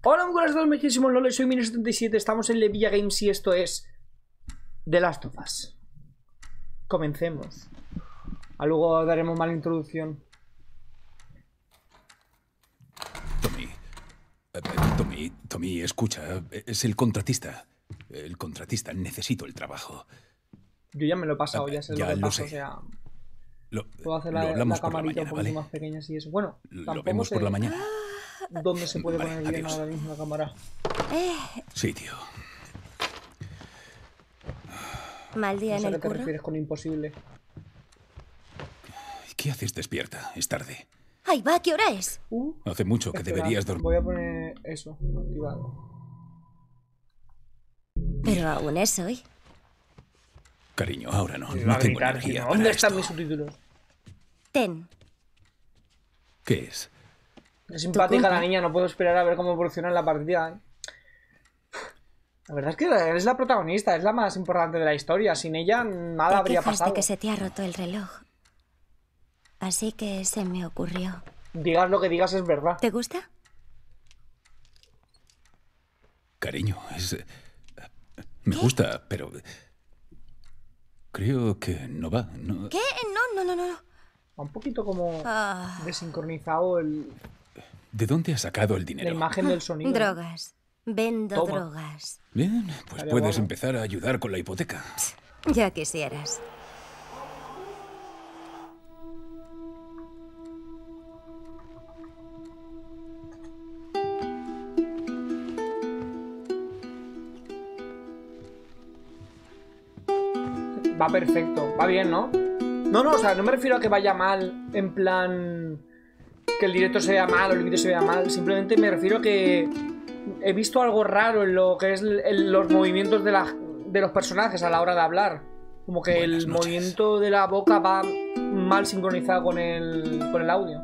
Hola, muy buenas a todos, mejísimos Lole, soy Mini77, estamos en Levilla Games y esto es The Last of Us. Comencemos. Luego daremos mala introducción. Tommy, escucha, es el contratista. El contratista, necesito el trabajo. Yo ya me lo he pasado, ya sé lo que pasa, sé. o sea... Lo puedo hacer hablamos la por la camarita mañana, un poquito ¿vale? más pequeña si es... Bueno, Lo vemos por la mañana. ¿Dónde se puede Vale, poner bien adiós. ahora mismo la cámara? Sí, tío. Mal día No sé en a el qué te curro. refieres con imposible. ¿Qué haces despierta? Es tarde. Ahí va, ¿qué hora es? Hace mucho que Espera, deberías dormir. voy a poner eso, activado. Pero aún es hoy. Cariño, ahora no. Me va No a tengo gritar, energía tío. para ¿Dónde están esto. mis subtítulos? Ten. ¿Qué es? Es simpática cumple. la niña, no puedo esperar a ver cómo evoluciona la partida. La verdad es que es la protagonista, es la más importante de la historia. Sin ella nada Te habría quejas pasado. de que se te ha roto el reloj. Así que se me ocurrió. Digas lo que digas, es verdad. ¿Te gusta? Cariño, es... Me gusta, pero... Creo que no va. No... ¿Qué? No. Un poquito como Ah, desincronizado ¿De dónde has sacado el la dinero? imagen del sonido. drogas. Vendo Toma. drogas. Bien, pues Estaría puedes bueno. empezar a ayudar con la hipoteca. Ya quisieras. Va perfecto, va bien, ¿no? No, o sea, no me refiero a que vaya mal, en plan... que el directo se vea mal o el vídeo se vea mal. Simplemente me refiero a que he visto algo raro en lo que es los movimientos de los personajes a la hora de hablar. Como que Buenas el noches. movimiento de la boca va mal sincronizado con el audio.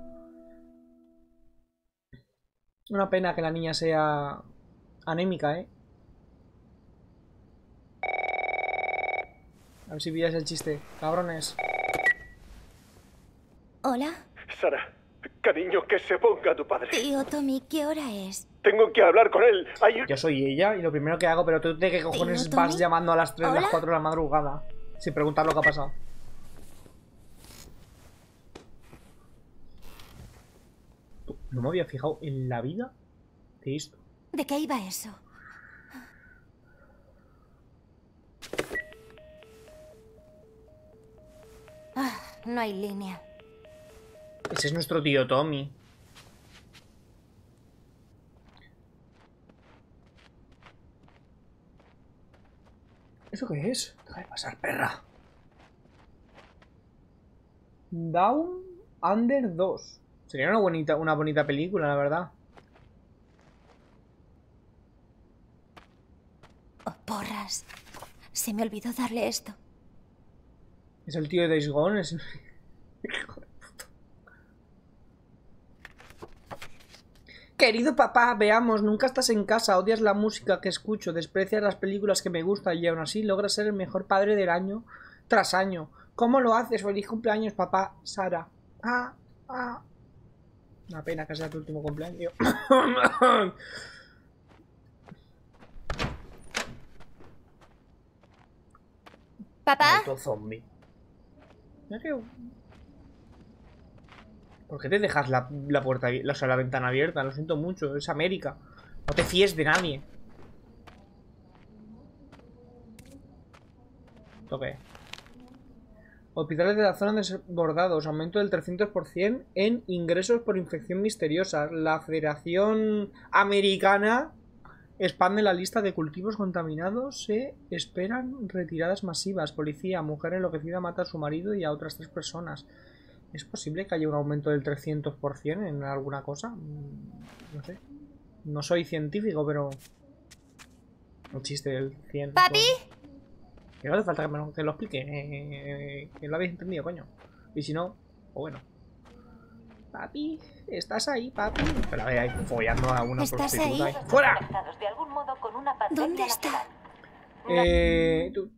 Una pena que la niña sea anémica, ¿eh? A ver si pilláis el chiste. Cabrones. Hola. Sara, cariño, que se ponga tu padre. Tío Tommy, ¿qué hora es? Tengo que hablar con él. Hay... Yo soy ella y lo primero que hago, pero tú de qué cojones Tío, vas Tommy. llamando a las 3, las ¿Hola? 4 de la madrugada sin preguntar lo que ha pasado. No me había fijado en la vida de esto. ¿De qué iba eso? No hay línea. Ese es nuestro tío Tommy. ¿Eso qué es? Deja de pasar, perra. Down Under 2. Sería una bonita película, la verdad. Oh, porras. Se me olvidó darle esto. Es el tío de Days Gone. Es... Hijo de puta. Querido papá, veamos, nunca estás en casa, odias la música que escucho, desprecias las películas que me gustan y aún así logras ser el mejor padre del año tras año. ¿Cómo lo haces? Feliz cumpleaños, papá. Sara. Una pena que sea tu último cumpleaños. ¿Papá? Puto zombie. Mira que... ¿Por qué te dejas la puerta, o sea, la ventana abierta? Lo siento mucho, es América. No te fíes de nadie. Toque. Hospitales de la zona desbordados. Aumento del 300% en ingresos por infección misteriosa. La Federación Americana expande la lista de cultivos contaminados. Se esperan retiradas masivas. Policía, mujer enloquecida mata a su marido y a otras 3 personas. ¿Es posible que haya un aumento del 300% en alguna cosa? No sé. No soy científico, pero... Un chiste del 100. ¿Papi? Que no hace falta que lo explique. Que lo habéis entendido, coño. Y si no, pues bueno. Papi, ¿estás ahí, papi? Pero a ver, ahí follando a una ¿Estás prostituta. ahí? ¡Fuera! Conectados de algún modo con una pandemia ¿Dónde está? natural.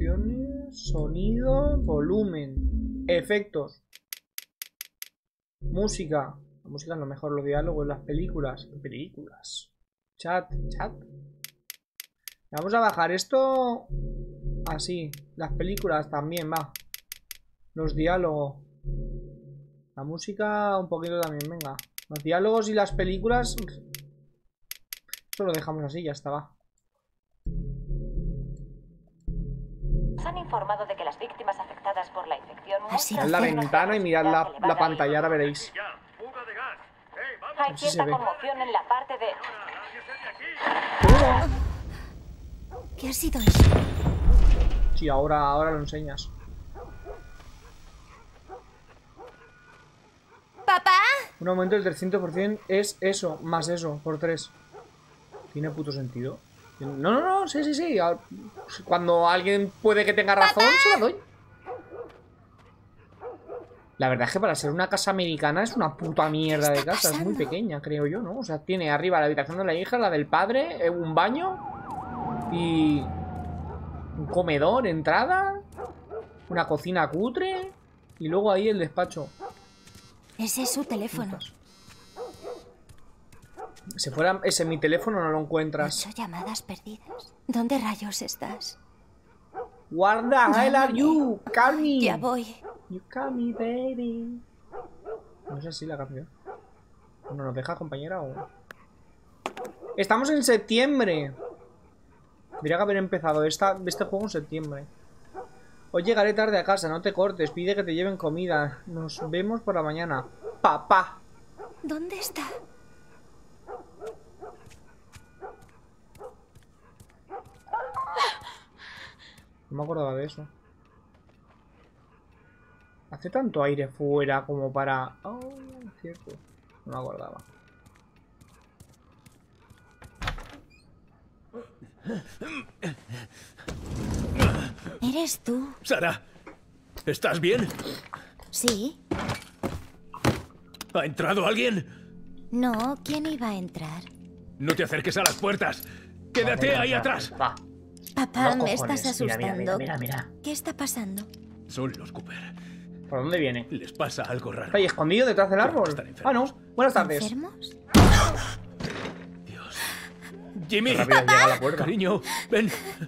Opciones, sonido, volumen, efectos. Música. La música es lo mejor, los diálogos, las películas. Películas. Chat. Vamos a bajar esto así. Las películas también, va. Los diálogos. La música un poquito también, venga. Los diálogos y las películas. Esto lo dejamos así, ya está, va. Se han informado de que las víctimas afectadas por la infección Así Mirad la ventana y mirad la pantalla, ahora veréis. Hay Así se cierta ve. conmoción en la parte de... ¿Qué ha sido eso? Sí, ahora lo enseñas. ¡Papá! Un aumento del 300% es eso, más eso, por 3. ¿Tiene puto sentido? No, sí. Cuando alguien puede que tenga razón, se la doy. La verdad es que para ser una casa americana es una puta mierda de casa. Es muy pequeña, creo yo, ¿no? O sea, tiene arriba la habitación de la hija, la del padre, un baño y un comedor, entrada, una cocina cutre y luego ahí el despacho. Ese es su teléfono. Si fuera ese mi teléfono no lo encuentras. 8 llamadas perdidas. ¿Dónde rayos estás? Guarda, how are you? Call me. Ya voy. You call me, baby. No es así la canción. ¿No nos deja, compañera? O... Estamos en septiembre. Tendría que haber empezado este juego en septiembre. Hoy llegaré tarde a casa, no te cortes. Pide que te lleven comida. Nos vemos por la mañana. Papá. ¿Dónde está? No me acordaba de eso. Hace tanto aire fuera como para... Oh, cierto. No me acordaba. ¿Eres tú? Sara, ¿estás bien? Sí. ¿Ha entrado alguien? No, ¿quién iba a entrar? No te acerques a las puertas. Quédate ahí atrás. Va. Papá, Los me cojones. estás Mira, asustando. mira. ¿Qué está pasando? Son los Cooper. ¿Por dónde viene? Les pasa algo raro. ¿Está ahí escondido detrás del árbol? Están Ah, enfermos. no. Buenas tardes. ¿Enfermos? Dios. Jimmy. Rápido llega a la puerta. Cariño, ven.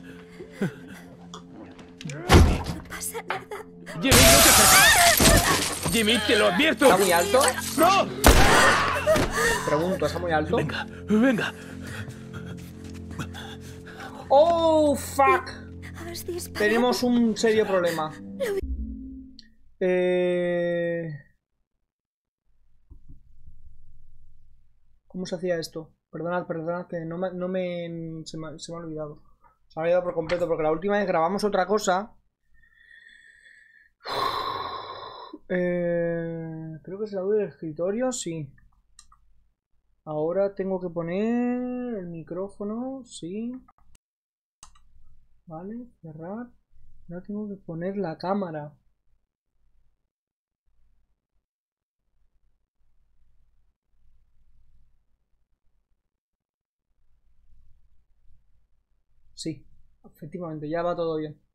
No pasa nada. Jimmy, no te acerques. Jimmy, te lo advierto. ¿Está muy alto? ¡No! Pregunto, ¿está muy alto? Venga. ¡Oh, fuck! Has disparado. Tenemos un serio problema. ¿Cómo se hacía esto? Perdonad, que se me ha olvidado. Se me ha olvidado por completo, porque la última vez grabamos otra cosa. Creo que es el audio del escritorio, sí. Ahora tengo que poner el micrófono, sí. Vale, cerrar. Ahora tengo que poner la cámara. Sí, efectivamente, ya va todo bien.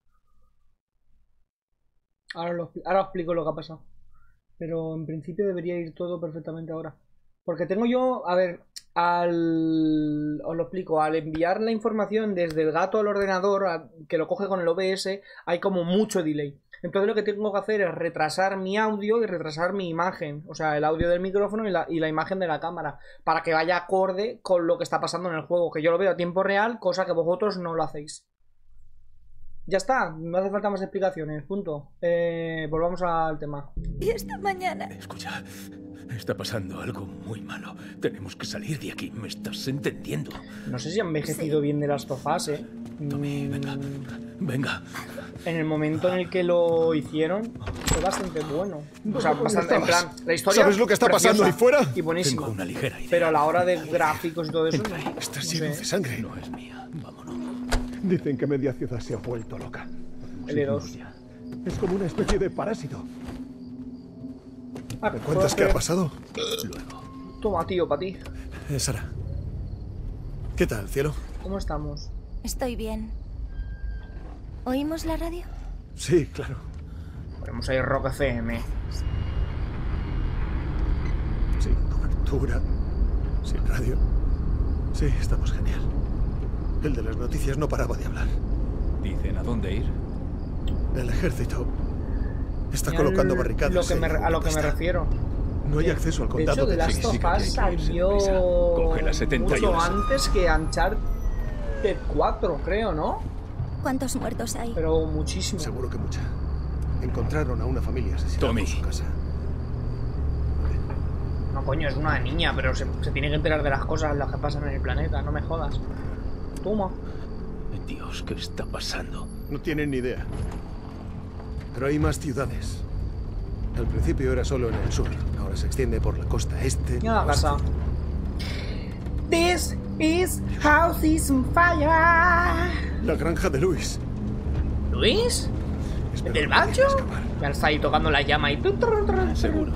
Ahora os explico lo que ha pasado. Pero en principio debería ir todo perfectamente ahora. Porque tengo yo, a ver, os lo explico, al enviar la información desde el gato al ordenador, que lo coge con el OBS, hay como mucho delay. Entonces lo que tengo que hacer es retrasar mi audio y retrasar mi imagen. O sea, el audio del micrófono y la imagen de la cámara. Para que vaya acorde con lo que está pasando en el juego. Que yo lo veo a tiempo real, cosa que vosotros no lo hacéis. Ya está, no hace falta más explicaciones, punto. Volvamos al tema. Y esta mañana. Escucha, está pasando algo muy malo. Tenemos que salir de aquí, ¿me estás entendiendo? No sé si ha envejecido bien de las tofas, Tommy, venga. En el momento en el que lo hicieron, fue bastante bueno. O sea, bastante, en plan, la historia. ¿Sabes lo que está pasando ahí fuera? Y buenísima. Tengo una ligera idea. Pero a la hora de gráficos y todo eso. Entra ahí. Está no lleno sé. de sangre. No es mía, vámonos. Dicen que media ciudad se ha vuelto loca. L2. Es como una especie de parásito. Ah, ¿Me cuentas qué ha pasado? Luego. Toma, tío, para ti. Sara. ¿Qué tal, cielo? ¿Cómo estamos? Estoy bien. ¿Oímos la radio? Sí, claro. Ponemos ahí Rock FM. sin cobertura, sin radio. Sí, estamos genial. El de las noticias no paraba de hablar. ¿Dicen a dónde ir? El ejército está colocando barricadas. A lo que me refiero. No hay acceso al condado de Last of Us salió Coge la 71. mucho antes que Uncharted 4, creo, ¿no? ¿Cuántos muertos hay? Pero muchísimo. Seguro que mucha. Encontraron a una familia asesinada Tommy. en su casa. No, coño, es una niña, pero se tiene que enterar de las cosas, las que pasan en el planeta, no me jodas. Toma. Dios, ¿qué está pasando? No tienen ni idea. Pero hay más ciudades. Al principio era solo en el sur. Ahora se extiende por la costa este. Mira la casa. This is house is on fire. La granja de Luis. ¿Luis? Espero ¿El del que no banjo? quiera escapar. Ya está ahí tocando la llama y... Seguro.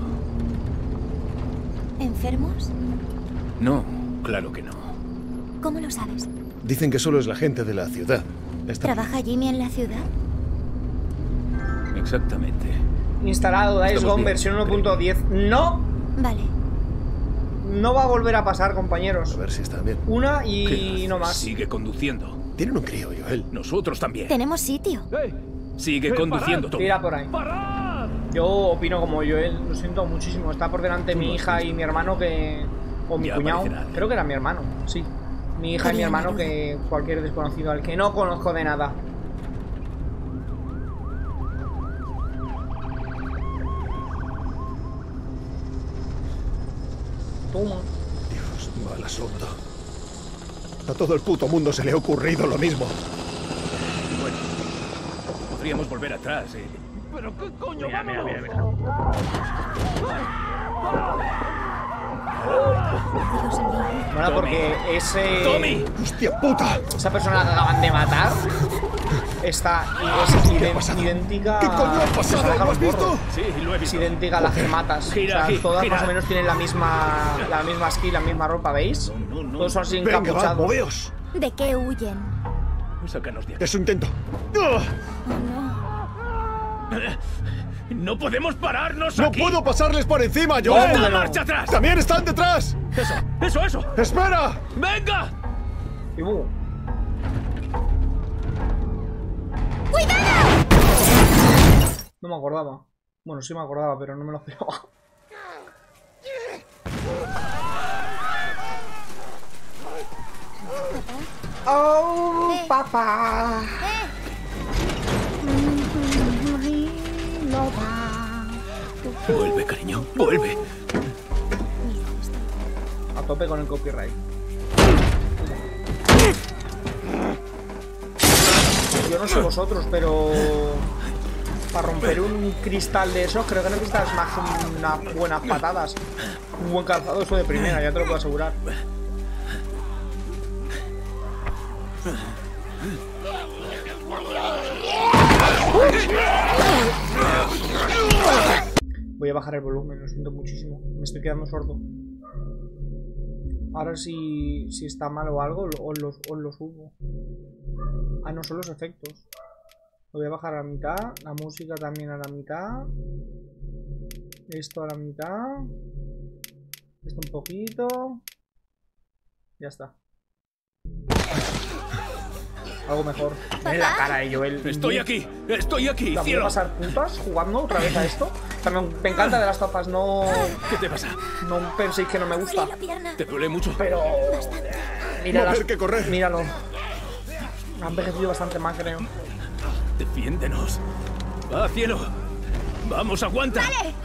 ¿Enfermos? No, claro que no. ¿Cómo lo sabes? Dicen que solo es la gente de la ciudad. ¿Trabaja Jimmy en la ciudad? Exactamente. Instalado Days Estamos Gone bien. versión 1.10. No, Vale. no va a volver a pasar, compañeros. A ver si está bien. Una ¿Qué y haces? no más. Sigue conduciendo. Tienen un crío, Joel. Nosotros también. Tenemos sitio. Sigue conduciendo, Tommy. Tira por ahí. Yo opino como Joel, lo siento muchísimo. Está por delante mi hija y mi hermano que... O mi Ya cuñado. aparecerá. Creo que era mi hermano, sí. Mi hija y mi Podría hermano haberlo. que cualquier desconocido al que no conozco de nada. Toma. Dios, mal asunto. A todo el puto mundo se le ha ocurrido lo mismo. Bueno, podríamos volver atrás, ¿eh? Mira, mira, mira, mira. Dios mío. Bueno, Tommy. porque ¡Tommy! ¡Hostia puta! esa persona que acaban de matar está ¿Qué ha pasado? idéntica. ¿Qué coño ha Se pasado? deja ¿Lo los has visto? borros. Sí, lo he Es visto. idéntica a las que matas. Gira, o sea, gira, todas gira. más o menos tienen la misma skin, la misma ropa, ¿veis? No, no. Todos son así Venga, va, encapuchados. moveos. ¿De qué huyen? Sácanos de aquí. Eso intento. ¡Ah! Oh, no. ¡No podemos pararnos ¡No aquí! puedo pasarles por encima, ¡Anda, Joel! marcha atrás! ¡También están detrás! ¡Eso! ¡Espera! ¡Venga! Y boom. No me acordaba. Bueno, sí me acordaba, pero no me lo esperaba. ¡Oh, papá! No va. Vuelve, cariño, vuelve. A tope con el copyright. Yo no sé vosotros, pero para romper un cristal de esos creo que necesitas más que unas buenas patadas. Un buen calzado, eso de primera, ya te lo puedo asegurar. Voy a bajar el volumen, lo siento muchísimo. Me estoy quedando sordo. Ahora si está mal o algo, os lo subo. Ah, no, son los efectos. Lo voy a bajar a la mitad. La música también a la mitad. Esto a la mitad. Esto un poquito. Ya está. Algo mejor. Tiene la cara de Joel. Estoy aquí, ¿La voy a cielo. pasar putas jugando otra vez a esto? O sea, me encanta de las tapas, no ¿Qué te pasa? penséis que no me gusta. Sí, la pierna. ¿Te duele mucho? Pero... Va Mira a haber que correr. Míralo. Ha envejecido bastante mal, creo. Defiéndenos. Va, cielo. Vamos, aguanta.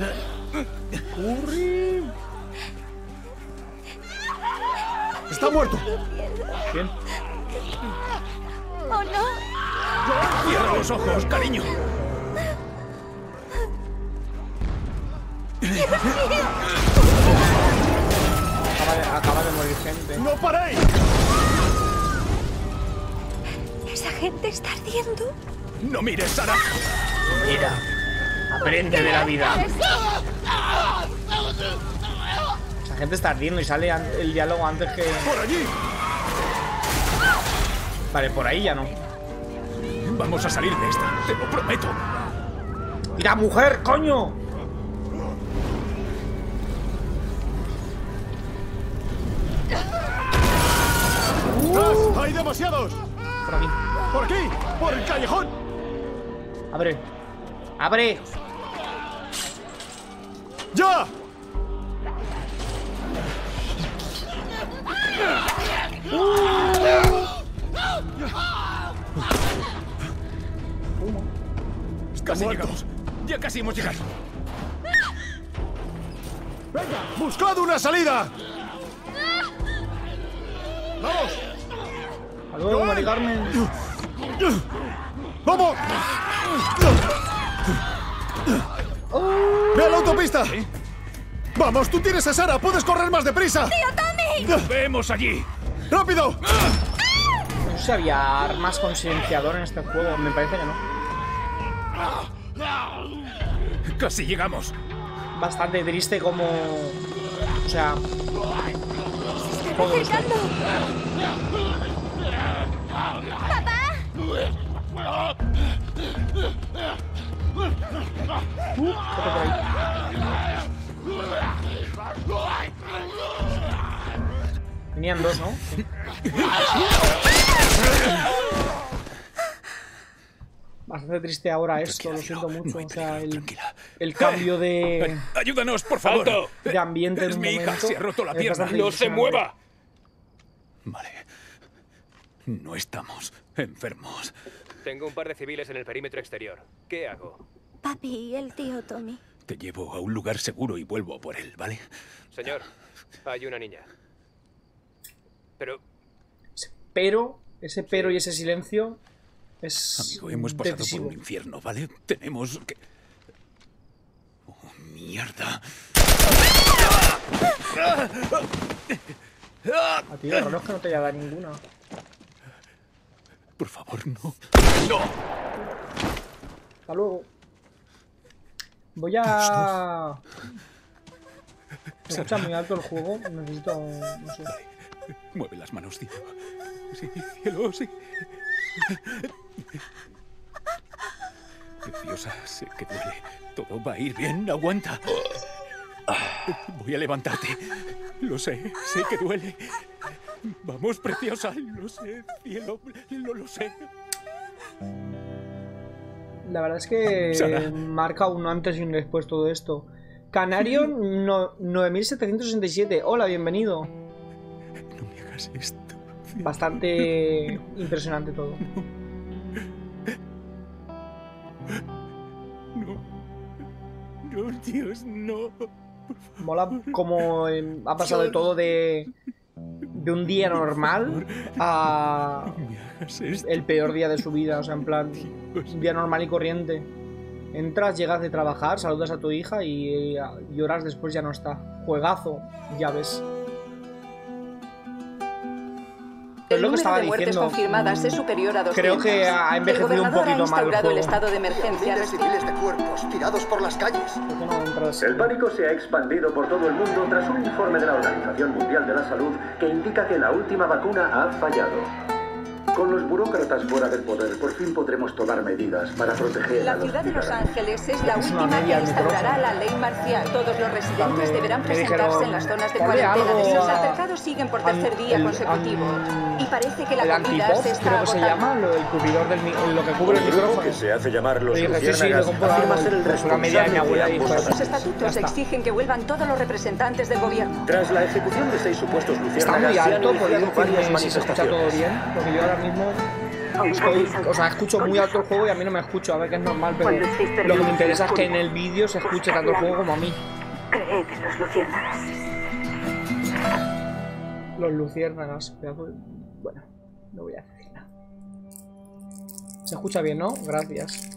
¡Curry! ¡Está muerto! Bien. Oh, no. Cierra los ojos, cariño. Acaba de morir gente. ¡No paréis! Esa gente está ardiendo. No mires, Sara. Mira. Aprende de la vida. Esa gente está ardiendo y sale el diálogo antes que... ¡Por allí! Vale, por ahí ya no. Vamos a salir de esta, te lo prometo. ¡Mira, mujer, coño! ¡Hay demasiados! Por aquí. ¡Por aquí! ¡Por el callejón! ¡Abre! ¡Abre! ¡Ya! Casi llegamos. Ya casi hemos llegado. ¡Venga! ¡Buscad una salida! ¡Vamos! ¡Hasta luego, Mari Carmen! ¡Vamos! ¡Ve a la autopista! ¡Vamos! ¡Tú tienes a Sara! ¡Puedes correr más deprisa! ¡Tío Tommy! ¡Vemos allí! ¡Rápido! No sé si había armas con silenciador en este juego. Me parece que no. Casi llegamos. Bastante triste como... O sea... Todo esto. Corre por ahí. Tenían dos, ¿no? Bastante triste ahora esto, lo siento mucho. O sea, el cambio de Ayúdanos, por favor. ¡Alto! de ambiente en Es un mi hija, momento. se ha roto la es pierna. bastante ¡No se impresionante. mueva! Vale. No estamos enfermos. Tengo un par de civiles en el perímetro exterior. ¿Qué hago? Papi y el tío Tommy. Te llevo a un lugar seguro y vuelvo por él, ¿vale? Señor, hay una niña. Pero Pero, ese pero y ese silencio es Amigo, hemos pasado decisivo. por un infierno, ¿vale? Tenemos que... ¡Oh, mierda! A ti, el reloj que no te haya dado ninguna. Por favor, no. Hasta luego. Voy a... Se escucha muy alto el juego. Necesito... No sé. Mueve las manos, cielo. Sí, cielo, sí. Preciosa, sé que duele. Todo va a ir bien, aguanta. Voy a levantarte. Lo sé que duele. Vamos, preciosa, lo sé, cielo, lo sé. La verdad es que Sara. marca un antes y un después todo esto. Canario 9767. Hola, bienvenido. No me hagas esto. cielo. Bastante impresionante todo. No, Dios, no. Mola como ha pasado de todo de un día normal a No me hagas esto. el peor día de su vida. O sea, en plan, un día normal y corriente. Entras, llegas de trabajar, saludas a tu hija y horas después ya no está. Juegazo, ya ves. Es El lo que número estaba de muertes diciendo. confirmadas es superior a 200. Creo que ha envejecido el un gobernador poquito ha mal el instaurado el juego. estado de emergencia. Miles y miles de cuerpos tirados por las calles. ¿Por qué no entras? El pánico se ha expandido por todo el mundo tras un informe de la Organización Mundial de la Salud que indica que la última vacuna ha fallado. Con los burócratas fuera del poder, por fin podremos tomar medidas para proteger a La los ciudad de Los ciudadanos. Ángeles es la Es una última que media al instaurará micrófono. la ley marcial. Todos los residentes Me deberán presentarse dijeron, en las zonas de ponle cuarentena. algo Los a- altercados siguen por tercer día el- consecutivo. Y parece que El la comida antipop, se está creo que se agotando. llama, el cubridor del lo que cubre el Un grupo micrófono. que se hace llamar los Le dije, sí, lo luciérnagas compro, afirma ser el pues una media de mi responsable abuela de dijo ambos eso. Los ataques. Ya estatutos está. exigen que vuelvan todos los representantes del gobierno. Tras la ejecución de 6 supuestos Está luciérnagas, muy se han alto, podéis iniciado varias decirme si se escucha todo manifestaciones. bien, porque yo ahora mismo escucho muy alto el juego y a mí no me escucho, a ver que es normal, pero lo que me interesa es que en el vídeo se escuche tanto el juego como a mí. Creed en los luciérnagas. Los luciérnagas, bueno, no voy a decir nada. Se escucha bien, ¿no? Gracias.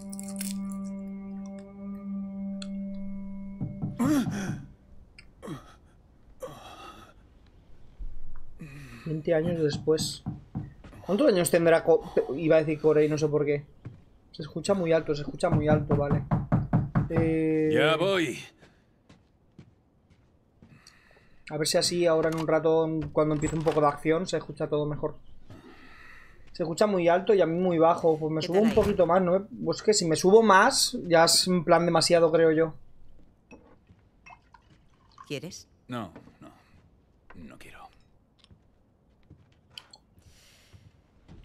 $20 años después. ¿Cuántos años tendrá iba a decir Corey, no sé por qué. Se escucha muy alto, vale. Ya voy. A ver si así ahora en un rato, cuando empiece un poco de acción, se escucha todo mejor. Se escucha muy alto y a mí muy bajo. Pues me ¿Qué subo tal un ahí? poquito más, ¿no? Pues que si me subo más, ya es en plan demasiado, creo yo. ¿Quieres? No quiero.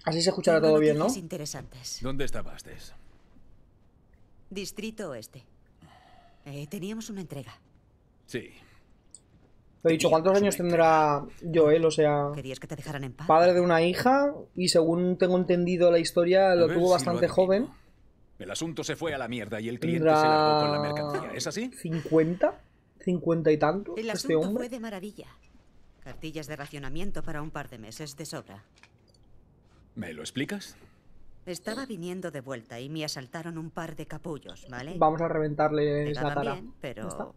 Así se escuchará todo bien, ¿no? Interesantes. ¿Dónde estabas, Tess? Distrito Oeste. Teníamos una entrega. Sí. Te he dicho, ¿cuántos años tendrá Joel? O sea, ¿Querías que te dejaran en paz? padre de una hija y según tengo entendido la historia, lo tuvo bastante joven. El asunto se fue a la mierda y el cliente se largó con la mercancía. ¿Es así? ¿50? ¿50 y tanto? El Este asunto hombre. fue de maravilla. Cartillas de racionamiento para un par de meses de sobra. ¿Me lo explicas? Estaba viniendo de vuelta y me asaltaron un par de capullos, ¿vale? Vamos a reventarle la Pegaban cara. bien, Ya pero está.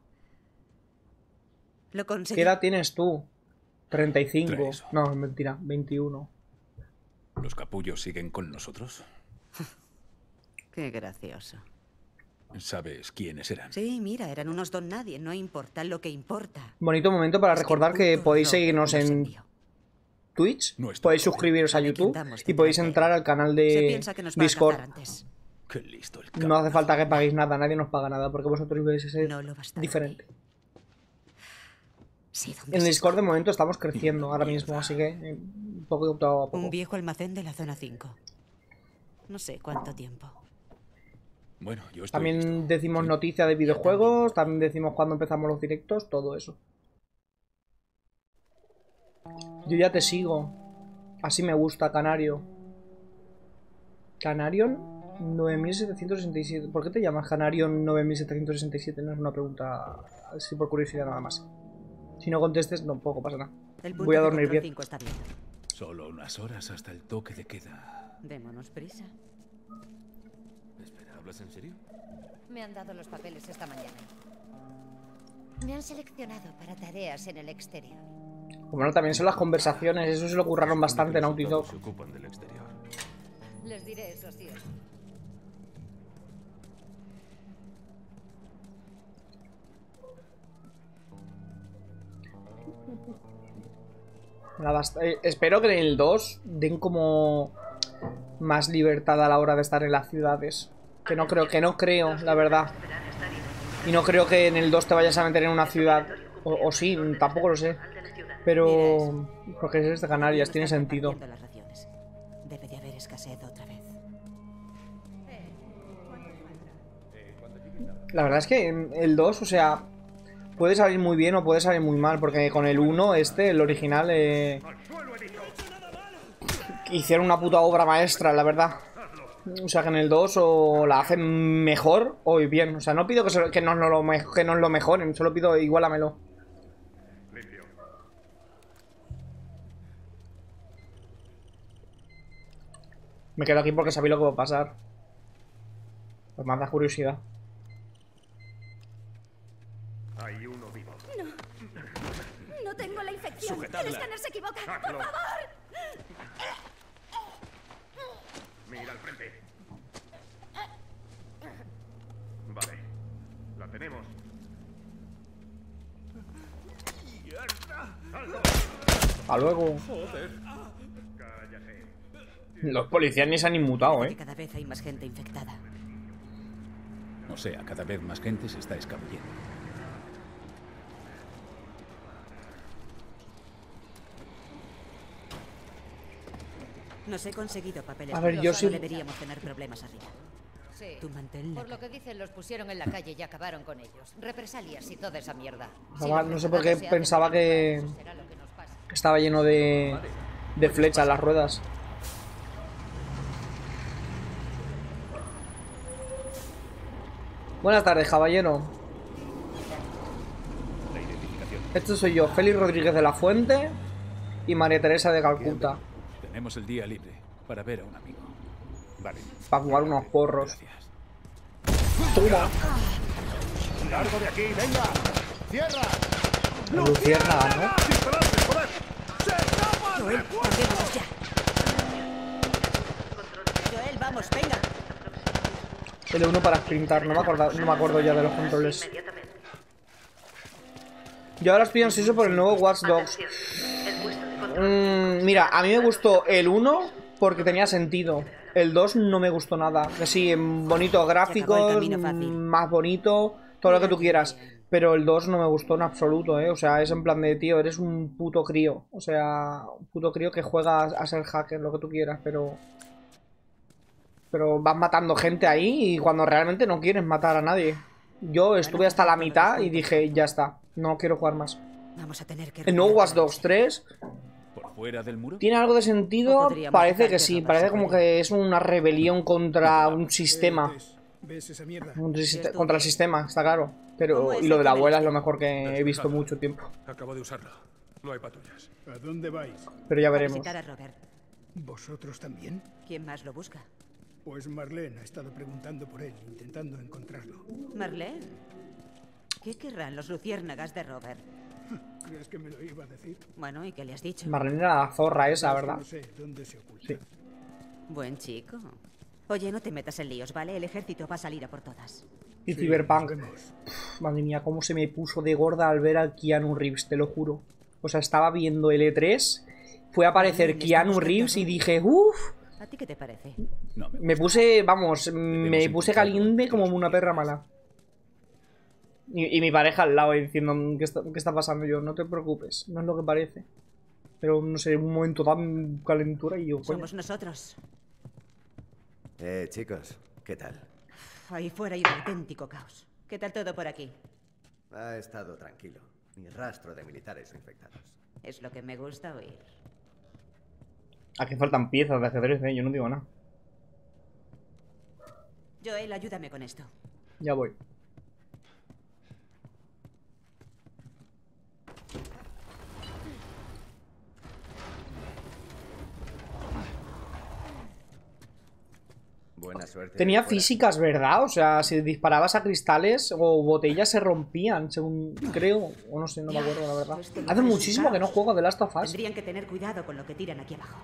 lo conseguí. ¿Qué edad tienes tú? 35. 3. No, mentira, 21. ¿Los capullos siguen con nosotros? Qué gracioso. ¿Sabes quiénes eran? Sí, mira, eran unos don nadie, no importa lo que importa. Bonito momento para Es que recordar que puto podéis no seguirnos nos en envió. Twitch, Nuestro podéis problema. suscribiros a Vale, YouTube intentamos y podéis centrarte. entrar al canal Se de piensa que nos van a Discord. cazar antes. Qué listo el No hace falta que paguéis nada, nadie nos paga nada, porque vosotros vais a ser No lo bastante. diferente. Sí, ¿dónde En el se Discord de esconde? momento estamos creciendo ahora mismo, así que un poco a poco. Un viejo almacén de la zona 5. No sé cuánto tiempo. Bueno, yo estoy También listo. decimos Sí. noticias de videojuegos, también decimos cuándo empezamos los directos, todo eso. Yo ya te sigo. Así me gusta, Canario. Canarion 9767. ¿Por qué te llamas Canarion 9767? No es una pregunta así por curiosidad nada más. Si no contestes, tampoco pasa nada. El punto Voy a de dormir control bien. 5 está bien. Solo unas horas hasta el toque de queda. Démonos prisa. Espera, ¿hablas en serio? Me han dado los papeles esta mañana. Me han seleccionado para tareas en el exterior. Bueno, también son las conversaciones, eso se lo curraron bastante en Naughty Dog. Se ocupan del exterior. Les diré eso sí. Nada, espero que en el 2 den como más libertad a la hora de estar en las ciudades. Que no creo, la verdad. Y no creo que en el 2 te vayas a meter en una ciudad. O sí, tampoco lo sé. Pero... porque eres de Canarias, tiene sentido. Las raciones. Debe de haber escasez otra vez. La verdad es que en el 2, o sea... puede salir muy bien o puede salir muy mal. Porque con el 1, el original... hicieron una puta obra maestra, la verdad. O sea que en el 2 o la hacen mejor o bien. O sea, no pido que nos lo mejoren, solo pido igualamelo. Me quedo aquí porque sabéis lo que va a pasar. Pues me da curiosidad. Hay uno vivo. No tengo la infección. Sujetadla. El escáner se equivoca. ¡Por Hazlo. favor! Mira al frente. Vale. La tenemos. Hasta luego. Cállate. Los policías ni se han inmutado, Que cada vez hay más gente infectada. O sea, cada vez más gente se está escabullendo. Nos he conseguido papeles. A ver, nuevos, yo no sí- deberíamos tener problemas arriba. Sí. Tu mantel. Por lo que dicen, los pusieron en la calle y acabaron con ellos. Represalias y toda esa mierda. No sé por qué pensaba que estaba lleno de flechas las ruedas. Buenas tardes, caballero. Este soy yo, Félix Rodríguez de la Fuente y María Teresa de Calcuta. Tenemos el día libre para ver a un amigo. Vale. Para jugar unos porros. Toma. ¡Largo de aquí! ¡Venga! ¡Cierra! La luciérnaga, ¿no? Joel, volvemos ya. Joel, vamos, venga. L1 para sprintar, no me acuerdo ya de los controles. Yo ahora estoy ansioso por el nuevo Watch Dogs. Mira, a mí me gustó el 1 porque tenía sentido. El 2 no me gustó nada. Que sí, bonito gráfico, más bonito, todo lo que tú quieras. Pero el 2 no me gustó en absoluto, O sea, es en plan de, tío, eres un puto crío. O sea, un puto crío que juega a ser hacker, lo que tú quieras, pero vas matando gente ahí y cuando realmente no quieres matar a nadie. Yo estuve hasta la mitad y dije, ya está, no quiero jugar más. Vamos a tener que... El nuevo Watch Dogs 3 ¿Por fuera del muro? tiene algo de sentido, podríamos parece dejar que que sí, Robert parece se como vaya. que es una rebelión contra un sistema. ¿Ves esa mierda? Contra el sistema, está claro. Pero, y lo de la abuela es lo mejor que he visto mucho tiempo. Acabo de usarlo. No hay patrullas. ¿A dónde vais? Pero ya A veremos. visitar a Robert. ¿Vosotros también? ¿Quién más lo busca? Pues Marlene ha estado preguntando por él, intentando encontrarlo. Marlene. ¿Qué querrán los luciérnagas de Robert? ¿Crees que me lo iba a decir? Bueno, ¿y qué le has dicho? Marlene era la zorra esa, ¿verdad? No sé dónde se oculta. Sí. Buen chico. Oye, no te metas en líos, ¿vale? El ejército va a salir a por todas. Y Sí, Cyberpunk. nos vemos. Madre mía, cómo se me puso de gorda al ver a Keanu Reeves, te lo juro. O sea, estaba viendo el E3, fue a aparecer Marlene, Keanu estamos Reeves y cantando. dije, uff. ¿A ti qué te parece? No me Me gusta. puse, vamos, me Debemos puse intentarlo. caliente como una perra mala. Y mi pareja al lado diciendo, qué está pasando? Yo, no te preocupes, no es lo que parece. Pero no sé, un momento tan calentura y yo, coño. Somos nosotros. Chicos, ¿qué tal? Ahí fuera hay un auténtico caos. ¿Qué tal todo por aquí? Ha estado tranquilo. Ni rastro de militares infectados. Es lo que me gusta oír. Aquí faltan piezas de ajedrez, yo no digo nada. Joel, ayúdame con esto. Ya voy. Buena suerte. Tenía fuera. físicas, ¿verdad? O sea, si disparabas a cristales o botellas se rompían, según creo. O no sé, no me acuerdo, la verdad. Esto Hace es muchísimo un que no caos. juego de Last of Us. Tendrían que tener cuidado con lo que tiran aquí abajo.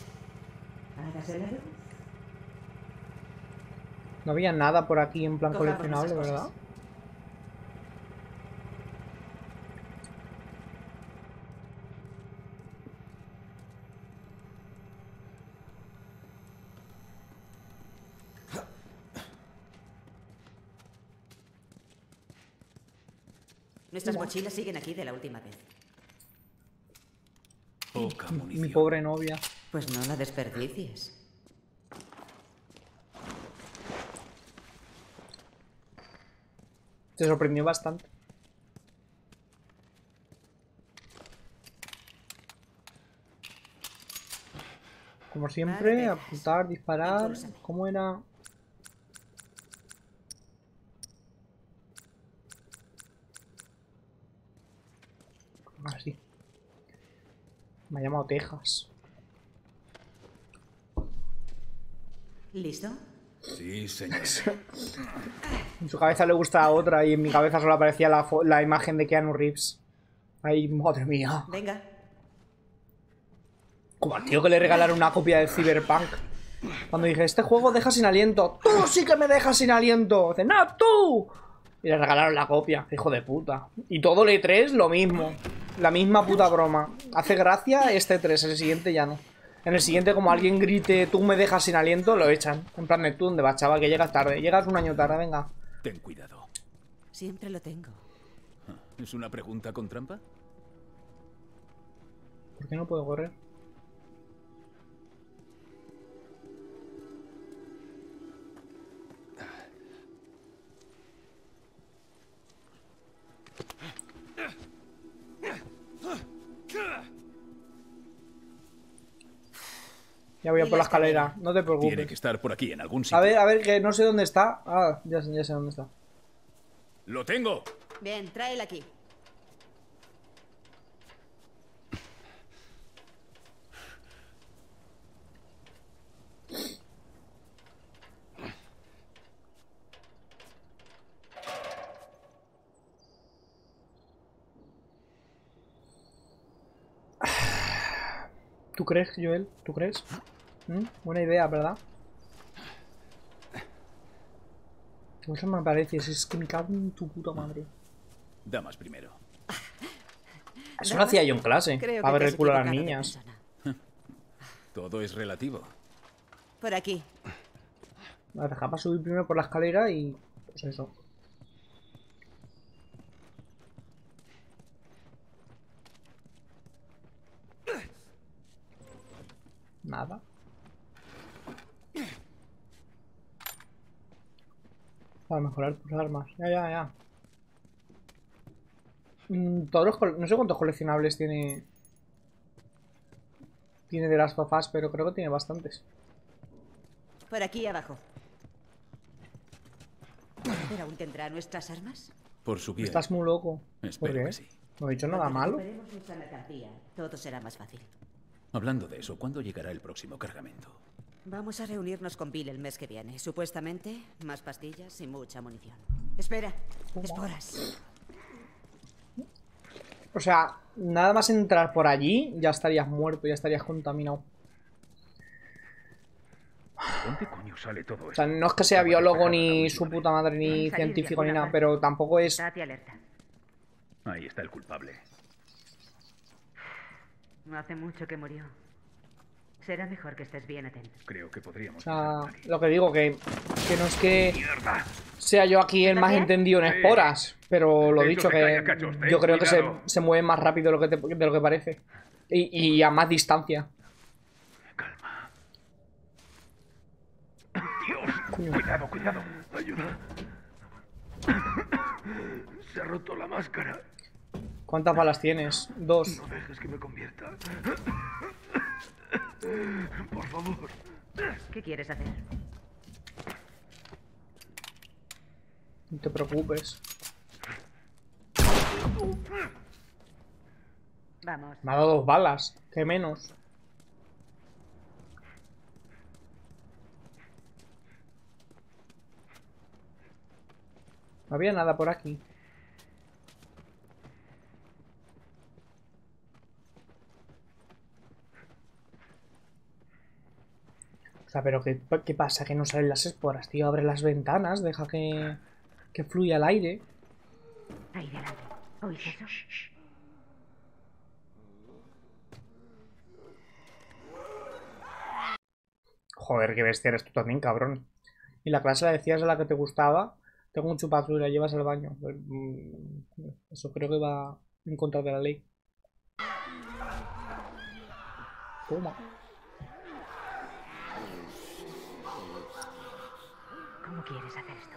No había nada por aquí en plan Cojamos coleccionable, esas ¿verdad? cosas. Nuestras mochilas siguen aquí de la última vez. Poca Mi munición. pobre novia. Pues no la desperdicies. Te sorprendió bastante. Como siempre, Vale, apuntar, disparar. Impúlsame. ¿Cómo era? Así. Me ha llamado Texas. ¿Listo? Sí, señor. En su cabeza le gusta a otra y en mi cabeza solo aparecía la imagen de Keanu Reeves. Ay, madre mía. Venga. Como al tío que le regalaron una copia de Cyberpunk. Cuando dije, este juego deja sin aliento. ¡Tú sí que me dejas sin aliento! Dice, ¡no, tú! Y le regalaron la copia. Hijo de puta. Y todo el E3 lo mismo. La misma puta broma. Hace gracia este 3, el siguiente ya no. En el siguiente, como alguien grite, tú me dejas sin aliento, lo echan. En plan, ¿tú dónde vas, chaval? Que llegas tarde. Llegas un año tarde, venga. Ten cuidado. Siempre lo tengo. ¿Es una pregunta con trampa? ¿Por qué no puedo correr? Ya voy a Y por la la escalera, no te Tiene que preocupes. estar por aquí, en algún sitio. A ver, que no sé dónde está. Ah, ya sé dónde está. ¡Lo tengo! Bien, tráela aquí. ¿Tú crees, Joel? ¿Tú crees? Buena idea, ¿verdad? Eso me parece, es que me cago en tu puta madre. Damas primero. Eso lo hacía yo en clase, Creo para que te ver has el culo a las equivocado de niñas. persona. Todo es relativo. Por aquí. La dejaba subir primero por la escalera y... pues eso. nada. Para mejorar tus armas. Ya. No sé cuántos coleccionables tiene de las of Us, pero creo que tiene bastantes. Por aquí abajo. ¿Pero aún tendrá nuestras armas? Por su bien. Estás muy loco. ¿Por qué? Que sí. No he dicho nada malo. Nuestra mercancía, todo será más fácil. Hablando de eso, ¿cuándo llegará el próximo cargamento? Vamos a reunirnos con Bill el mes que viene. Supuestamente, más pastillas y mucha munición. Espera, esporas. O sea, nada más entrar por allí, ya estarías muerto, ya estarías contaminado. ¿Dónde coño sale todo esto? O sea, no es que sea biólogo ni su puta madre ni científico ni nada, pero tampoco es... Date alerta. Ahí está el culpable. No hace mucho que murió. Será mejor que estés bien atento. Creo que podríamos... O sea, lo que digo, que no es que sea yo aquí el más entendido en esporas, pero lo dicho, que yo creo que se mueve más rápido de lo que parece. Y a más distancia. Calma. Dios, cuidado. Ayuda. Se ha roto la máscara. ¿Cuántas balas tienes? 2. No dejes que me convierta. Por favor. ¿Qué quieres hacer? No te preocupes. Vamos. Me ha dado 2 balas. ¿Qué menos? No había nada por aquí. O sea, pero ¿qué pasa? Que no salen las esporas, tío. Abre las ventanas, deja que fluya el aire. Ahí delante. ¿Oís eso? Joder, qué bestia eres tú también, cabrón. Y la clase la decías a la que te gustaba. Tengo un chupazo y la llevas al baño. Eso creo que va en contra de la ley. Toma. ¿Cómo quieres hacer esto?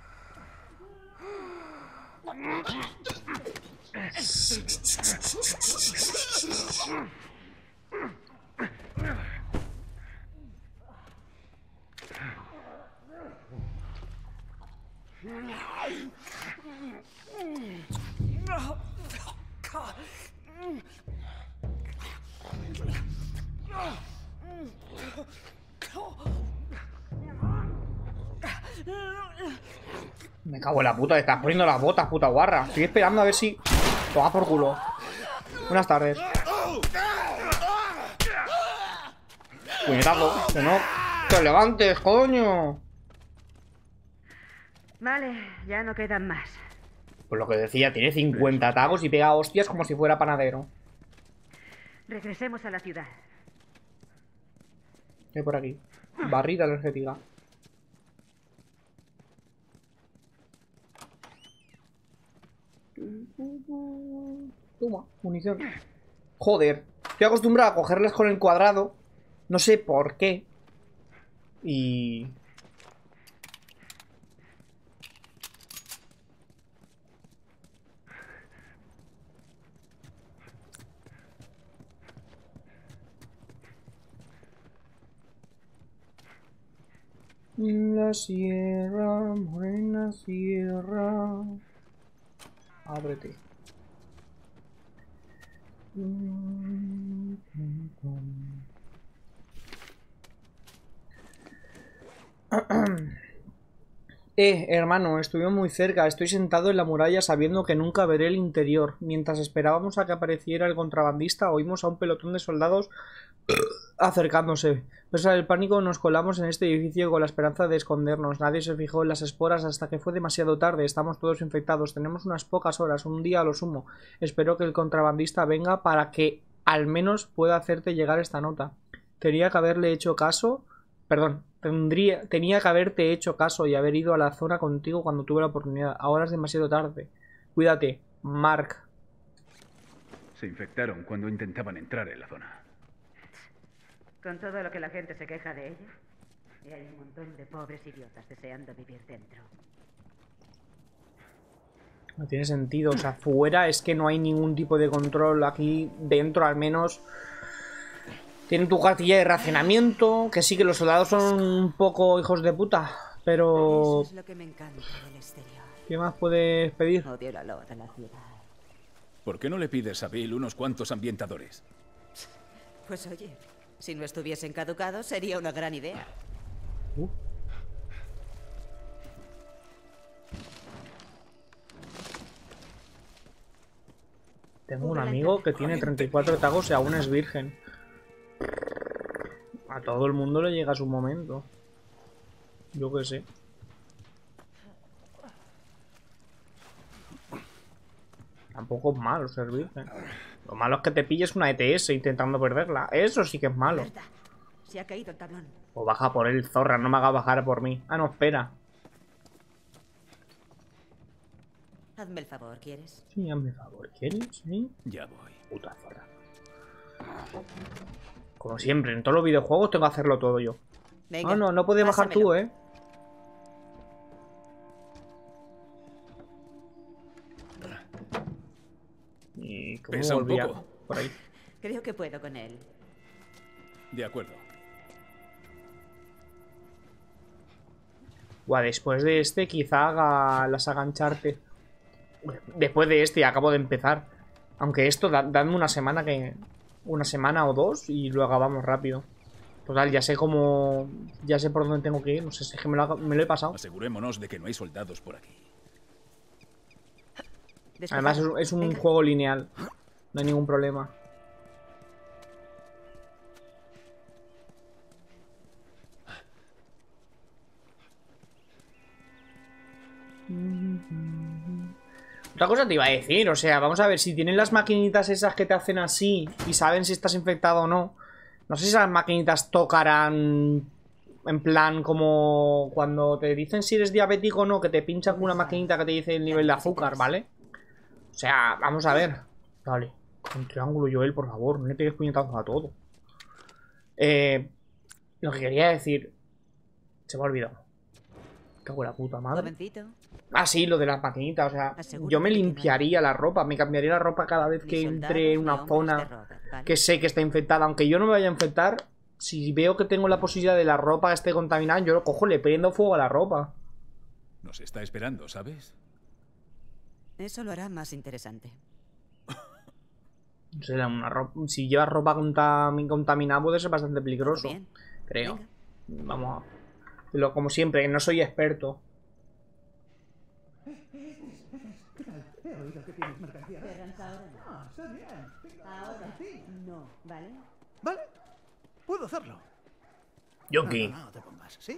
Me cago en la puta, te estás poniendo las botas, puta guarra. Estoy esperando a ver si... Toma por culo. Buenas tardes. Puñetazo, que no te levantes, coño. Vale, ya no quedan más. Pues lo que decía, tiene 50 tacos y pega hostias como si fuera panadero. Regresemos a la ciudad. ¿Qué hay por aquí? Barrita energética. Toma, munición. Joder, estoy acostumbrado a cogerlas con el cuadrado. No sé por qué. Y... La sierra, morena sierra. Ábrete. Hermano, estuvimos muy cerca. Estoy sentado en la muralla sabiendo que nunca veré el interior. Mientras esperábamos a que apareciera el contrabandista, oímos a un pelotón de soldados acercándose. Pese al pánico, nos colamos en este edificio con la esperanza de escondernos. Nadie se fijó en las esporas hasta que fue demasiado tarde. Estamos todos infectados. Tenemos unas pocas horas, un día a lo sumo. Espero que el contrabandista venga para que al menos pueda hacerte llegar esta nota. Tenía que haberle hecho caso. Perdón, tenía que haberte hecho caso y haber ido a la zona contigo cuando tuve la oportunidad. Ahora es demasiado tarde. Cuídate, Mark. Se infectaron cuando intentaban entrar en la zona. Con todo lo que la gente se queja de ella, y hay un montón de pobres idiotas deseando vivir dentro. No tiene sentido, o sea, fuera es que no hay ningún tipo de control. Aquí dentro al menos tienen tu cartilla de racionamiento, que sí que los soldados son un poco hijos de puta, pero... Eso es lo que me encanta del exterior. ¿Qué más puedes pedir? Odio el olor de la ciudad. ¿Por qué no le pides a Bill unos cuantos ambientadores? Pues oye, si no estuviesen caducados sería una gran idea. Tengo un amigo que tiene 34 tagos y aún es virgen. A todo el mundo le llega su momento. Yo qué sé. Tampoco es malo ser virgen. Lo malo es que te pilles una ETS intentando perderla. Eso sí que es malo. Se ha caído el tablón. O baja por él, zorra, no me haga bajar por mí. Ah, no, espera. Hazme el favor, ¿quieres? Sí, hazme el favor, ¿quieres? ¿Sí? Ya voy. Puta zorra. Como siempre, en todos los videojuegos tengo que hacerlo todo yo. Venga, No puedes bajar tú, ¿eh? ¿Y cómo Pesa un volvía poco. por ahí? Creo que puedo con él. De acuerdo. Buah, después de este quizá haga la saga Uncharted. Después de este acabo de empezar. Aunque esto, dadme una semana una semana o dos y lo acabamos rápido. Total, ya sé cómo... Ya sé por dónde tengo que ir. No sé si es que me lo he pasado. Asegurémonos de que no hay soldados por aquí. Además es un juego lineal. No hay ningún problema. Otra cosa te iba a decir, o sea, vamos a ver si tienen las maquinitas esas que te hacen así y saben si estás infectado o no. No sé si esas maquinitas tocarán en plan como cuando te dicen si eres diabético o no, que te pinchan con una maquinita que te dice el nivel de azúcar, ¿vale? O sea, vamos a ver. Vale, con triángulo, Joel, por favor, no le pegues puñetazos a todo. Lo que quería decir... Se me ha olvidado. Cago en la puta madre. Jovencito. Ah, sí, lo de las maquinitas, o sea, yo me limpiaría la ropa, me cambiaría la ropa cada vez que entre en una zona que sé que está infectada. Aunque yo no me vaya a infectar, si veo que tengo la posibilidad de la ropa esté contaminada, yo lo cojo, le prendo fuego a la ropa. Nos está esperando, ¿sabes? Eso lo hará más interesante. O sea, si llevas ropa contaminada puede ser bastante peligroso, creo. Vamos a... Como siempre, no soy experto. He oído que tienes mercancía. Ah, está bien. Ahora no, ¿vale? Vale, puedo hacerlo. Yonki. No te pongas, sí.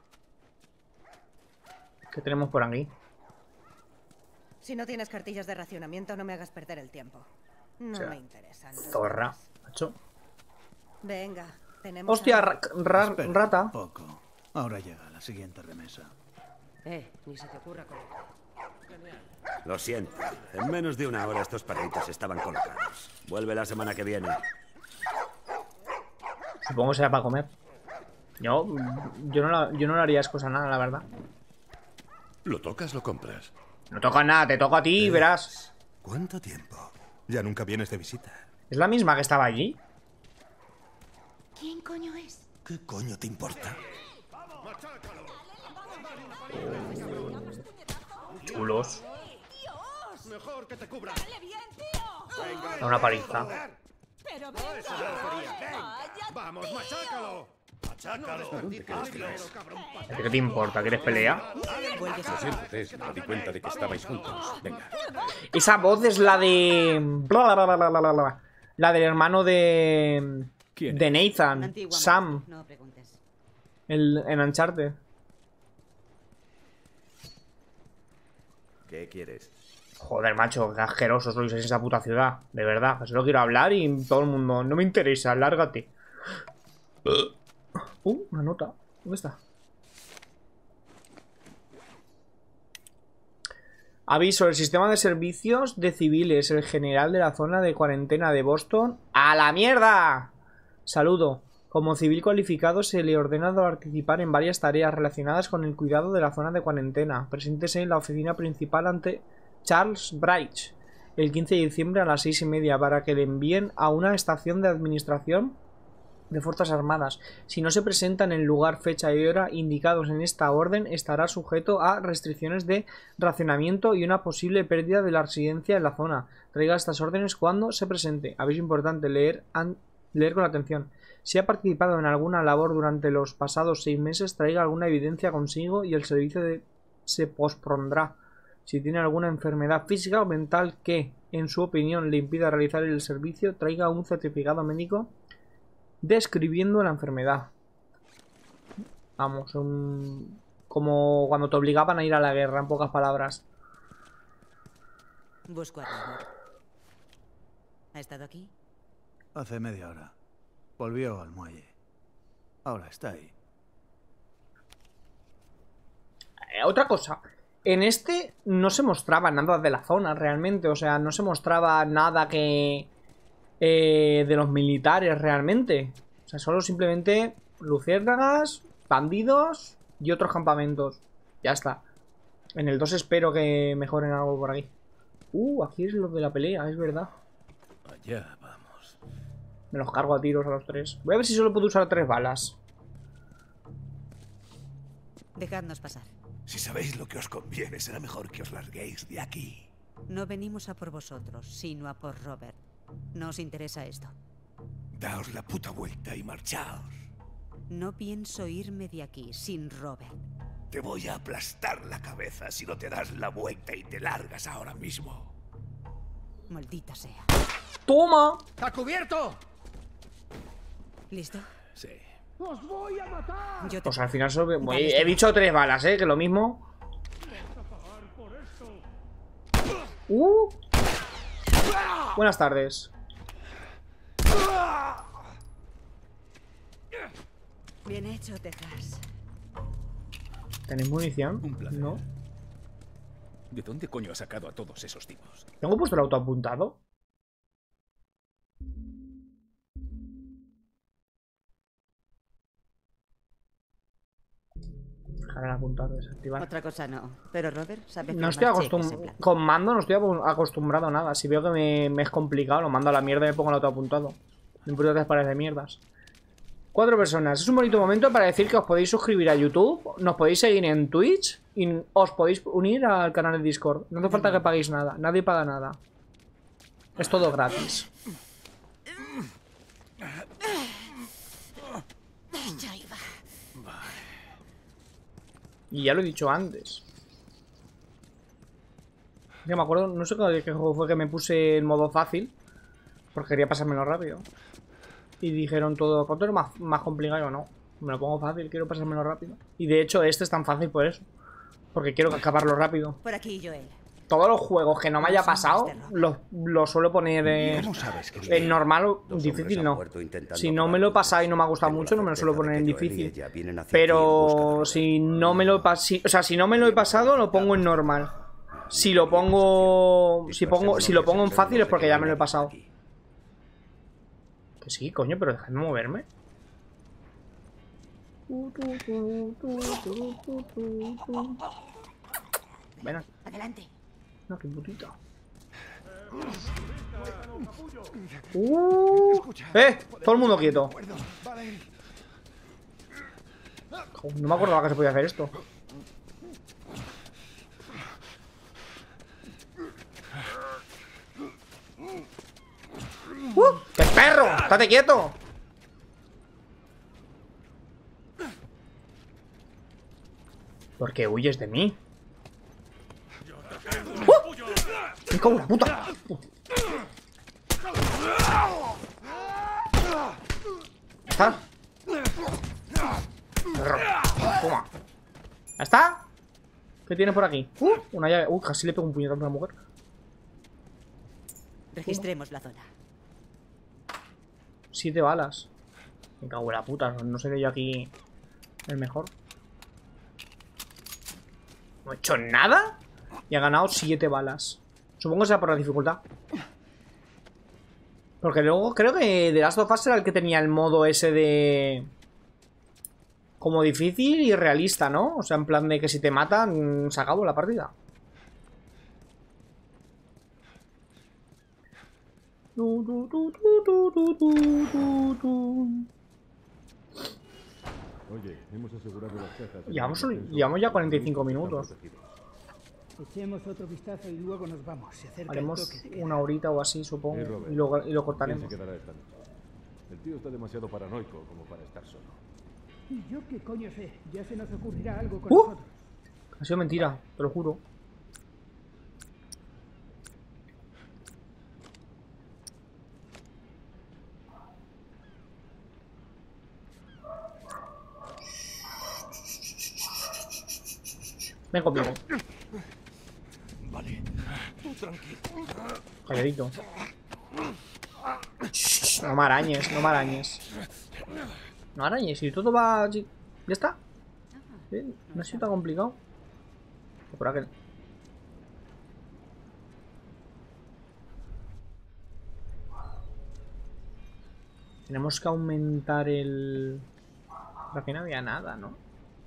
¿Qué tenemos por aquí? Si no tienes cartillas de racionamiento, no me hagas perder el tiempo. No O sea, me interesan. Zorra, macho. Venga, tenemos... Hostia, Espera rata. un poco. Ahora llega la siguiente remesa. Ni se te ocurra con... Lo siento. En menos de una hora estos perritos estaban colocados. Vuelve la semana que viene. Supongo que será para comer. Yo no le haría cosas a nada, la verdad. ¿Lo tocas, lo compras? No toca nada, te toca a ti y verás. ¿Cuánto tiempo? Ya nunca vienes de visita. ¿Es la misma que estaba allí? ¿Quién coño es? ¿Qué coño te importa? Chulos. Mejor que te cubra. Da una paliza. Pero vamos, machácalo. Machácalo. ¿A ti qué te importa? ¿Quieres pelea? Lo siento, Tess, me di cuenta de que estabais juntos. Venga. Esa voz es la de... La del hermano de... De Nathan. Sam. No preguntes. En Uncharted. ¿Qué quieres? Joder, macho, qué asquerosos sois en esa puta ciudad. De verdad, que solo quiero hablar y todo el mundo... No me interesa, lárgate. Una nota. ¿Dónde está? Aviso, el sistema de servicios de civiles, el general de la zona de cuarentena de Boston. ¡A la mierda! Saludo. Como civil cualificado se le ordena participar en varias tareas relacionadas con el cuidado de la zona de cuarentena. Preséntese en la oficina principal ante Charles Bright el 15 de diciembre a las 6:30 para que le envíen a una estación de administración de Fuerzas Armadas. Si no se presenta en el lugar, fecha y hora indicados en esta orden, estará sujeto a restricciones de racionamiento y una posible pérdida de la residencia en la zona. Traiga estas órdenes cuando se presente. Aviso importante, leer con atención. Si ha participado en alguna labor durante los pasados 6 meses, traiga alguna evidencia consigo y el servicio se pospondrá. Si tiene alguna enfermedad física o mental que, en su opinión, le impida realizar el servicio, traiga un certificado médico describiendo la enfermedad. Vamos, como cuando te obligaban a ir a la guerra, en pocas palabras. Busco a Robert. ¿Ha estado aquí? Hace media hora. Volvió al muelle. Ahora está ahí. Otra cosa. En este no se mostraba nada de la zona realmente. O sea, no se mostraba nada que... de los militares realmente. O sea, solo simplemente luciérnagas, bandidos y otros campamentos. Ya está. En el 2 espero que mejoren algo por aquí. Aquí es lo de la pelea, es verdad. Allá vamos. Me los cargo a tiros a los 3. Voy a ver si solo puedo usar 3 balas. Dejadnos pasar. Si sabéis lo que os conviene, será mejor que os larguéis de aquí. No venimos a por vosotros, sino a por Robert. ¿No os interesa esto? Daos la puta vuelta y marchaos. No pienso irme de aquí sin Robert. Te voy a aplastar la cabeza si no te das la vuelta y te largas ahora mismo. Maldita sea. ¡Toma! ¡A cubierto! ¿Listo? Sí. ¡Os voy a matar! Pues al final solo... he dicho 3 balas, que lo mismo. Buenas tardes. Bien hecho, Texas. ¿Tenéis munición? Un placer. ¿No? ¿De dónde coño has sacado a todos esos tipos? ¿Tengo puesto el auto apuntado? Dejar el apuntado, desactivar. Otra cosa no. Pero Robert sabe No estoy acostumbrado. Con mando no estoy acostumbrado a nada. Si veo que me es complicado, lo mando a la mierda y me pongo el auto apuntado. No importa que pares de mierdas. 4 personas. Es un bonito momento para decir que os podéis suscribir a YouTube, nos podéis seguir en Twitch y os podéis unir al canal de Discord. No hace falta que paguéis nada. Nadie paga nada. Es todo gratis. Y ya lo he dicho antes. Ya me acuerdo, no sé qué juego fue que me puse en modo fácil, porque quería pasármelo rápido. Y dijeron todo, ¿cuánto es más complicado? Yo no, me lo pongo fácil, quiero pasármelo rápido. Y de hecho este es tan fácil por eso, porque quiero acabarlo rápido. Por aquí, Joel. Todos los juegos que no me haya pasado los suelo poner en normal o difícil, no. Si no me lo he pasado y no me ha gustado mucho, no me lo suelo poner en difícil. Pero si no me lo he pasado, o sea, si no me lo he pasado, lo pongo en normal. Si lo pongo en fácil es porque ya me lo he pasado. Que sí, coño, pero dejadme moverme. Ven aquí. Adelante. No, qué putita. Todo el mundo quieto. No me acordaba que se podía hacer esto. ¡Qué perro! ¡Estate quieto! ¿Por qué huyes de mí? ¡Me cago en la puta! ¿Está? Toma. ¿Ya está? ¿Qué tiene por aquí? Una llave. Casi le pego un puñetazo a una mujer. Registremos la zona. 7 balas. Me cago en la puta. No seré yo aquí el mejor. No he hecho nada y ha ganado 7 balas. Supongo que sea por la dificultad. Porque luego creo que The Last of Us era el que tenía el modo ese de... como difícil y realista, ¿no? O sea, en plan de que si te matan, se acabó la partida. Oye, hemos asegurado las cajas. Llevamos ya 45 minutos. Echemos otro vistazo y luego nos vamos. Se acerca Haremos una horita o así, supongo, y lo cortaremos. ¿Quién se quedará esta noche? El tío está demasiado paranoico como para estar solo. ¿Y yo qué coño sé? Ya se nos ocurrirá algo con nosotros. Ha sido mentira, te lo juro. Ven conmigo. Vale, tú tranquilo. Calladito. No me arañes, no me arañes. No arañes, y todo va... ¿Ya está? ¿Sí? No ha sido tan complicado. Por aquel. Tenemos que aumentar el... Por aquí no había nada, ¿no?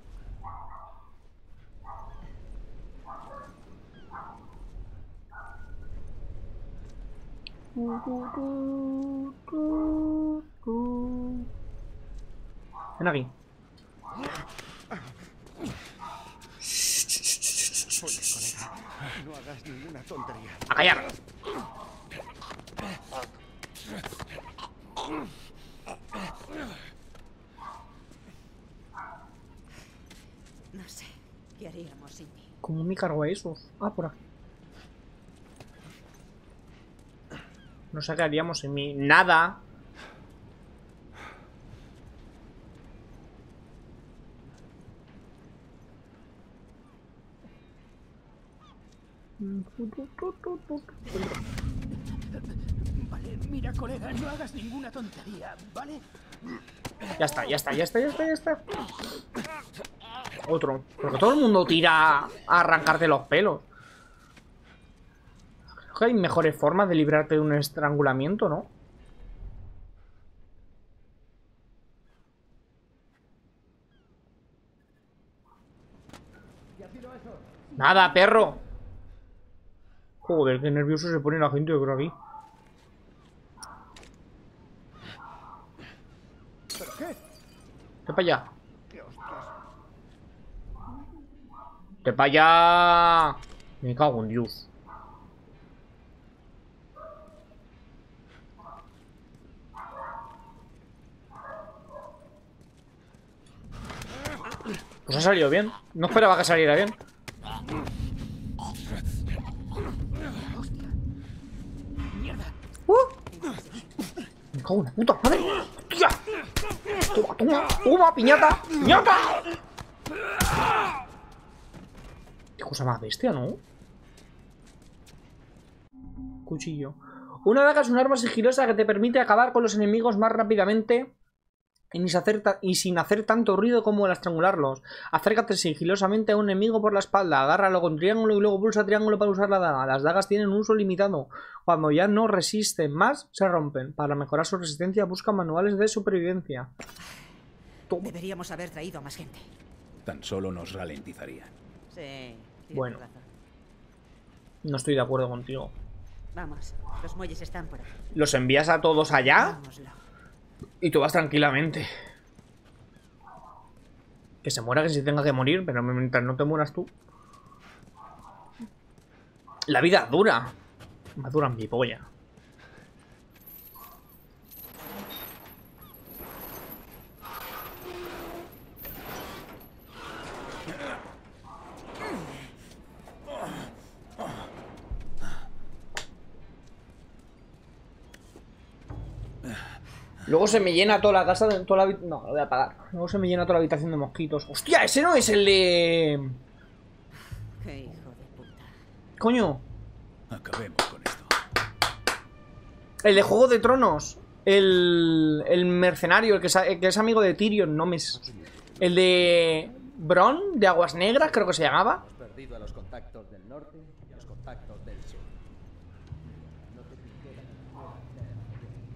Ven aquí. Oye, colega, no hagas ninguna tontería. ¡A callar! No sé, ¿qué haríamos sin ti? ¿Cómo me cargo a esos? Ah, por aquí. No sé qué haríamos sin mí. ¡Nada! Vale, mira, colega, no hagas ninguna tontería, ¿vale? Ya está, ya está, ya está, ya está, ya está. Otro. Porque todo el mundo tira a arrancarte los pelos. Creo que hay mejores formas de librarte de un estrangulamiento, ¿no? Nada, perro. Joder, qué nervioso se pone la gente por aquí. ¿Pero qué? Ve para allá. Ve para allá. Me cago en Dios. Pues ha salido bien. No esperaba que saliera bien. Me cago en la puta madre. ¡Hostia! Toma, toma, toma, piñata. ¡Piñata! Qué cosa más bestia, ¿no? Cuchillo. Una daga es un arma sigilosa que te permite acabar con los enemigos más rápidamente y sin hacer tanto ruido como al estrangularlos. Acércate sigilosamente a un enemigo por la espalda, agárralo con triángulo y luego pulsa triángulo para usar la daga. Las dagas tienen un uso limitado. Cuando ya no resisten más, se rompen. Para mejorar su resistencia, busca manuales de supervivencia. Deberíamos haber traído a más gente. Tan solo nos ralentizarían. Sí. Bueno. No estoy de acuerdo contigo. Vamos, los muelles están por aquí. ¿Los envías a todos allá? Vámoslo. Y tú vas tranquilamente. Que se muera, que se tenga que morir, pero mientras no te mueras tú. La vida dura. Más dura en mi polla. Luego se me llena toda la casa de toda la... No, lo voy a apagar. Luego se me llena toda la habitación de mosquitos. ¡Hostia! Ese no es el de... Qué hijo de puta. Coño. Acabemos con esto. El de Juego de Tronos. El mercenario, el que es amigo de Tyrion. No me... El de... Bronn, de Aguas Negras, creo que se llamaba. Hemos perdido a los contactos del norte y a los contactos del sur. No te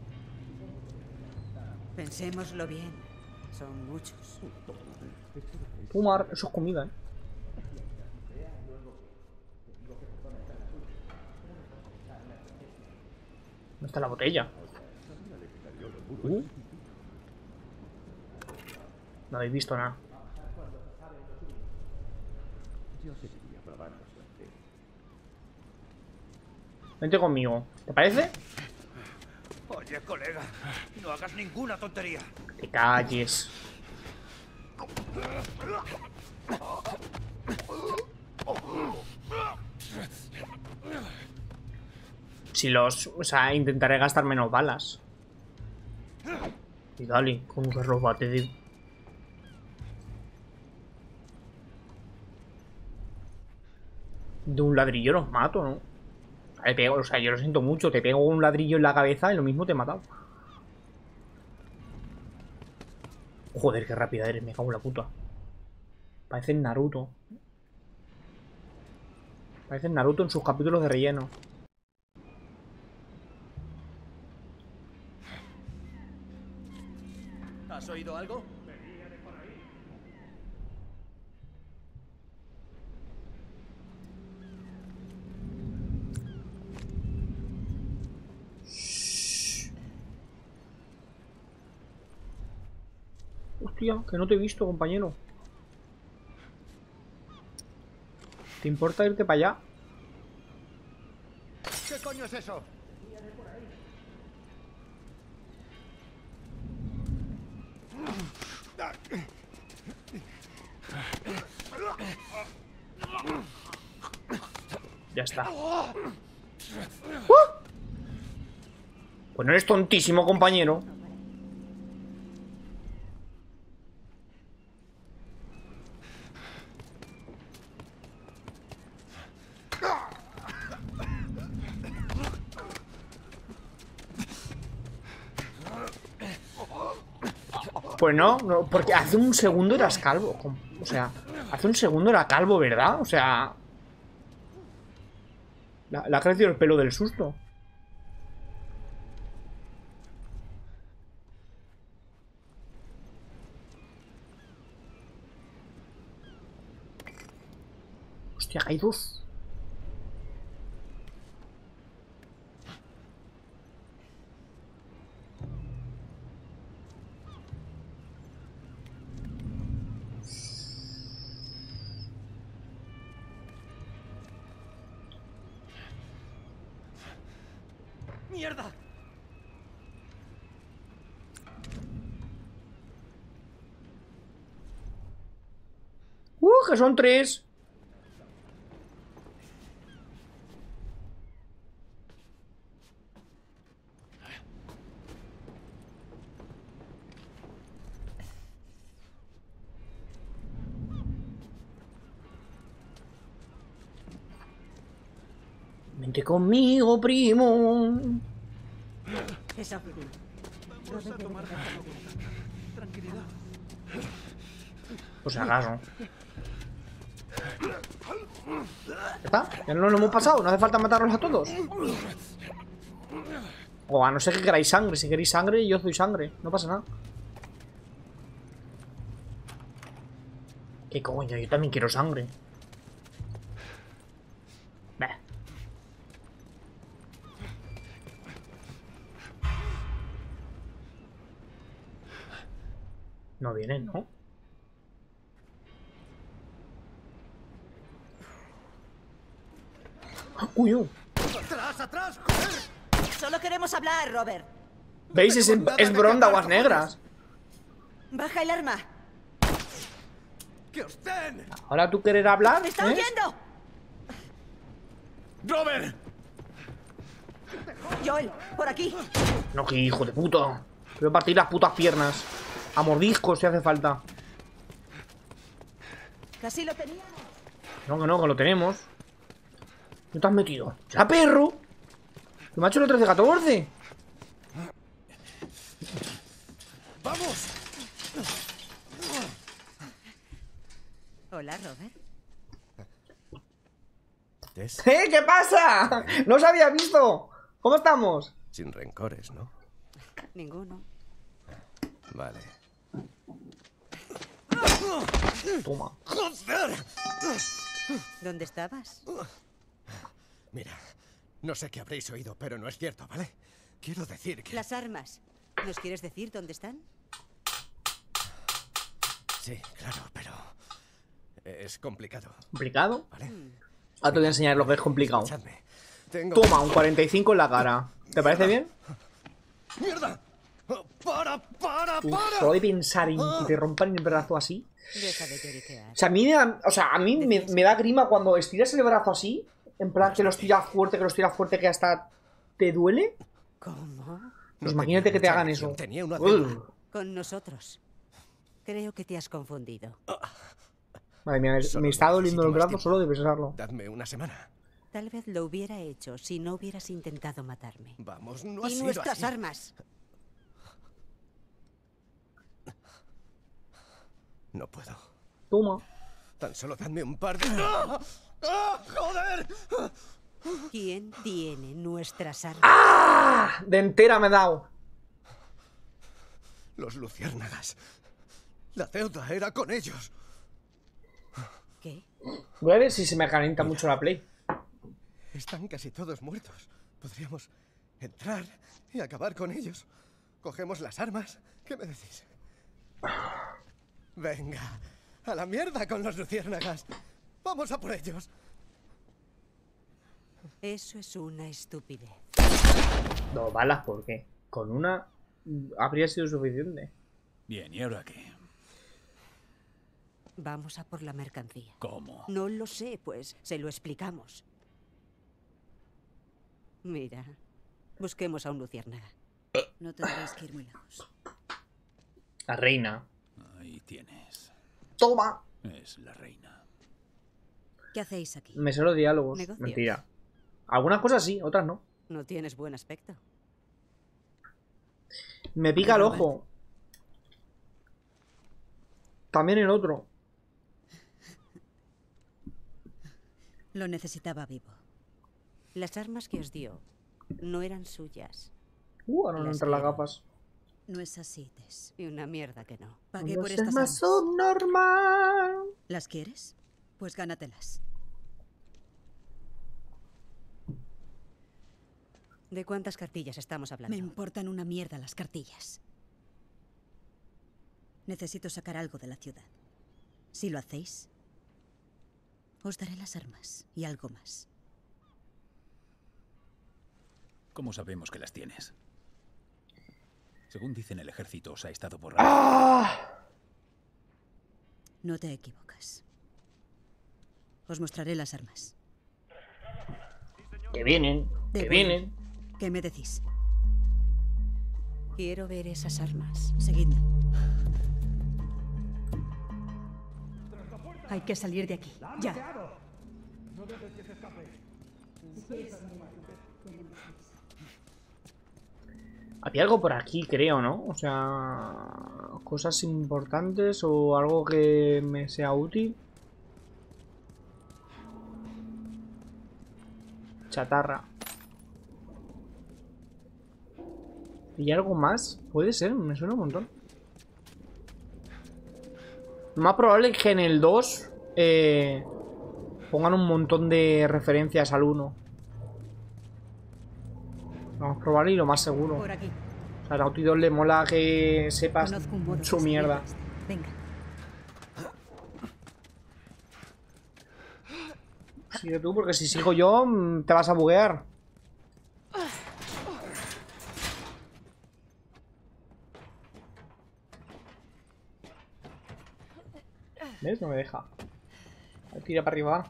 Pensémoslo bien. Son muchos. Fumar, eso es comida, ¿eh? ¿Dónde está la botella? No habéis visto nada. Vente conmigo, ¿te parece? Oye, colega, no hagas ninguna tontería. Te calles. Si los... O sea, intentaré gastar menos balas. Y dale, con usar los bates de un ladrillo los mato, ¿no? Le pego, o sea, yo lo siento mucho. Te pego un ladrillo en la cabeza y lo mismo te he matado. Joder, qué rápida eres, me cago en la puta. Parece Naruto. Parece Naruto en sus capítulos de relleno. ¿Has oído algo? Hostia, que no te he visto, compañero. ¿Te importa irte para allá? ¿Qué coño es eso? Ya está. Pues no eres tontísimo, compañero. Pues no, porque hace un segundo eras calvo. O sea, hace un segundo era calvo, ¿verdad? O sea... Le ha crecido el pelo del susto. Hostia, hay dos. ¡Mierda! Que son tres. Vente conmigo, primo. Eso. Vamos a tomar tranquilidad. Pues agarro. ¿Ya está? Ya no lo hemos pasado. No hace falta matarlos a todos. O a no ser que queráis sangre. Si queréis sangre, yo os doy sangre. No pasa nada. ¿Qué coño? Yo también quiero sangre. Bah. No vienen, ¿no? ¡Uy! ¡Atrás, atrás! Solo queremos hablar, Robert. ¿Veis? Es Bron de Aguas Negras. Baja el arma. ¡Que os den! ¿Ahora tú querer hablar? ¡Me está oyendo! ¡Robert! Joel, por aquí. No, que hijo de puta. Quiero partir las putas piernas. A mordiscos si hace falta. Casi lo teníamos. No, que lo tenemos. ¿No te has metido? ¡Ya, perro! Que me ha hecho el 13-14. ¡Vamos! Hola, Robert. ¿Qué pasa? No os había visto. ¿Cómo estamos? Sin rencores, ¿no? Ninguno. Vale. Toma. ¡Joder! ¿Dónde estabas? Mira, no sé qué habréis oído, pero no es cierto, ¿vale? Quiero decir que... Las armas. ¿Nos quieres decir dónde están? Sí, claro, pero... es complicado. ¿Complicado? ¿Vale? Ahora te voy a enseñar lo que es complicado. Tengo... Toma, un 45 en la cara. ¿Te parece bien? ¡Mierda! ¡Para! Solo de pensar en que te rompan el brazo así. Deja de lloriquear. O sea, a mí me da grima cuando estiras el brazo así. En plan, que lo estiras fuerte, que hasta te duele. ¿Cómo? Pues imagínate que te hagan eso. Con nosotros. Creo que te has confundido. Madre mía, me está doliendo el brazo solo de pensarlo. Dadme una semana. Tal vez lo hubiera hecho si no hubieras intentado matarme. Vamos, no ha y sido nuestras así. armas. No puedo. Toma. Tan solo dadme un par de... ¡Ah! ¡Ah! ¡Joder! ¿Quién tiene nuestras armas? ¡Ah! De entera me he dado. Los luciérnagas. La deuda era con ellos. ¿Qué? Voy a ver si se me calienta mucho la Play. Están casi todos muertos. Podríamos entrar y acabar con ellos. Cogemos las armas. ¿Qué me decís? Venga, a la mierda con los luciérnagas. Vamos a por ellos. Eso es una estupidez. 2 balas, ¿por qué? Con una habría sido suficiente. Bien, ¿y ahora qué? Vamos a por la mercancía. ¿Cómo? No lo sé, pues se lo explicamos. Mira, busquemos a un luciérnaga. No tendréis que ir muy lejos. La reina. Ahí tienes. ¡Toma! Es la reina. ¿Qué hacéis aquí? Me sé los diálogos. ¿Negocios? Mentira. Algunas cosas sí, otras no. No tienes buen aspecto. Me pica el ojo. También el otro. Lo necesitaba vivo. Las armas que os dio no eran suyas. Ahora no entran las gafas. No es así, Tess. Y una mierda que no. Pagué No por seas estas más armas. subnormal. ¿Las quieres? Pues gánatelas. ¿De cuántas cartillas estamos hablando? Me importan una mierda las cartillas. Necesito sacar algo de la ciudad. Si lo hacéis, os daré las armas y algo más. ¿Cómo sabemos que las tienes? Según dicen, el ejército os ha estado borrando. ¡Ah! No te equivocas. Os mostraré las armas. Que vienen, que vienen. ¿Qué me decís? Quiero ver esas armas. Seguidme. Hay que salir de aquí. Ya. No dejes que se escape. Había algo por aquí, creo, ¿no? O sea, cosas importantes o algo que me sea útil. Chatarra. ¿Y algo más? Puede ser, me suena un montón. Lo más probable es que en el 2 pongan un montón de referencias al 1. Vamos a probar y lo más seguro. Por aquí. O sea, a Naughty Dog le mola que sepas Conozco un modo su de mierda. salir de esta. Venga. Sigue tú, porque si sigo yo, te vas a buguear. ¿Ves? No me deja. Tira para arriba.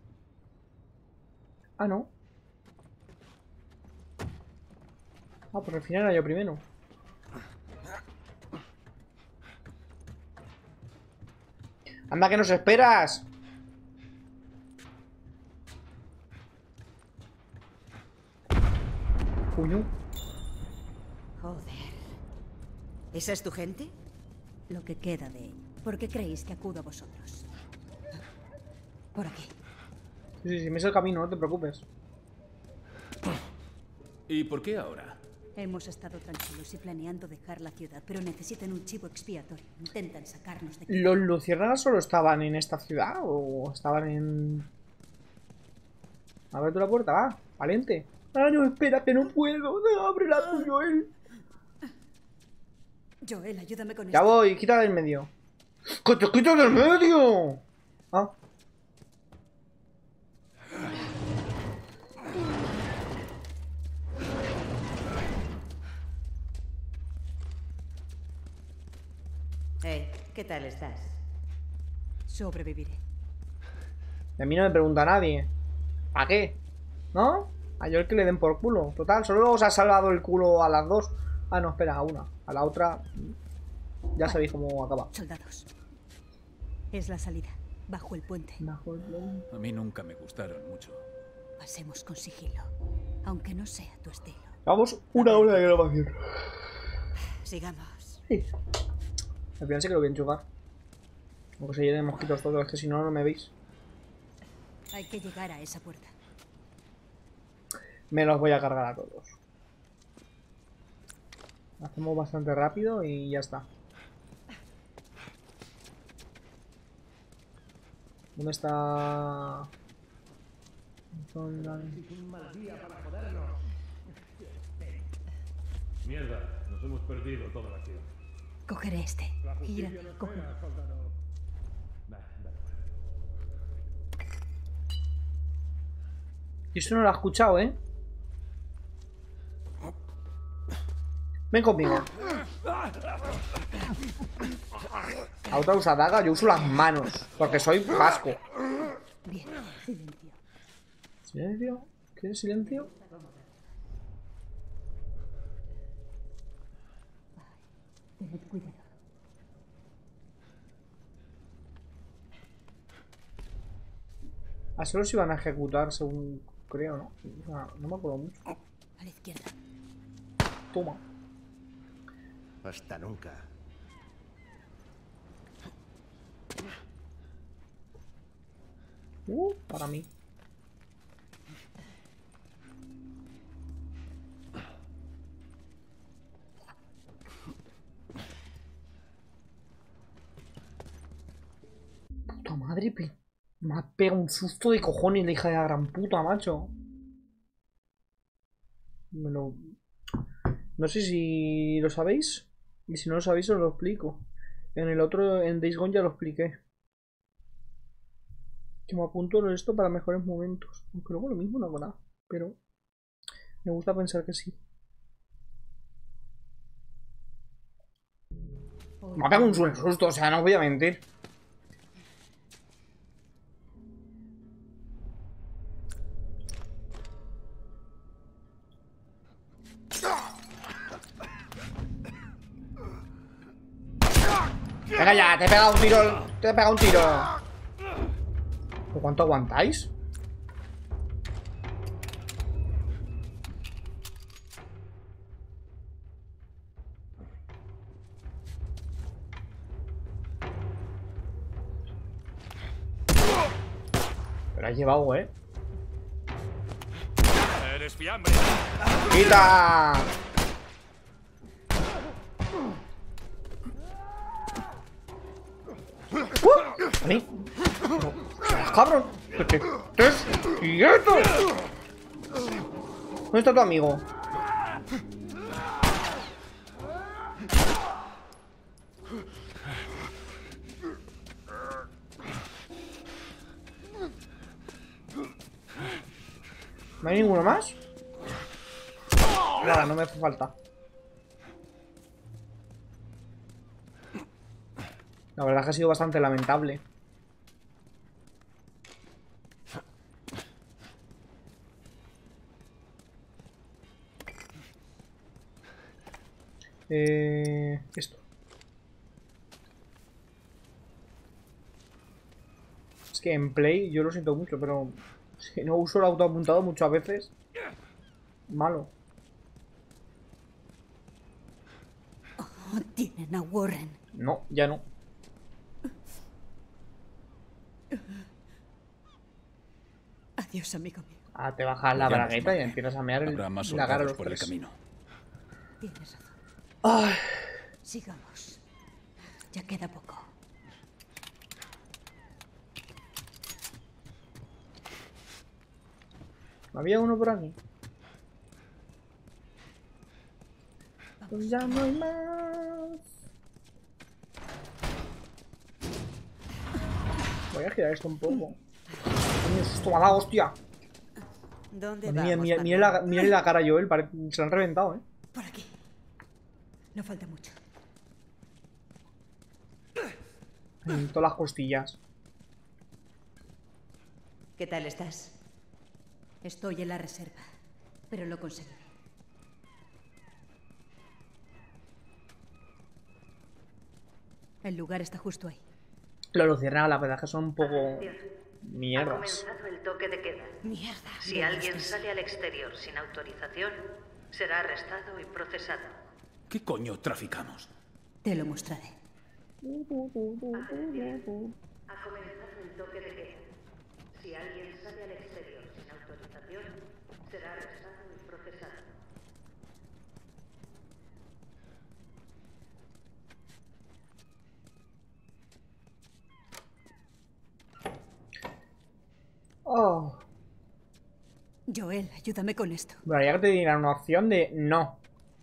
Ah, no. Ah, pues al final era yo primero. ¡Anda, que nos esperas! Puño. Joder. ¿Esa es tu gente? Lo que queda de él. ¿Por qué creéis que acudo a vosotros? Por aquí. Sí, me es el camino, no te preocupes. ¿Y por qué ahora? Hemos estado tranquilos y planeando dejar la ciudad, pero necesitan un chivo expiatorio. Intentan sacarnos de aquí. ¿Los luciérnagas solo estaban en esta ciudad o estaban en...? Abre tú la puerta, va, valiente. Ah, no, espera, que no puedo. Ábrela tú, Joel. Joel, ayúdame con Ya esto. voy, quita del medio. ¡Que te quito del medio! Ah. Hey, ¿qué tal estás? Sobreviviré. De mí no me pregunta nadie. ¿Para qué? ¿No? A Joel que le den por culo. Total, solo os ha salvado el culo a las dos. Ah, no, espera, a una. A la otra... Ya sabéis cómo acaba. Soldados. Es la salida. Bajo el puente. A mí nunca me gustaron mucho. Pasemos con sigilo. Aunque no sea tu estilo. Vamos, 1 hora de grabación. Sigamos. Sí. Al final sí que lo voy a enchufar. Aunque se llenen de mosquitos todo, es que si no, no me veis. Hay que llegar a esa puerta. Me los voy a cargar a todos. Hacemos bastante rápido y ya está. ¿Dónde está...? Mierda, nos hemos perdido toda la ciudad. Cogeré este. Gira, coge. Y esto no lo he escuchado, ¿eh? Ven conmigo. La otra usa daga, yo uso las manos. Porque soy vasco. Bien, silencio. ¿Silencio? ¿Qué es silencio? Tened cuidado. A solo se iban a ejecutar según creo, ¿no? O sea, no me acuerdo mucho. A la izquierda. Toma. Hasta nunca. Para mí. Puta madre, me ha pegado un susto de cojones la hija de la gran puta, macho. No sé si lo sabéis. Y si no lo sabéis, os lo explico. En el otro, en Days Gone ya lo expliqué. Que me apunto esto para mejores momentos. Aunque luego lo mismo no hago nada. Pero me gusta pensar que sí. Me ha pegado un susto, o sea, no os voy a mentir. Venga ya, te he pegado un tiro. Te he pegado un tiro. ¿Por cuánto aguantáis? Pero has llevado, Eres fiambre. ¡Quita! ¿A mí? ¡Cabrón! ¡Qué quieto! ¿Dónde está tu amigo? ¿No hay ninguno más? Nada, no me hace falta. La verdad es que ha sido bastante lamentable. Esto. Es que en Play yo lo siento mucho, pero si no uso el auto apuntado muchas veces, malo. Oh, tienen a Warren. No, ya no. Adiós, amigo mío. Ah, te bajas la bragueta y empiezas a mear Habrá más la cara a soldados los por el tres. camino. Tienes razón. Ay. Sigamos. Ya queda poco. Había uno por aquí. Pues ya no hay más. Voy a girar esto un poco. Coño, susto me ha dado, hostia. ¿Dónde Mira, vamos, mira la cara a Joel, se la han reventado, Por aquí. No falta mucho. En todas las costillas. ¿Qué tal estás? Estoy en la reserva, pero lo conseguiré. El lugar está justo ahí. Los luciérnagas, la verdad es que son un poco mierdas. Ha comenzado el toque de queda. Mierda. Si alguien sale al exterior sin autorización, será arrestado y procesado. ¿Qué coño traficamos? Te lo mostraré. Ha comenzado el toque de queda. Si alguien sale al exterior sin autorización, será arrestado y procesado. Oh. Joel, ayúdame con esto. Bueno, ya que te dirán una opción de no.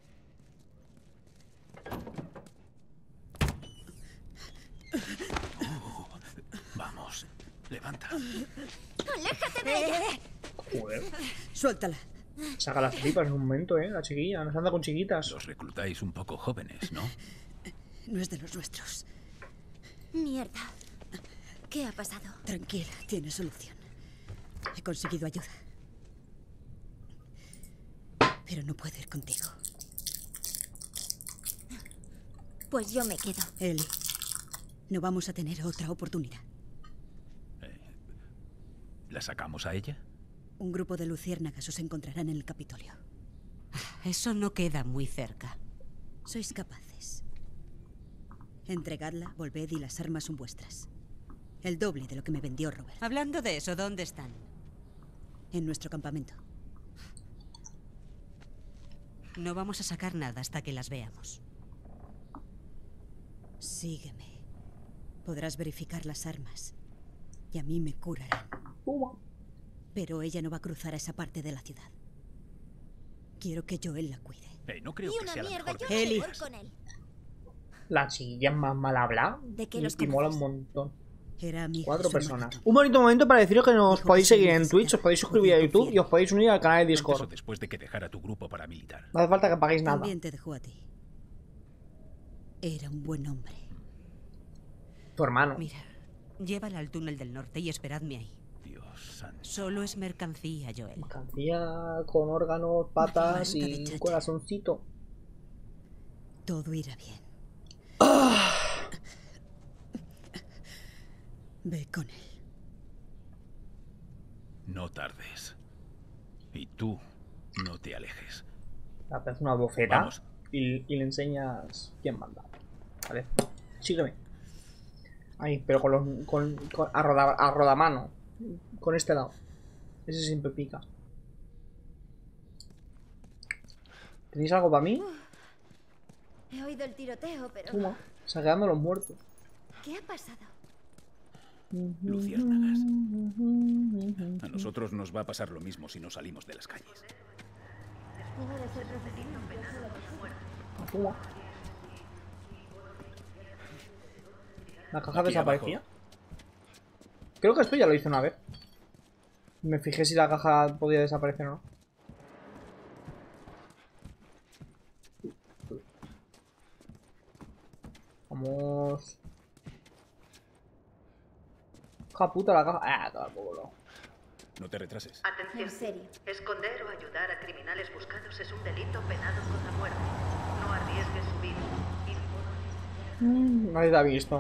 Vamos, levanta. ¡Aléjate de ella! Joder. Suéltala. Saca las tripas en un momento, la chiquilla. Nos anda con chiquitas. Los reclutáis un poco jóvenes, ¿no? No es de los nuestros. Mierda. ¿Qué ha pasado? Tranquila, tiene solución. He conseguido ayuda. Pero no puedo ir contigo. Pues yo me quedo. Ellie, no vamos a tener otra oportunidad. ¿La sacamos a ella? Un grupo de luciérnagas os encontrarán en el Capitolio. Eso no queda muy cerca. Sois capaces. Entregadla, volved y las armas son vuestras. El doble de lo que me vendió Robert. Hablando de eso, ¿dónde están? En nuestro campamento. No vamos a sacar nada hasta que las veamos. Sígueme. Podrás verificar las armas. Y a mí me curarán. Pero ella no va a cruzar a esa parte de la ciudad. Quiero que Joel la cuide. No creo que sea la mejor yo Ellie. me voy con él. La chiquilla es más mal hablada. ¿De qué Y los mola un conoces? montón. Era amiga 4 de su personas. marido. Un bonito momento para deciros que nos podéis seguir en Twitch, os podéis suscribir a YouTube y os podéis unir al canal de Discord. Después de que dejara tu grupo paramilitar. No hace falta que paguéis nada. También te dejó a ti. Era un buen hombre. Tu hermano. Mira, llévala al túnel del norte y esperadme ahí. Dios santo. Solo es mercancía, Joel. Mercancía con órganos, patas Una y de chacha. corazoncito. Todo irá bien. Ve con él. No tardes. Y tú, no te alejes. Le haces una bofeta Vamos. y le enseñas quién manda. Vale. Sígueme. Ahí, pero a rodamano. Con este lado. Ese siempre pica. ¿Tenéis algo para mí? He oído el tiroteo, pero... Toma. Saqueando los muertos. ¿Qué ha pasado? Luciérnagas. A nosotros nos va a pasar lo mismo si no salimos de las calles. Toma. La caja Aquí desaparecía. abajo. Creo que esto ya lo hice una vez. Me fijé si la caja podía desaparecer o no. Vamos. Hija puta la caja. Ah, tampoco lo. No te retrases. Atención. En serio. Esconder o ayudar a criminales buscados es un delito penado con la muerte. No arriesgue su vida. Nadie te ha visto.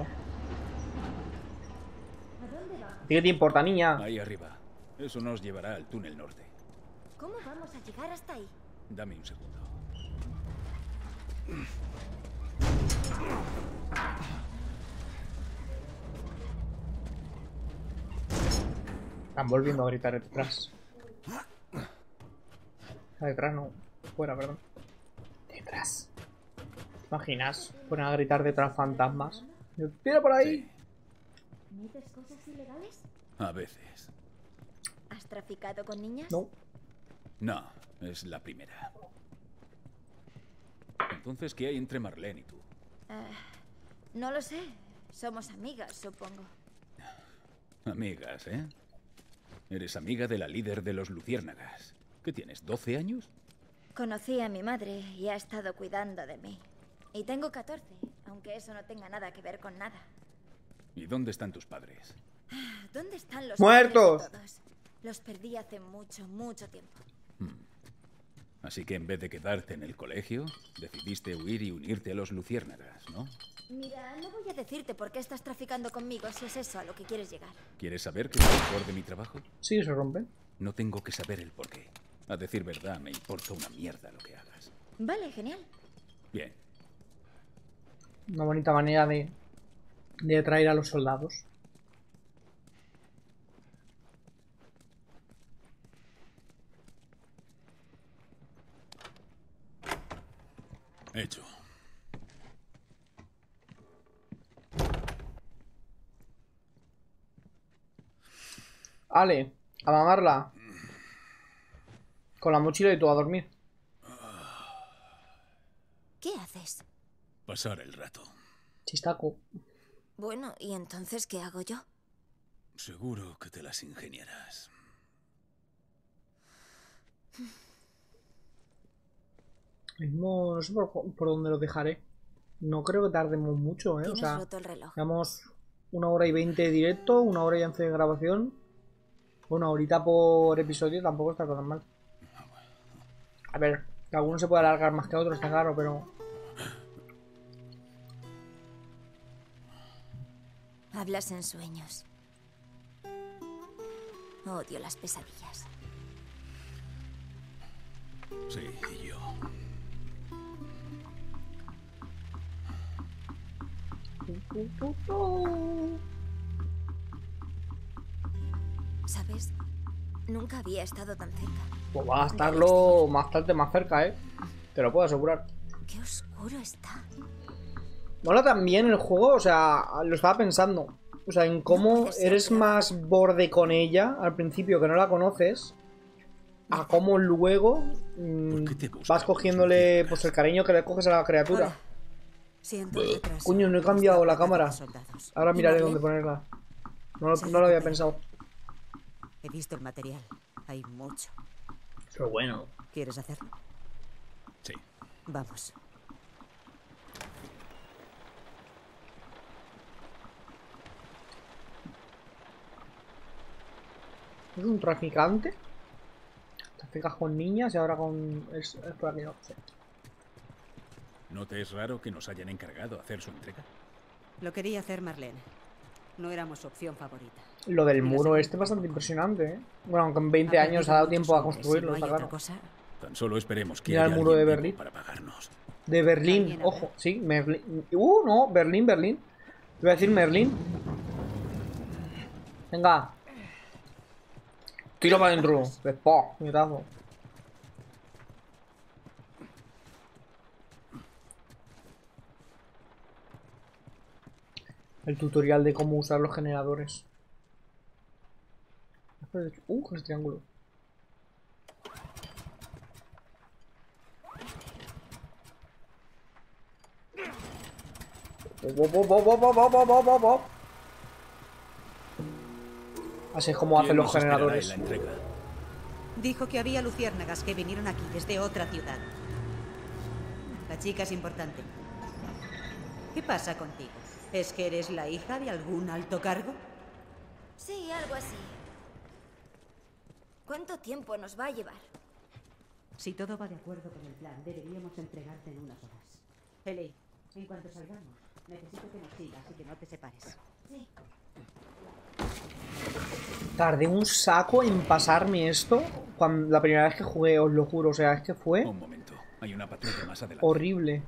¿A ti qué te importa, niña? Ahí arriba. Eso nos llevará al túnel norte. ¿Cómo vamos a llegar hasta ahí? Dame un segundo. Están volviendo a gritar detrás. Detrás no. Fuera, perdón. Detrás. imaginas? Ponen a gritar detrás fantasmas. ¡Tira por ahí! ¿Metes cosas ilegales? A veces. ¿Has traficado con niñas? No. No, es la primera. Entonces, ¿qué hay entre Marlene y tú? No lo sé. Somos amigas, supongo. Amigas, ¿eh? Eres amiga de la líder de los luciérnagas. ¿Qué tienes, 12 años? Conocí a mi madre y ha estado cuidando de mí. Y tengo 14, aunque eso no tenga nada que ver con nada. ¿Y dónde están tus padres? ¿Dónde están los ¡muertos! padres de todos? Los perdí hace mucho, mucho tiempo. Así que en vez de quedarte en el colegio, decidiste huir y unirte a los luciérnagas, ¿no? Mira, no voy a decirte por qué estás traficando conmigo si es eso a lo que quieres llegar. ¿Quieres saber qué es lo mejor de mi trabajo? Sí, se rompen. No tengo que saber el porqué. A decir verdad, me importa una mierda lo que hagas. Vale, genial. Bien. Una bonita manera de atraer a los soldados. Hecho. Ale, a mamarla. Con la mochila y tú a dormir. ¿Qué haces? Pasar el rato. Chistaco. Bueno, ¿y entonces qué hago yo? Seguro que te las ingeniarás. Mismo, no sé por dónde lo dejaré. No creo que tardemos mucho, ¿eh? O sea, roto el reloj. llevamos 1 hora y 20 de directo, 1 hora y 11 de grabación. Bueno, ahorita por episodio tampoco está tan mal. A ver, que algunos se puede alargar más que otros, está claro, pero... Hablas en sueños. Odio las pesadillas. Sí, y yo. ¿Sabes? Nunca había estado tan cerca. Pues va a estarlo bastante más cerca, ¿eh? Te lo puedo asegurar. Qué oscuro está. Mola también el juego, o sea, lo estaba pensando. O sea, en cómo eres más borde con ella al principio, que no la conoces, a cómo luego vas cogiéndole pues el cariño que le coges a la criatura. Coño, no he cambiado la cámara. Ahora miraré dónde ponerla. No lo había pensado. He visto el material. Hay mucho. Pero bueno. ¿Quieres hacerlo? Sí. Vamos. ¿Es un traficante? Traficas con niñas y ahora con... Es por aquí, no sé. ¿No te es raro que nos hayan encargado hacer su entrega? Lo quería hacer Marlene. No éramos su opción favorita. Lo del muro este es bastante impresionante, ¿eh? Bueno, aunque en 20 años ha dado tiempo a construirlo, está claro. Tan solo esperemos que mira haya el muro de alguien Berlín. para pagarnos. De Berlín, ojo, sí, Merlín. No, Berlín. Te voy a decir Merlín. Venga. Tiro para adentro. Despo, mirazo. El tutorial de cómo usar los generadores. Con ese triángulo. Así es como hacen los generadores. Dijo que había luciérnagas que vinieron aquí desde otra ciudad. La chica es importante. ¿Qué pasa contigo? ¿Es que eres la hija de algún alto cargo? Sí, algo así. ¿Cuánto tiempo nos va a llevar? Si todo va de acuerdo con el plan, deberíamos entregarte en unas horas. Ellie, en cuanto salgamos, necesito que nos sigas y que no te separes. Sí. Tardé un saco en pasarme esto la primera vez que jugué, os lo juro. O sea, es que fue... Un momento, hay una patrulla más adelante. Horrible.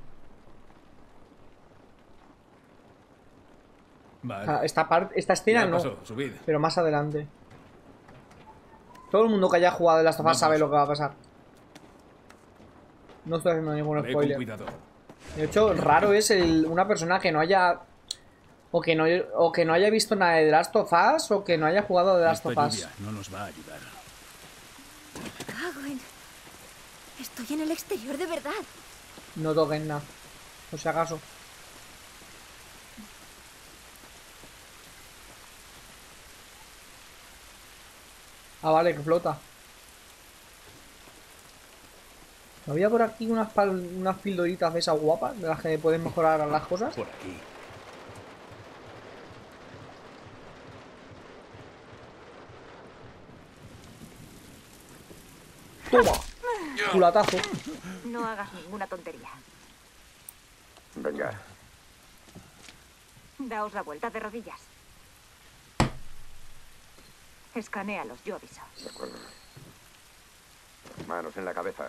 Vale. O sea, esta escena no, pero más adelante. Todo el mundo que haya jugado en Last of Us sabe lo que va a pasar. No estoy haciendo ningún spoiler. Con cuidado. De hecho, raro es una persona que no haya... O que no haya visto nada de The Last of Us o que no haya jugado The Last of Us. Esta lluvia no nos va a ayudar. Cago en... Estoy en el exterior de verdad. No toquen nada. Por si acaso. Ah, vale, que flota. ¿No había por aquí unas pildoritas de esas guapas? De las que pueden mejorar las cosas. Por aquí. Toma. Culatazo. No hagas ninguna tontería. Venga. Daos la vuelta de rodillas. Escanéalos, yo aviso. De acuerdo. Manos en la cabeza.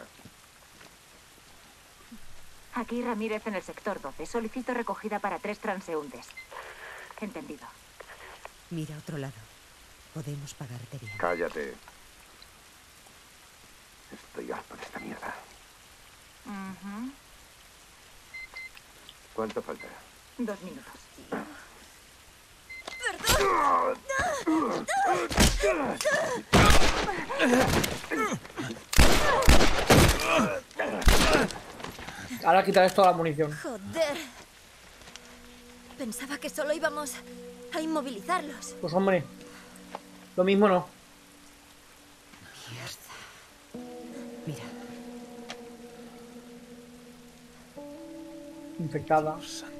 Aquí Ramírez en el sector 12. Solicito recogida para 3 transeúntes. Entendido. Mira a otro lado. Podemos pagarte bien. Cállate. Estoy harto de esta mierda. ¿Cuánto falta? 2 minutos. Ahora quitarles toda la munición. Joder. Pensaba que solo íbamos a inmovilizarlos. Pues hombre, lo mismo no. Mira. Infectada. Dios santo.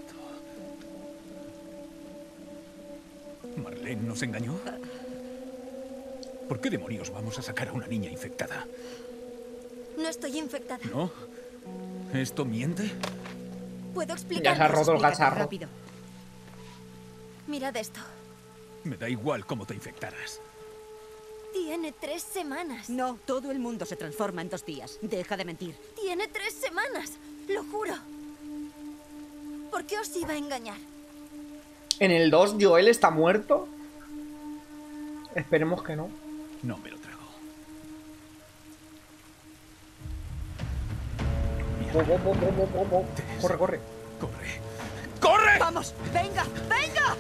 ¿Marlene nos engañó? ¿Por qué demonios vamos a sacar a una niña infectada? No estoy infectada. ¿No? ¿Esto miente? Puedo explicar. Ya se ha roto el cacharro. Rápido. Mirad esto. Me da igual cómo te infectaras. Tiene 3 semanas. No, todo el mundo se transforma en 2 días. Deja de mentir. Tiene 3 semanas. Lo juro. ¿Por qué os iba a engañar? ¿En el 2 Joel está muerto? Esperemos que no. No me lo trago. Corre, corre. ¡Corre! ¡Corre! ¡Vamos! ¡Venga! ¡Venga!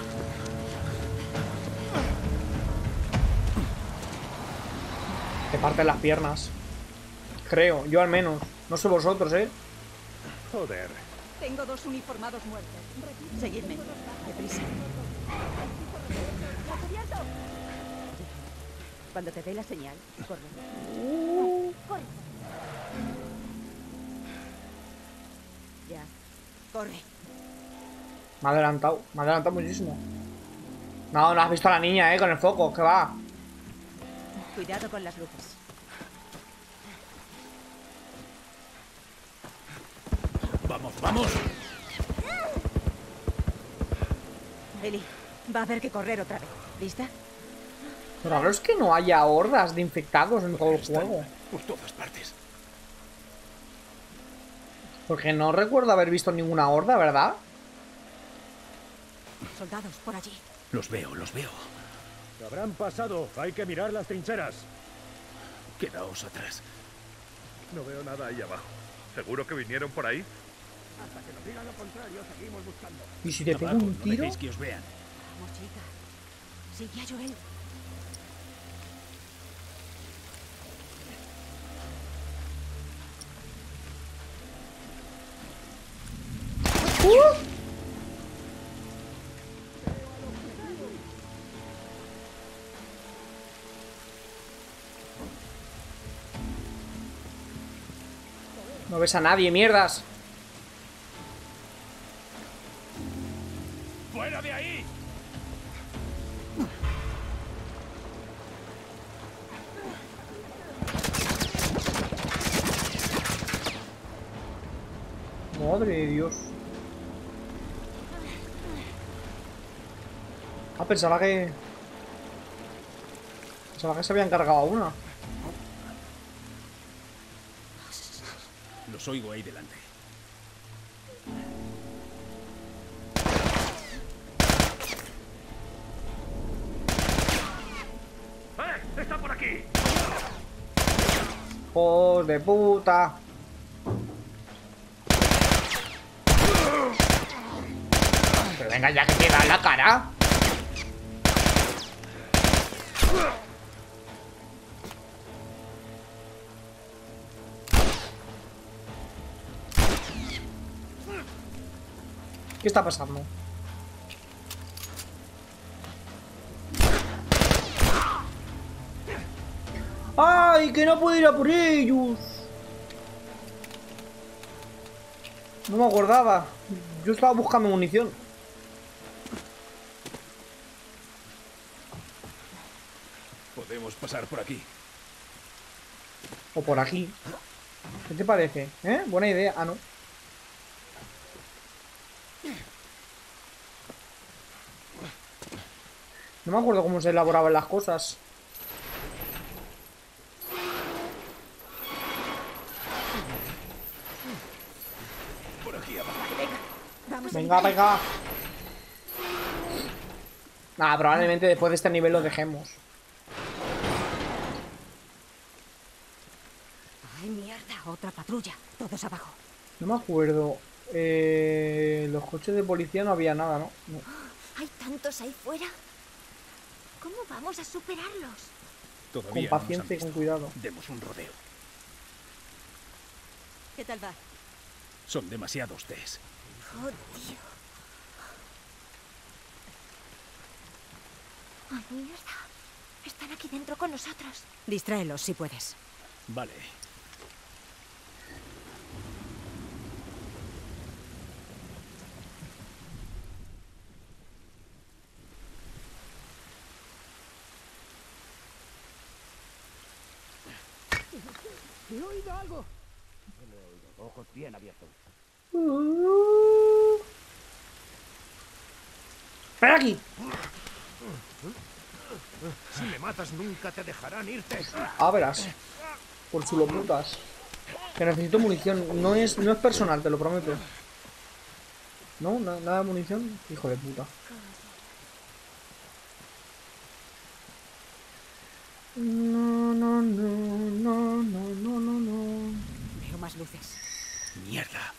Te parten las piernas. Creo, yo al menos. No sé vosotros, ¿eh? Joder. Tengo 2 uniformados muertos. Seguidme. Deprisa. Cuando te dé la señal, corre. Corre. Ya. Corre. Me ha adelantado muchísimo. No, no has visto a la niña, con el foco, que va. Cuidado con las luces. ¡Vamos, vamos! Eli, va a haber que correr otra vez. ¿Lista? Lo raro es que no haya hordas de infectados en todo el juego. Por todas partes. Porque no recuerdo haber visto ninguna horda, ¿verdad? Soldados, por allí. Los veo, los veo. Se habrán pasado. Hay que mirar las trincheras. Quedaos atrás. No veo nada ahí abajo. ¿Seguro que vinieron por ahí? Hasta que nos digan lo contrario, seguimos buscando. ¿Y si te pego Abajo, un no tiro? dejéis que os vean. Vamos, chica. Sigue a Joel. No ves a nadie, mierdas. ¡Fuera de ahí! Madre de Dios. Ah, pensaba que se habían cargado a una. Los oigo ahí delante. ¡Está por aquí! ¡Hijos de puta! venga ya que te da en la cara. ¿Qué está pasando? ¡Ay! ¡Que no puedo ir a por ellos! No me acordaba. Yo estaba buscando munición. Podemos pasar por aquí. O por aquí. ¿Qué te parece? ¿Eh? Buena idea. Ah, no. No me acuerdo cómo se elaboraban las cosas. Por aquí abajo. Venga, venga. Nada, probablemente después de este nivel lo dejemos. Ay, mierda, otra patrulla. Todos abajo. No me acuerdo. Los coches de policía no había nada, ¿no? No. ¿Hay tantos ahí fuera? ¿Cómo vamos a superarlos? Todavía Con paciencia y con cuidado. Demos un rodeo. ¿Qué tal va? Son demasiados test. Oh, tío. ¡Ay, mierda! Están aquí dentro con nosotros. Distráelos si puedes. Vale. He oído algo. Ojos bien abiertos. ¡Ven aquí! Si me matas nunca te dejarán irte. Ah, verás. Por chulo putas. Que necesito munición. No es personal, te lo prometo. No, nada de munición. Hijo de puta. No, no, no, no, no, no, no, no. Veo más luces. Mierda.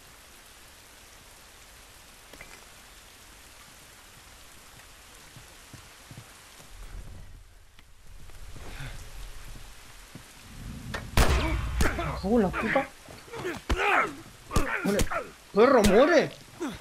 ¡Oh, la puta! ¡Muere! ¡Perro, muere!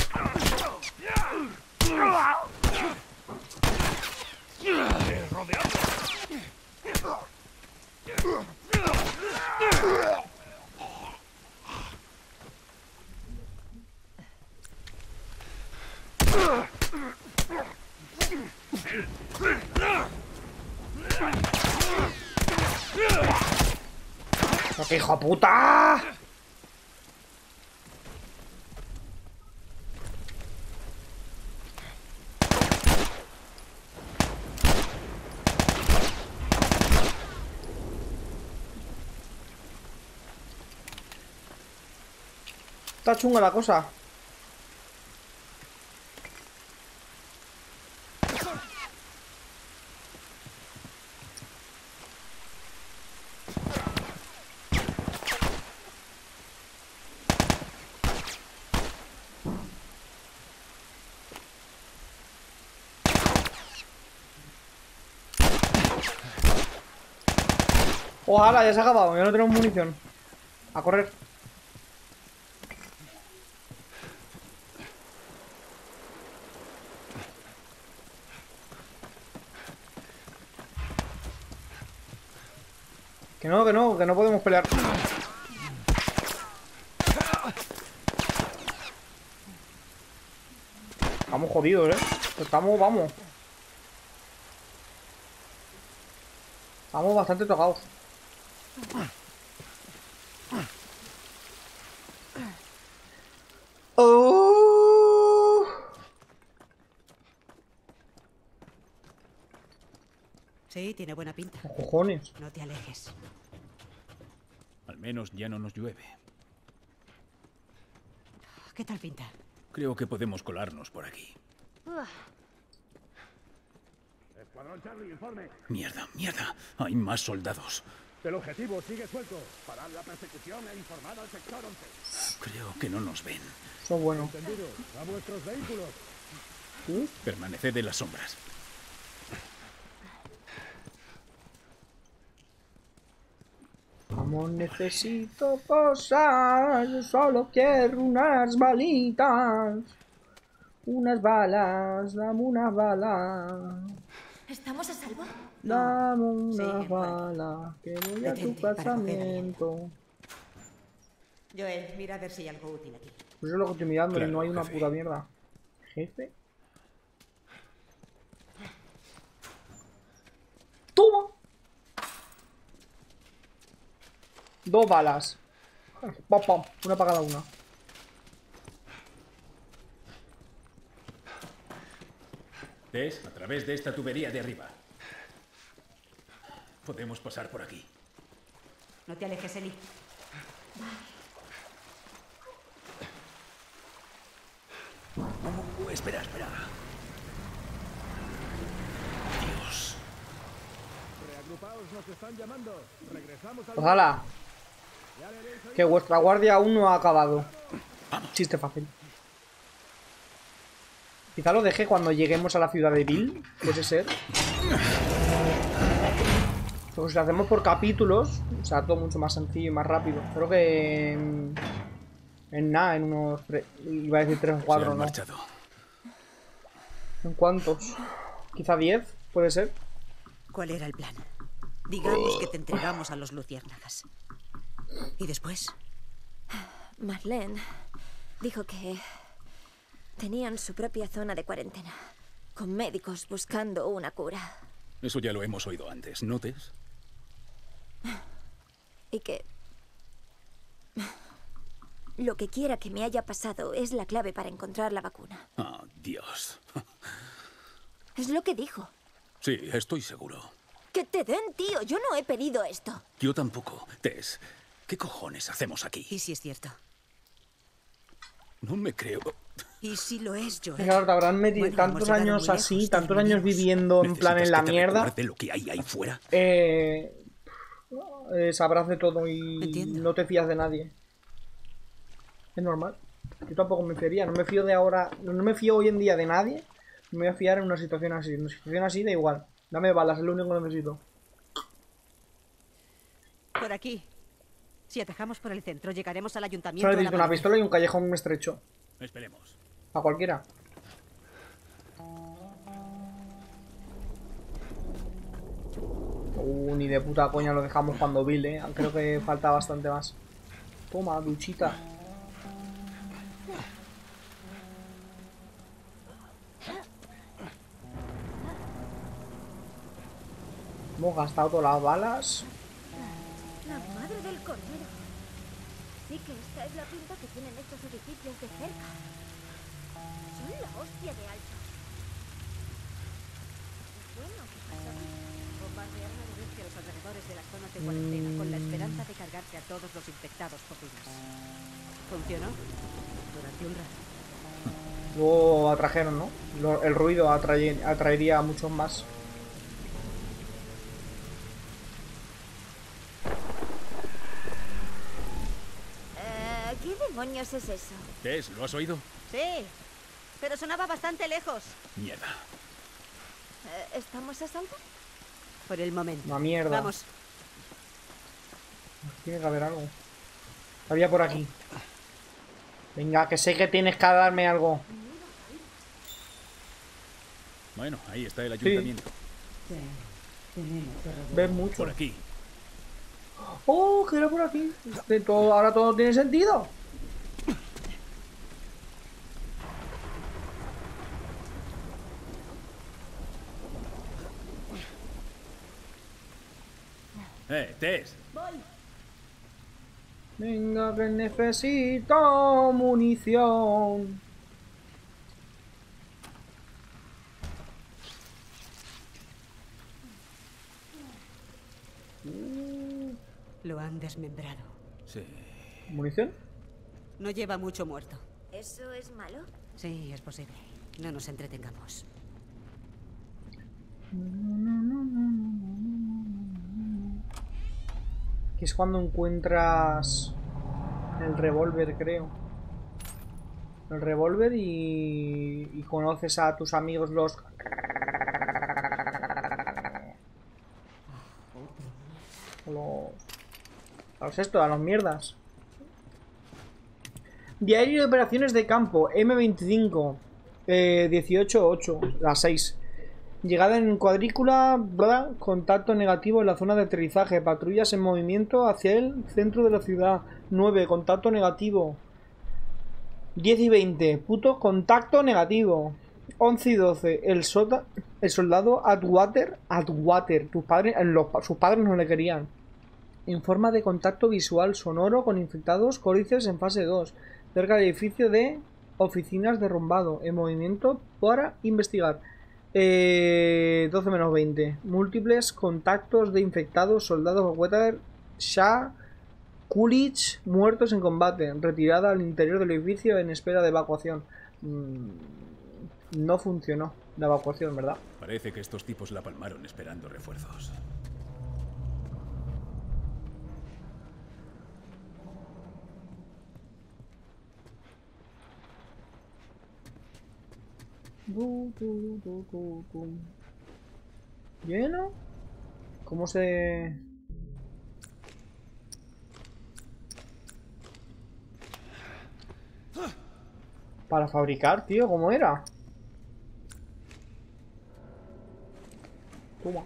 ¡Qué hijo de puta! Está chunga la cosa. Ojalá, ya se ha acabado, ya no tenemos munición. A correr. Que no podemos pelear. Estamos jodidos, vamos. Estamos bastante tocados. Oh. Sí, tiene buena pinta. Cojones. No te alejes. Al menos ya no nos llueve. ¿Qué tal pinta? Creo que podemos colarnos por aquí. Escuadrón Charlie, informe. Mierda, mierda. Hay más soldados. El objetivo sigue suelto. Parad la persecución e informad al sector 11. Creo que no nos ven. Eso es bueno. Entendido. A vuestros vehículos. Permaneced en las sombras. Vamos, necesito cosas. Yo solo quiero unas balitas. Unas balas. Dame una bala. ¿Estamos a salvo? Dame una bala. Que voy a tu casamiento. Joel, mira a ver si hay algo útil aquí. Pues eso es lo que estoy mirando, Claro, y no hay una jefe. puta mierda. ¿Jefe? ¡Toma! 2 balas. Pam, pam. Una para cada una. ¿Ves? A través de esta tubería de arriba. Podemos pasar por aquí. No te alejes, Eli. Espera, espera. Dios. Reagrupaos, nos están llamando. Regresamos al... Pues hala. Que vuestra guardia aún no ha acabado. Chiste fácil. Quizá lo deje cuando lleguemos a la ciudad de Bill. Puede ser. Pues si lo hacemos por capítulos, o sea, todo mucho más sencillo y más rápido. Creo que en nada, en unos... Iba a decir 3 o 4, ¿no? Marchado. ¿En cuántos? Quizá 10, puede ser. ¿Cuál era el plan? Digamos que te entregamos a los luciérnagas. ¿Y después? Marlene dijo que tenían su propia zona de cuarentena, con médicos buscando una cura. Eso ya lo hemos oído antes, ¿no, Tess? Y que lo que quiera que me haya pasado es la clave para encontrar la vacuna. Oh, Dios. Es lo que dijo. Sí, estoy seguro. ¡Que te den, tío! Yo no he pedido esto. Yo tampoco. Tess, ¿qué cojones hacemos aquí? ¿Y si es cierto? No me creo. ¿Y si lo es, Joel? Claro, te habrán metido Bueno, tantos hemos llegado años muy así, lejos, tantos años viviendo en plan en la mierda. De lo que hay ahí fuera. Sabrás de todo y no te fías de nadie. Es normal. Yo tampoco me fiaría. No me fío de ahora. No me fío hoy en día de nadie. Me voy a fiar en una situación así. En una situación así da igual. Dame balas, es lo único que necesito. Por aquí. Si atajamos por el centro, llegaremos al ayuntamiento. Solo a la necesito una mañana. pistola y un callejón estrecho. Esperemos. A cualquiera. Ni de puta coña lo dejamos cuando Bill, creo que falta bastante más. Toma, duchita. Hemos gastado todas las balas. La madre del cordero. Sí que esta es la pinta que tienen estos edificios de cerca. Son la hostia de altos. Bueno, ¿qué pasa aquí? Bombardear una vez que los alrededores de las zonas de cuarentena con la esperanza de cargarse a todos los infectados posibles. ¿Funcionó? Durante un rato. Luego atrajeron, ¿no? El ruido atraería a muchos más. ¿Qué demonios es eso? Tess, ¿lo has oído? Sí, pero sonaba bastante lejos. Mierda. ¿Estamos a salvo? Por el momento. Una mierda. Vamos. Tiene que haber algo. Había por aquí. Venga, que sé que tienes que darme algo. Bueno, ahí está el ayuntamiento. Ves mucho. Por aquí. Oh, que era por aquí. Ahora todo tiene sentido. Tess. Venga, que necesito munición. Lo han desmembrado. Sí. ¿Munición? No lleva mucho muerto. ¿Eso es malo? Sí, es posible. No nos entretengamos. Que es cuando encuentras el revólver, creo. el revólver y conoces a tus amigos los... a los mierdas. Diario de operaciones de campo M25 18-8 las 6. Llegada en cuadrícula, bla, contacto negativo en la zona de aterrizaje. Patrullas en movimiento hacia el centro de la ciudad. 9, contacto negativo. 10 y 20, puto contacto negativo. 11 y 12, el soldado Atwater. Sus padres no le querían. Informa de contacto visual sonoro con infectados cólices en fase 2. Cerca del edificio de oficinas derrumbado. En movimiento para investigar. 12 menos 20. Múltiples contactos de infectados, soldados Weather, Shah, Coolidge, muertos en combate. Retirada al interior del edificio en espera de evacuación. No funcionó la evacuación, ¿verdad? Parece que estos tipos la palmaron esperando refuerzos. ¿Lleno? ¿Cómo se...? Para fabricar, tío, ¿cómo era? Toma.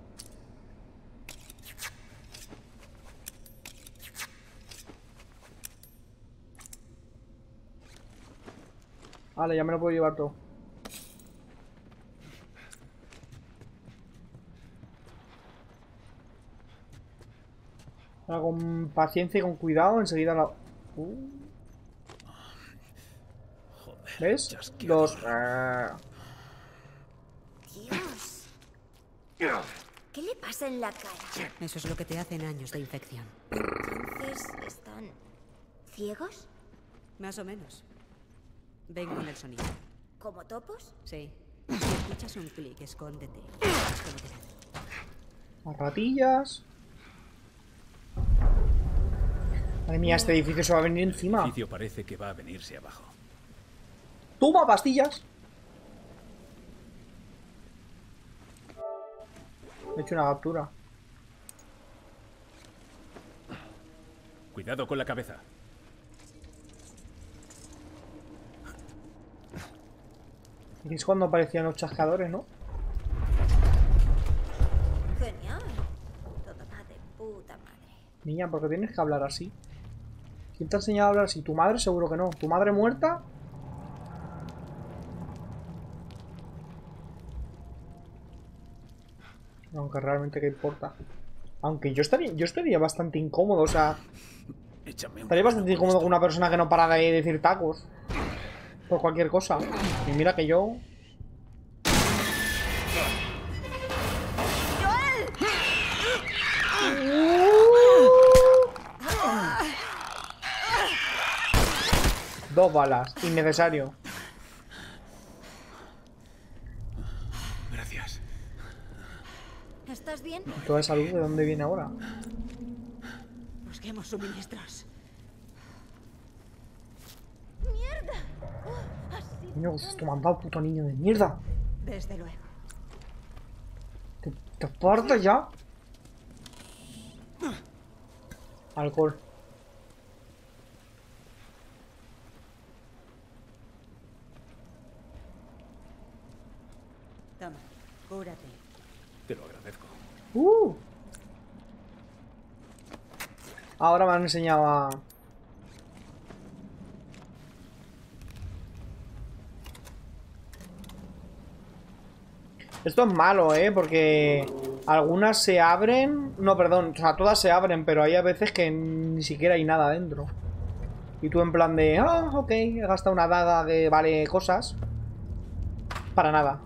Vale, ya me lo puedo llevar todo. Ahora con paciencia y con cuidado, enseguida la... ¿Ves? Los... Dios. ¿Qué le pasa en la cara? Eso es lo que te hacen años de infección. Entonces, ¿están ciegos? Más o menos. Ven con el sonido. ¿Como topos? Sí. Si escuchas un clic, escóndete. Las ratillas. Madre mía, este edificio se va a venir encima. El edificio parece que va a venirse abajo. ¡Toma, pastillas! He hecho una captura. Cuidado con la cabeza. Aquí es cuando aparecían los chascadores, ¿no? Genial. Todo va de puta madre. Niña, ¿por qué tienes que hablar así? ¿Quién te ha enseñado a hablar así? ¿Tu madre? Seguro que no. ¿Tu madre muerta? Aunque realmente qué importa. Aunque yo estaría bastante incómodo, o sea... Estaría bastante incómodo con una persona que no para de decir tacos. Por cualquier cosa. Y mira que yo... Dos balas, innecesario. Gracias. ¿Estás bien? Toda esa luz, ¿de dónde viene ahora? Busquemos suministros. ¡Mierda! Niño, esto me han dado, puto niño de mierda. Desde luego. ¿Te apartas ya? Alcohol. Toma, cúrate. Te lo agradezco. Ahora me han enseñado a... Esto es malo, porque algunas se abren... No, perdón, o sea, todas se abren, pero hay a veces que ni siquiera hay nada dentro. Y tú en plan de... Ah, ok, he gastado una daga que vale cosas. Para nada.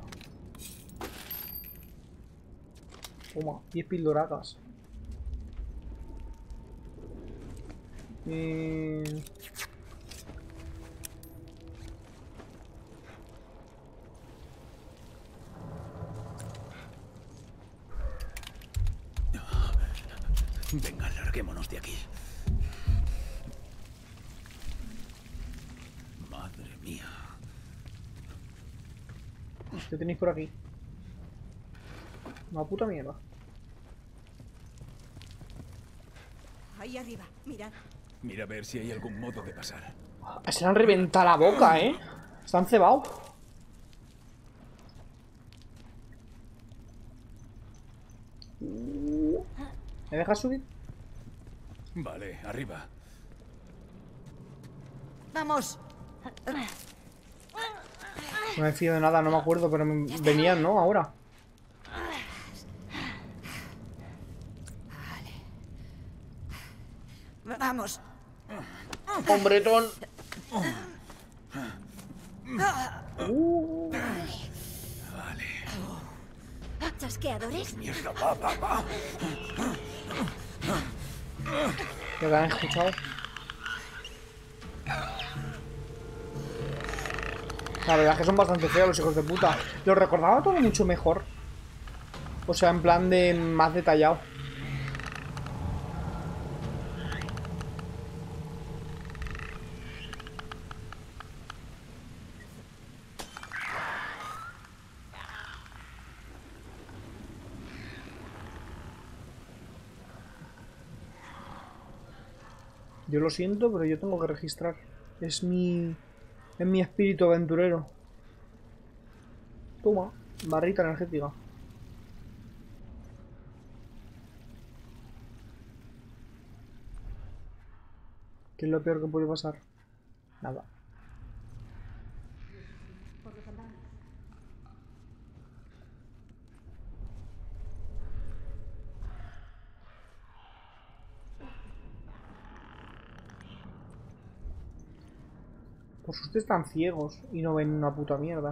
Toma, 10 pildoracas. Venga, larguémonos de aquí. Madre mía. ¿Qué tenéis por aquí? Una puta mierda. Ahí arriba, mirad. Mira a ver si hay algún modo de pasar. Se le han reventado la boca, Están cebados. ¿Me dejas subir? Vale, arriba. ¡Vamos! No me fío de nada, no me acuerdo, pero venían, ¿no? Ahora. ¡Vamos! ¡Hombretón! ¿Chasqueadores? Mierda, va. ¿Qué han escuchado? La verdad es que son bastante feos los hijos de puta. Lo recordaba todo mucho mejor. O sea, en plan de más detallado. Yo lo siento, pero yo tengo que registrar. Es mi espíritu aventurero. Toma, barrita energética. ¿Qué es lo peor que puede pasar? Nada. Por suerte están ciegos y no ven una puta mierda.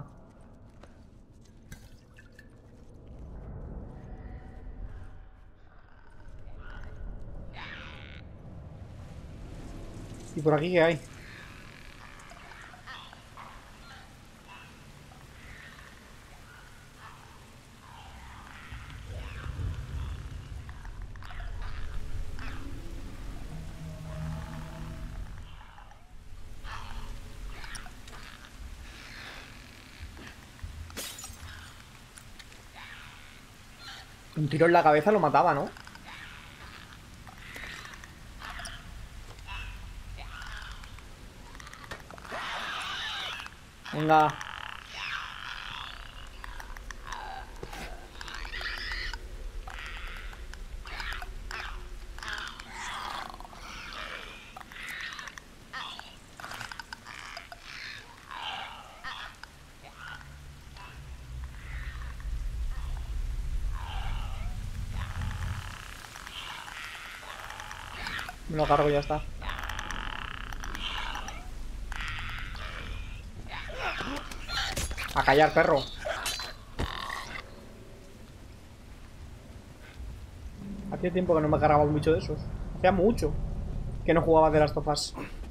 ¿Y por aquí qué hay? Un tiro en la cabeza lo mataba, ¿no? Venga. Me lo cargo y ya está. A callar, perro. Hacía tiempo que no me cargaba un bicho de esos. Hacía mucho que no jugaba de las tofas.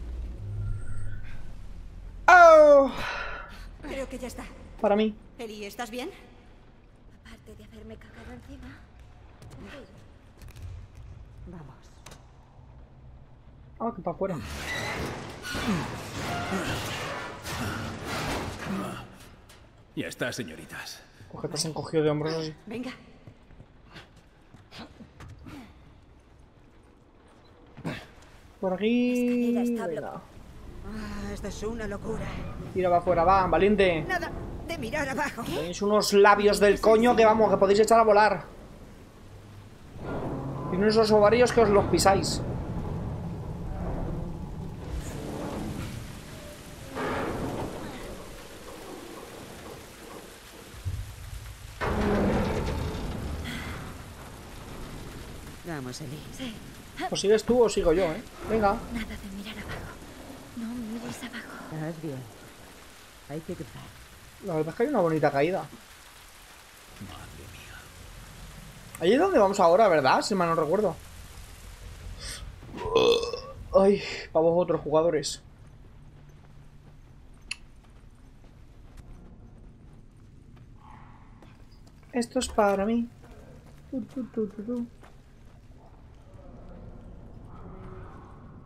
¡Oh! Creo que ya está. Para mí. Eli, ¿estás bien? Aparte de haberme cagado encima. Vamos. Ah, que para afuera. Ya está, señoritas. Coge, te has encogido de hombros así. Venga. Por aquí. Venga. Esto es una locura. Tira para afuera, va, valiente. Nada de mirar abajo. Tenéis unos labios del coño que vamos, que podéis echar a volar. Tiene esos ovarios que os los pisáis. Vamos, Eli. Sí. ¿O sigues tú o sigo yo, Venga. Nada de mirar abajo. No mires abajo. Haz bien. Hay que cruzar. La verdad es que hay una bonita caída. Madre mía. Allí es donde vamos ahora, ¿verdad? Si mal no recuerdo. Ay, para vosotros, jugadores. Esto es para mí.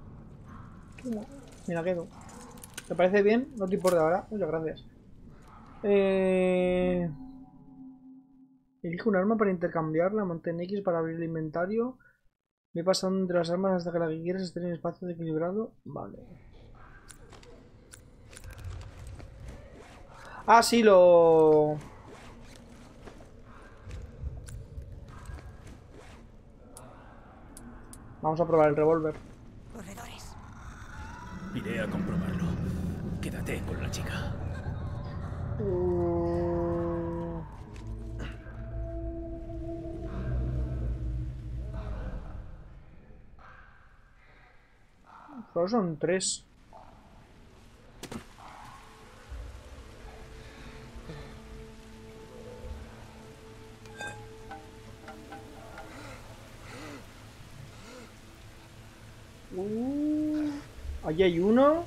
Me la quedo. ¿Te parece bien? No te importa ahora. Muchas gracias. Elige un arma para intercambiarla, mantén X para abrir el inventario. Ve pasando entre las armas hasta que la que quieres esté en espacio equilibrado. Vale. Ah, sí, lo... Vamos a probar el revólver. Corredores. Iré a comprobarlo. Quédate con la chica. Solo son 3. Allí hay uno.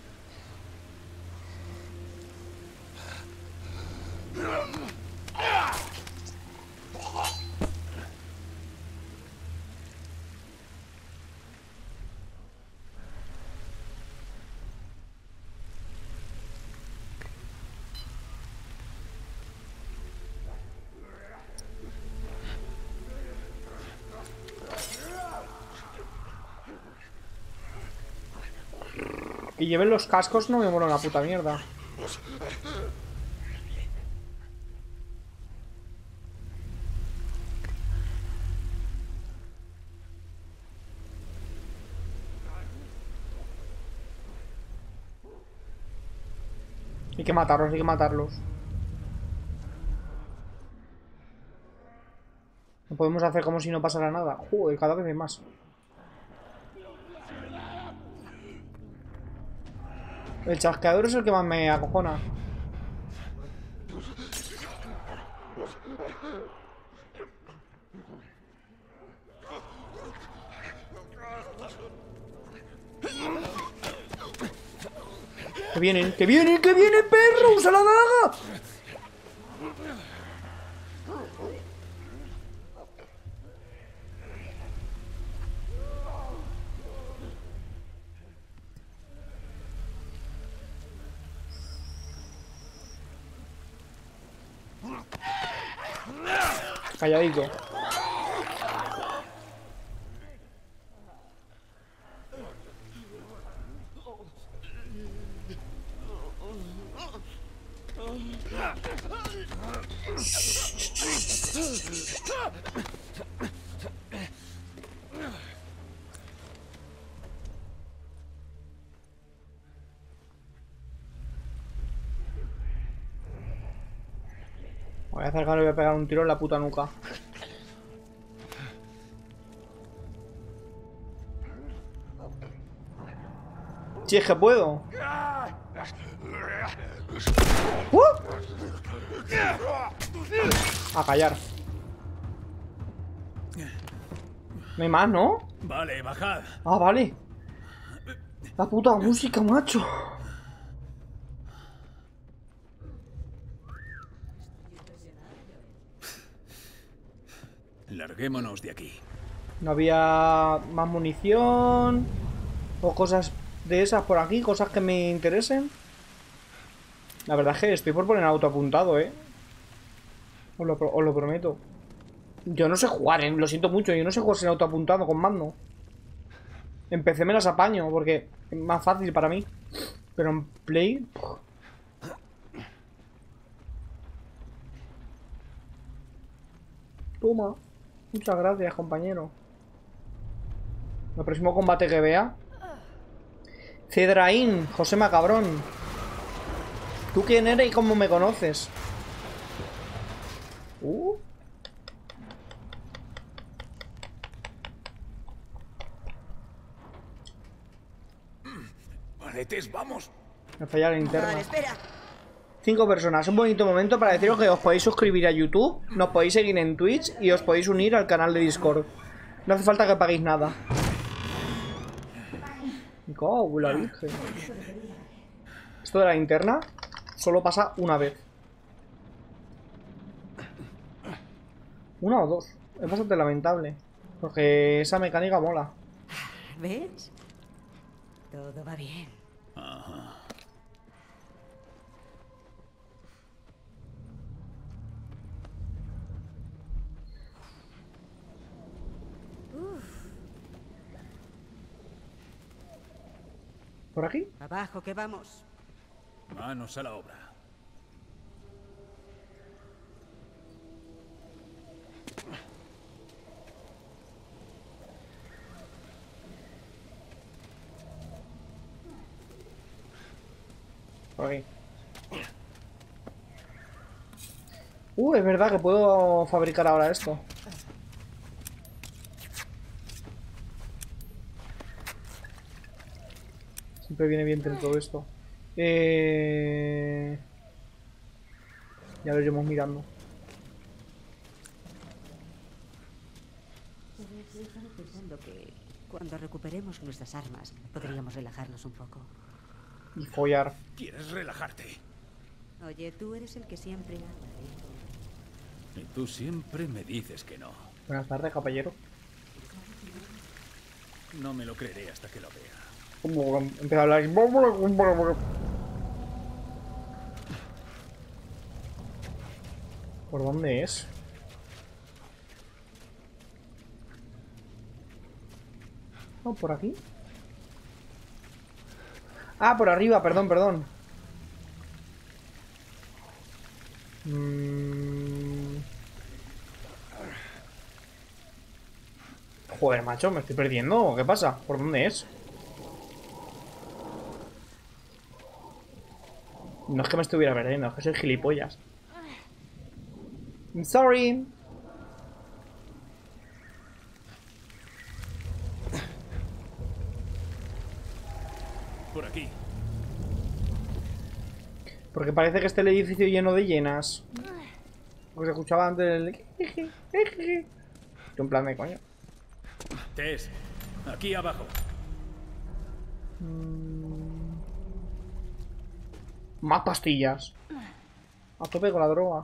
Que lleven los cascos no me mola una puta mierda. Hay que matarlos, hay que matarlos. No podemos hacer como si no pasara nada. Joder, cada vez hay más. El chasqueador es el que más me acojona. ¡Que vienen! ¡Que vienen! ¡Que vienen, perro! ¡Usa la daga! Calladito. Voy a acercarme y voy a pegar un tiro en la puta nuca. Si es que puedo. A callar. No hay más, ¿no? Vale, bajad. Ah, vale. La puta música, macho. Larguémonos de aquí. No había más munición o cosas de esas por aquí, cosas que me interesen. La verdad es que estoy por poner auto apuntado, os lo prometo. Yo no sé jugar, lo siento mucho, yo no sé jugar sin auto apuntado con mando. En PC me las apaño porque es más fácil para mí. Pero en Play... Toma. Muchas gracias, compañero. El próximo combate que vea. Cedraín, José Macabrón. ¿Tú quién eres y cómo me conoces? Paletes, vamos. Me falla la linterna. Vale, espera. 5 personas, un bonito momento para deciros que os podéis suscribir a YouTube, nos podéis seguir en Twitch y os podéis unir al canal de Discord. No hace falta que paguéis nada. ¡Oh, la virgen! Esto de la linterna solo pasa una vez. Una o dos. Es bastante lamentable. Porque esa mecánica mola. ¿Ves? Todo va bien. Ajá. ¿Por aquí? Abajo, que vamos. Manos a la obra. Por aquí. Es verdad que puedo fabricar ahora esto. Siempre viene bien tener todo esto. Ya lo iremos mirando. He estado pensando que cuando recuperemos nuestras armas podríamos relajarnos un poco. Y follar. ¿Quieres relajarte? Oye, tú eres el que siempre habla, ¿eh? Y tú siempre me dices que no. Buenas tardes, caballero. No me lo creeré hasta que lo vea. Como empieza a hablar. ¿Por dónde es? ¿No, por aquí? Ah, por arriba, perdón. Joder, macho, me estoy perdiendo. ¿Qué pasa? ¿Por dónde es? No es que me estuviera perdiendo, es que soy gilipollas. I'm sorry. Por aquí. Porque parece que está el edificio lleno de llenas. Porque se escuchaba antes el... En plan de coño. Tess, aquí abajo. Más pastillas. A tope con la droga.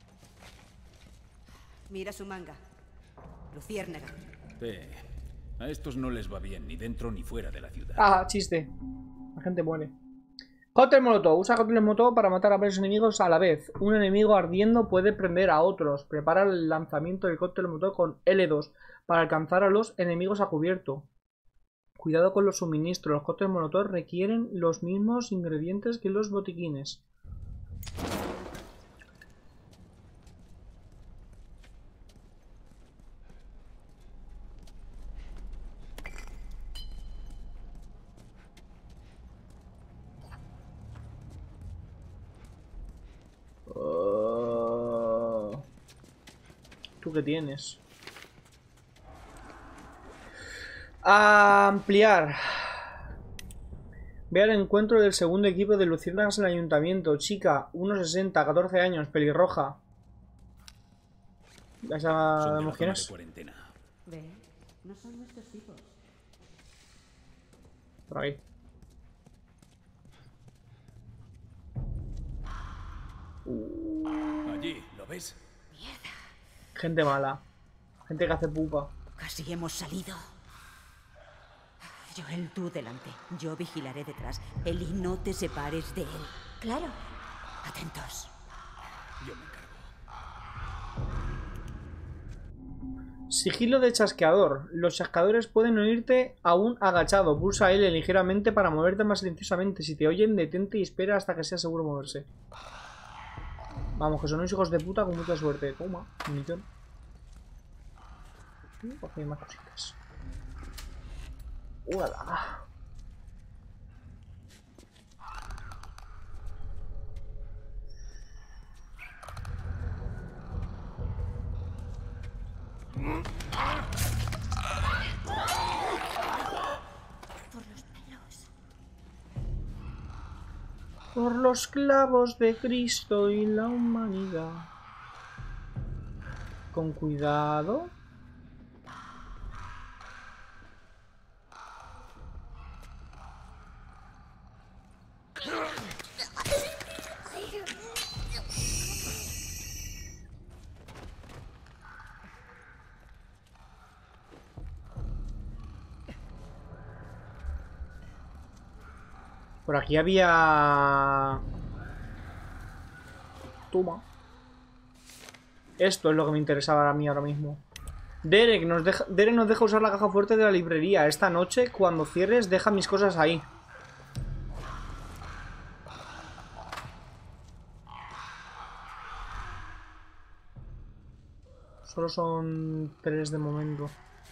Mira su manga. Luciérnaga. A estos no les va bien ni dentro ni fuera de la ciudad. Ah, chiste. La gente muere. Cóctel molotov. Usa cóctel molotov para matar a varios enemigos a la vez. Un enemigo ardiendo puede prender a otros. Prepara el lanzamiento del cóctel molotov con L2 para alcanzar a los enemigos a cubierto. Cuidado con los suministros. Los cócteles molotov requieren los mismos ingredientes que los botiquines. ¿Tú qué tienes? Ampliar. Ve al encuentro del segundo equipo de luciérnagas en el ayuntamiento. Chica, 1,60, 14 años, pelirroja. ¿Ya sabemos quién es? Ve, no son nuestros tipos. Por ahí. Allí, ¿lo ves? Gente mala. Gente que hace pupa. Casi hemos salido. Joel, tú delante. Yo vigilaré detrás. Eli, no te separes de él. Claro. Atentos. Yo me encargo. Sigilo de chasqueador. Los chasqueadores pueden oírte aún agachado. Pulsa L ligeramente para moverte más silenciosamente. Si te oyen, detente y espera hasta que sea seguro moverse. Vamos, que son unos hijos de puta con mucha suerte. Toma, munición. Aquí hay más cositas. ¡Uala! Por los pelos. Por los clavos de Cristo y la humanidad. Con cuidado. Por aquí había... Toma. Esto es lo que me interesaba a mí ahora mismo. Derek nos deja usar la caja fuerte de la librería. Esta noche, cuando cierres, deja mis cosas ahí. Solo son 3 de momento.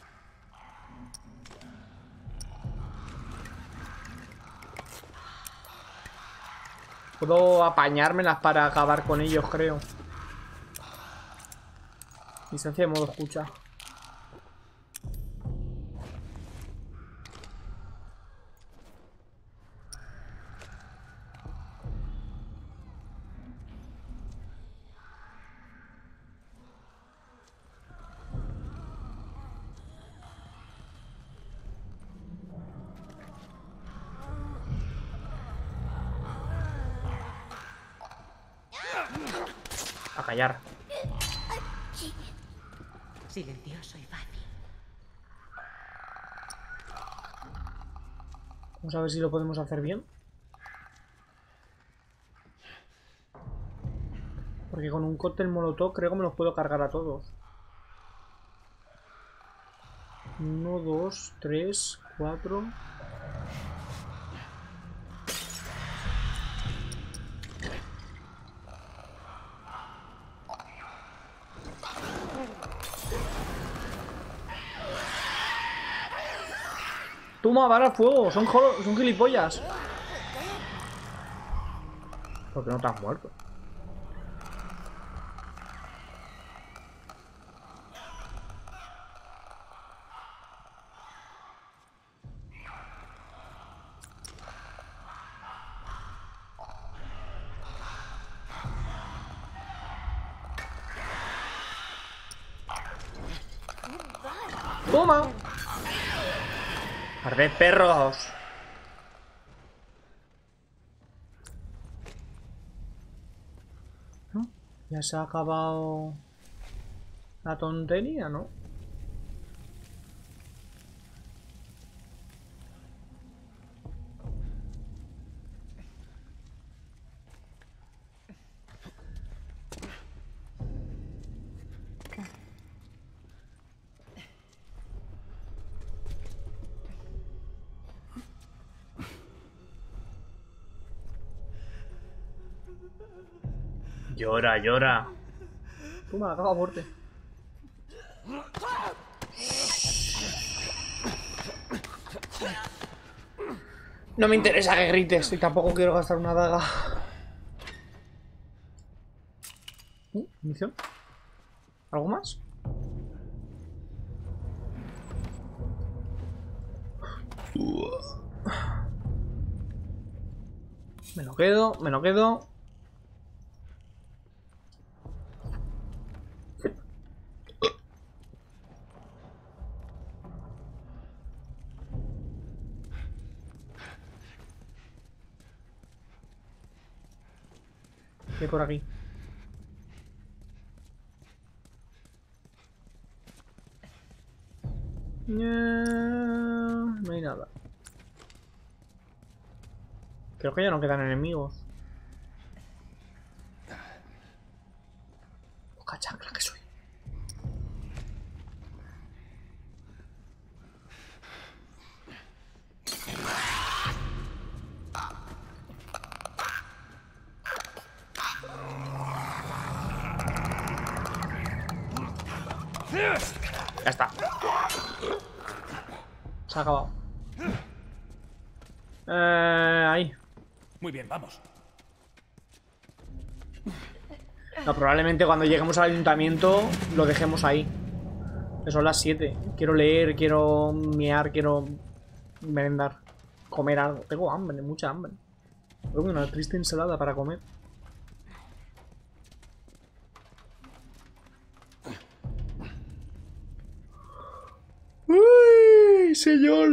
Puedo apañármelas para acabar con ellos, creo. Distancia de modo escucha. A callar. Silencioso y fácil. Vamos a ver si lo podemos hacer bien. Porque con un cóctel molotov creo que me los puedo cargar a todos. 1, 2, 3, 4... Toma, vara a fuego, son gilipollas. ¿Por qué no te has muerto? Toma. ¡Arde perros! ¿No? Ya se ha acabado la tontería, ¿no? Llora, llora. Toma, acaba muerte. No me interesa que grites y tampoco quiero gastar una daga. ¿Munición? ¿Algo más? Me lo quedo, me lo quedo. ¿Qué hay por aquí? No hay nada. Creo que ya no quedan enemigos. Poca chancla que soy. Ya está. Se ha acabado. Ahí. Muy bien, vamos. No, probablemente cuando lleguemos al ayuntamiento lo dejemos ahí. Que son las 7. Quiero leer, quiero mear, quiero merendar. Comer algo. Tengo hambre, mucha hambre. Tengo una triste ensalada para comer. ¡Uy, señor!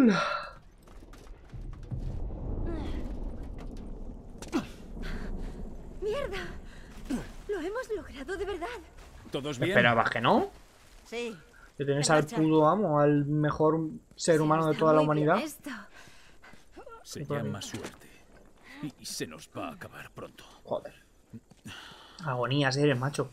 ¡Mierda! Lo hemos logrado de verdad. ¿Todos bien? ¿Esperabas que no? Sí. Que tenés al puto amo, al mejor ser humano de toda la humanidad. Se llama suerte. Y se nos va a acabar pronto. Joder. Agonías eres, macho.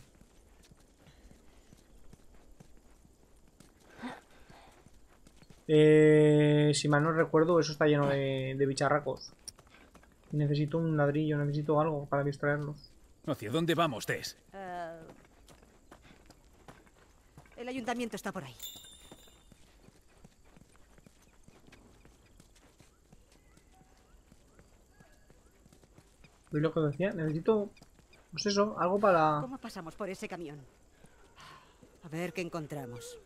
Si mal no recuerdo, eso está lleno de bicharracos. Necesito un ladrillo, necesito algo para distraerlos. ¿Hacia dónde vamos, Tess? El ayuntamiento está por ahí. Y lo que decía, necesito, pues eso, algo para... ¿Cómo pasamos por ese camión? A ver qué encontramos.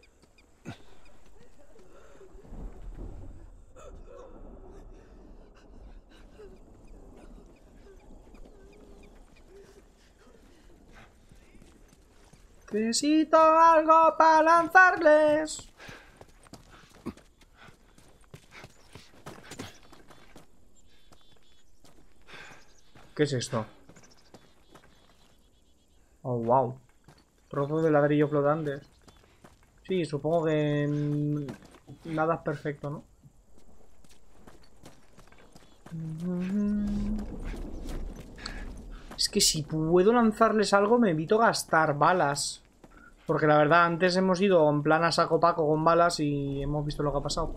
Necesito algo para lanzarles. ¿Qué es esto? Oh, wow. Trozos de ladrillo flotantes. Sí, supongo que nada es perfecto, ¿no? Es que si puedo lanzarles algo me evito gastar balas. Porque la verdad, antes hemos ido en plan a saco paco con balas y hemos visto lo que ha pasado.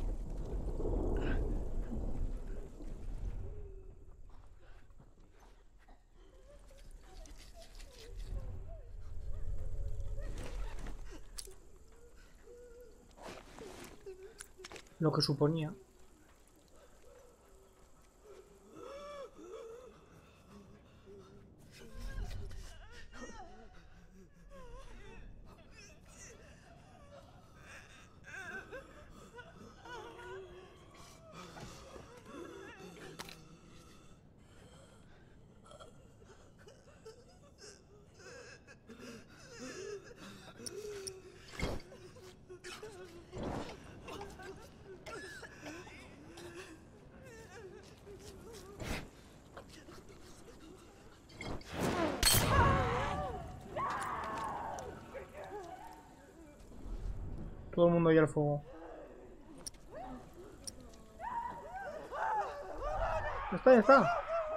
Lo que suponía. Todo el mundo ahí al fuego. Ya está, ya está.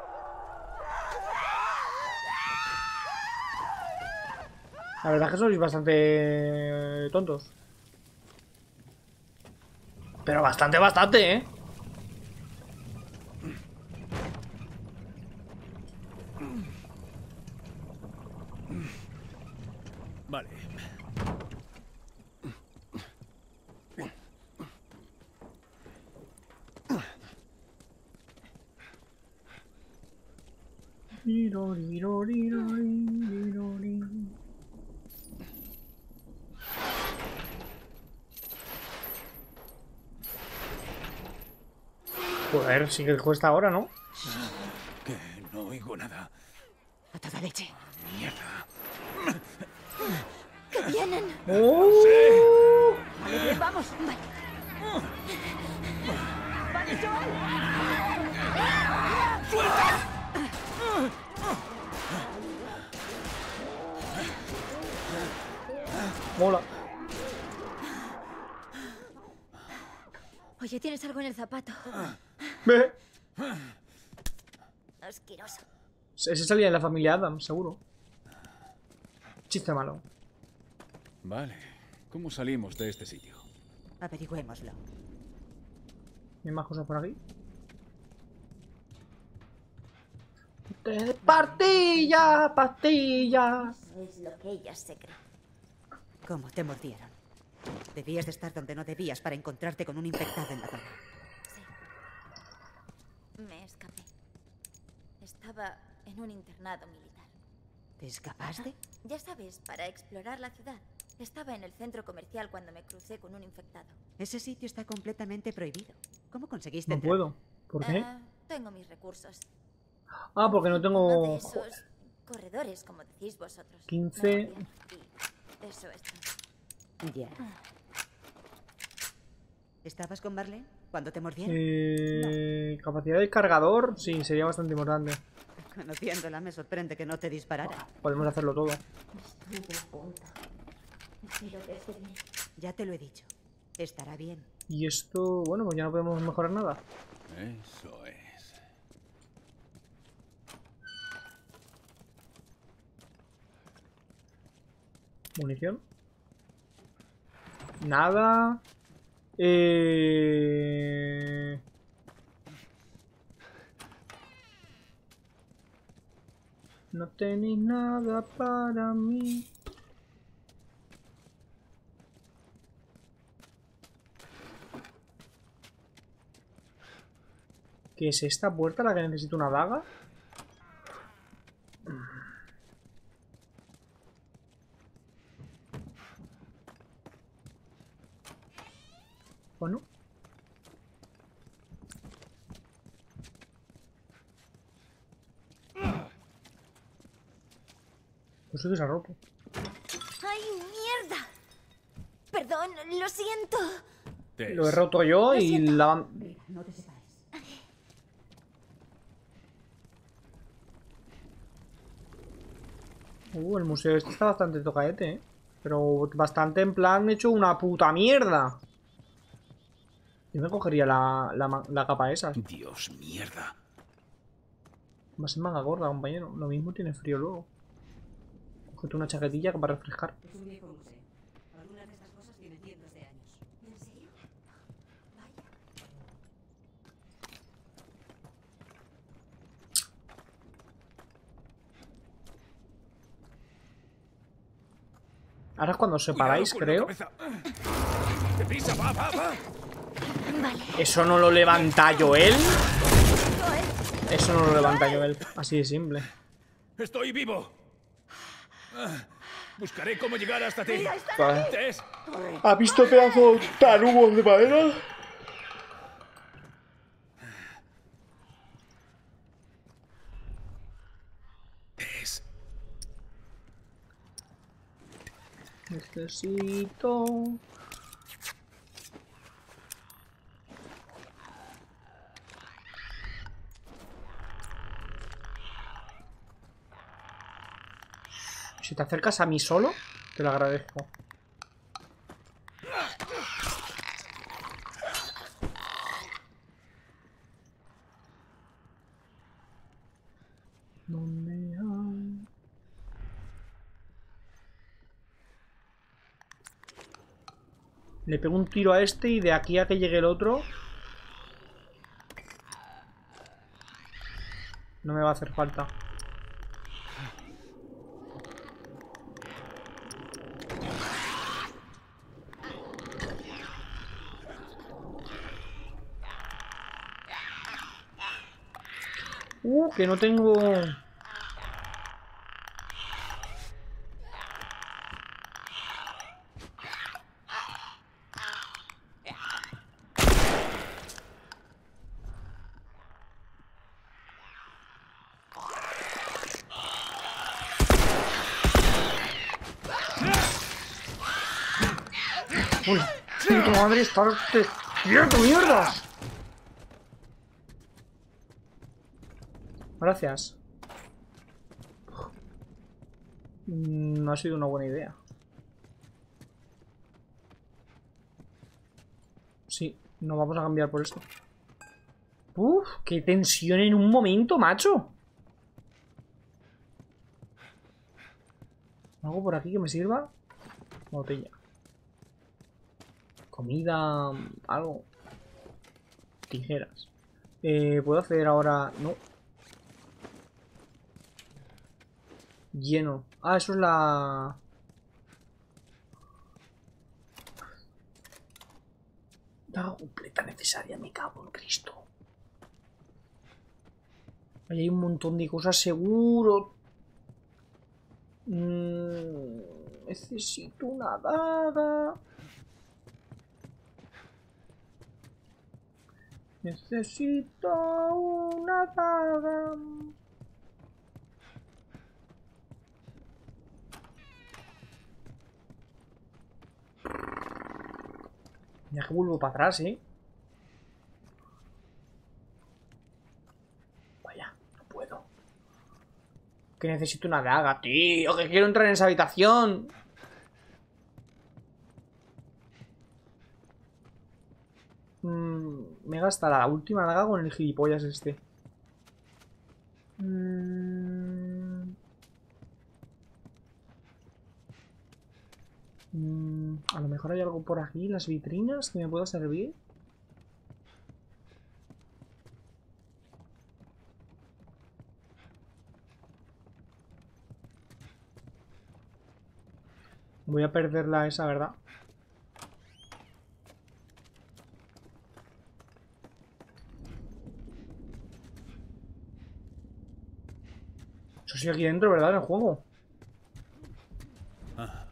La verdad es que sois bastante tontos. Pero bastante, ¿eh? Vale. Joder, sí que cuesta ahora, ¿no? Que no oigo nada. A toda leche. Mierda. ¡Que vienen! ¡Oh! Vale, bien, vamos. Vale. Vale, Joel. ¡Suelta! Mola. Oye, ¿tienes algo en el zapato? Ve. Asqueroso. Ese salía de la familia Adams, seguro. Chiste malo. Vale. ¿Cómo salimos de este sitio? Averigüémoslo. ¿Hay más cosas por aquí? ¡Pastilla! ¡Pastilla! Eso es lo que ellas se creen. ¿Cómo te mordieron? Debías de estar donde no debías para encontrarte con un infectado en la zona. Sí. Me escapé. Estaba en un internado militar. ¿Te escapaste? Ya sabes, para explorar la ciudad. Estaba en el centro comercial cuando me crucé con un infectado. Ese sitio está completamente prohibido. ¿Cómo conseguiste No entrar? puedo. ¿Por qué? Tengo mis recursos. Ah, porque no Uno tengo... de esos corredores, como decís vosotros. 15. Y eso es todo. Ya. ¿Estabas con Marlene cuando te mordieron? Capacidad del cargador, sí, sería bastante importante. Conociéndola, me sorprende que no te disparara. Podemos hacerlo todo. Estuve a punto. Espero que esté bien. Ya te lo he dicho. Estará bien. Y esto, bueno, pues ya no podemos mejorar nada. Eso es. Munición. Nada. No tenéis nada para mí. ¿Qué es esta puerta la que necesito una daga? Bueno. Pues sí que se ha roto. ¡Ay, mierda! Perdón, lo siento. Lo he roto yo y la... No te separes. El museo este está bastante tocaete, ¿eh? Pero bastante en plan hecho una puta mierda. Yo me cogería la capa esa. Dios, mierda. Va a ser manga gorda, compañero. Lo mismo tiene frío luego. Cógete una chaquetilla para refrescar. Es un viejo museo. Algunas de estas cosas tienen cientos de años. ¿En serio? Vaya. Ahora es cuando os separáis, creo. ¡Deprisa, va! Vale. ¿Eso no lo levanta Joel? Eso no lo levanta Joel. Así de simple. ¡Estoy vivo! Buscaré cómo llegar hasta ti. Vale. Tess. ¿Has visto pedazos tarugos de madera? Tess. Necesito... Si te acercas a mí solo, te lo agradezco. ¿Dónde hay? Le pego un tiro a este y de aquí a que llegue el otro no me va a hacer falta. Que no tengo... ¡Uy! ¡Tu madre está despierto, mierda! Gracias. No ha sido una buena idea. Sí, nos vamos a cambiar por esto. ¡Uf! ¡Qué tensión en un momento, macho! ¿Algo por aquí que me sirva? Botella. Comida... algo. Tijeras. ¿Puedo hacer ahora...? No. Lleno. Ah, eso es la... Daga completa necesaria, me cago en Cristo. Ahí hay un montón de cosas seguro. Necesito una daga. Necesito una daga. Ya que vuelvo para atrás, ¿eh? Vaya, no puedo. Que necesito una daga, tío. Que quiero entrar en esa habitación. Me gasta la última daga con el gilipollas este. A lo mejor hay algo por aquí, las vitrinas, que me pueda servir. Voy a perderla esa, ¿verdad? soy aquí dentro, ¿verdad? En el juego. Ah.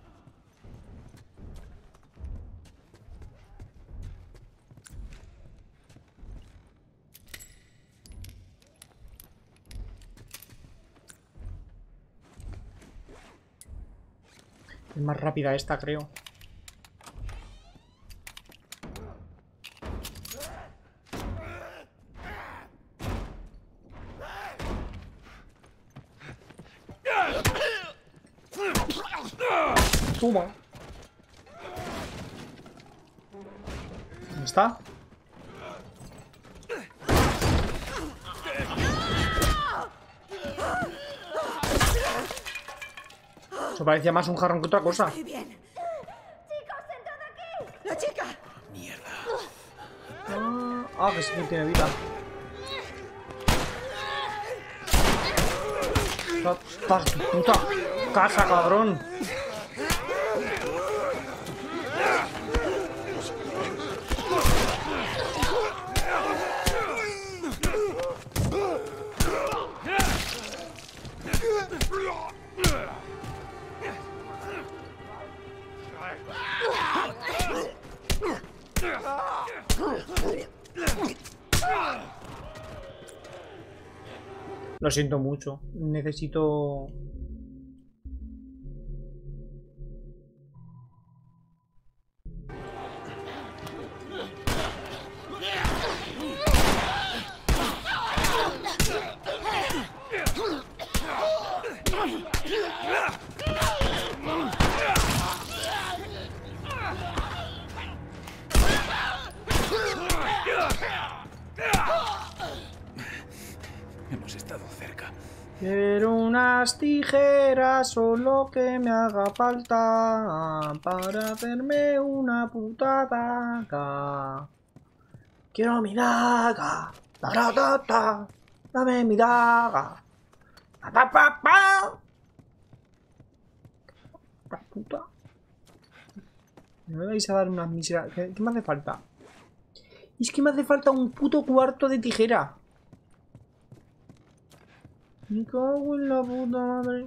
Es más rápida esta, creo. Toma. ¿Dónde está? Eso parecía más un jarrón que otra cosa. Muy bien. ¡Chicos, entrad aquí! ¡La chica! Que sí que tiene vida. ¡Estás puta casa, cabrón! Lo siento mucho. Necesito... Hemos estado cerca. Quiero unas tijeras o lo que me haga falta para hacerme una puta daga. Quiero mi daga. Dame mi daga. La puta. Me vais a dar unas miserables. ¿Qué me hace falta? Es que me hace falta un puto cuarto de tijera. Me cago en la puta madre.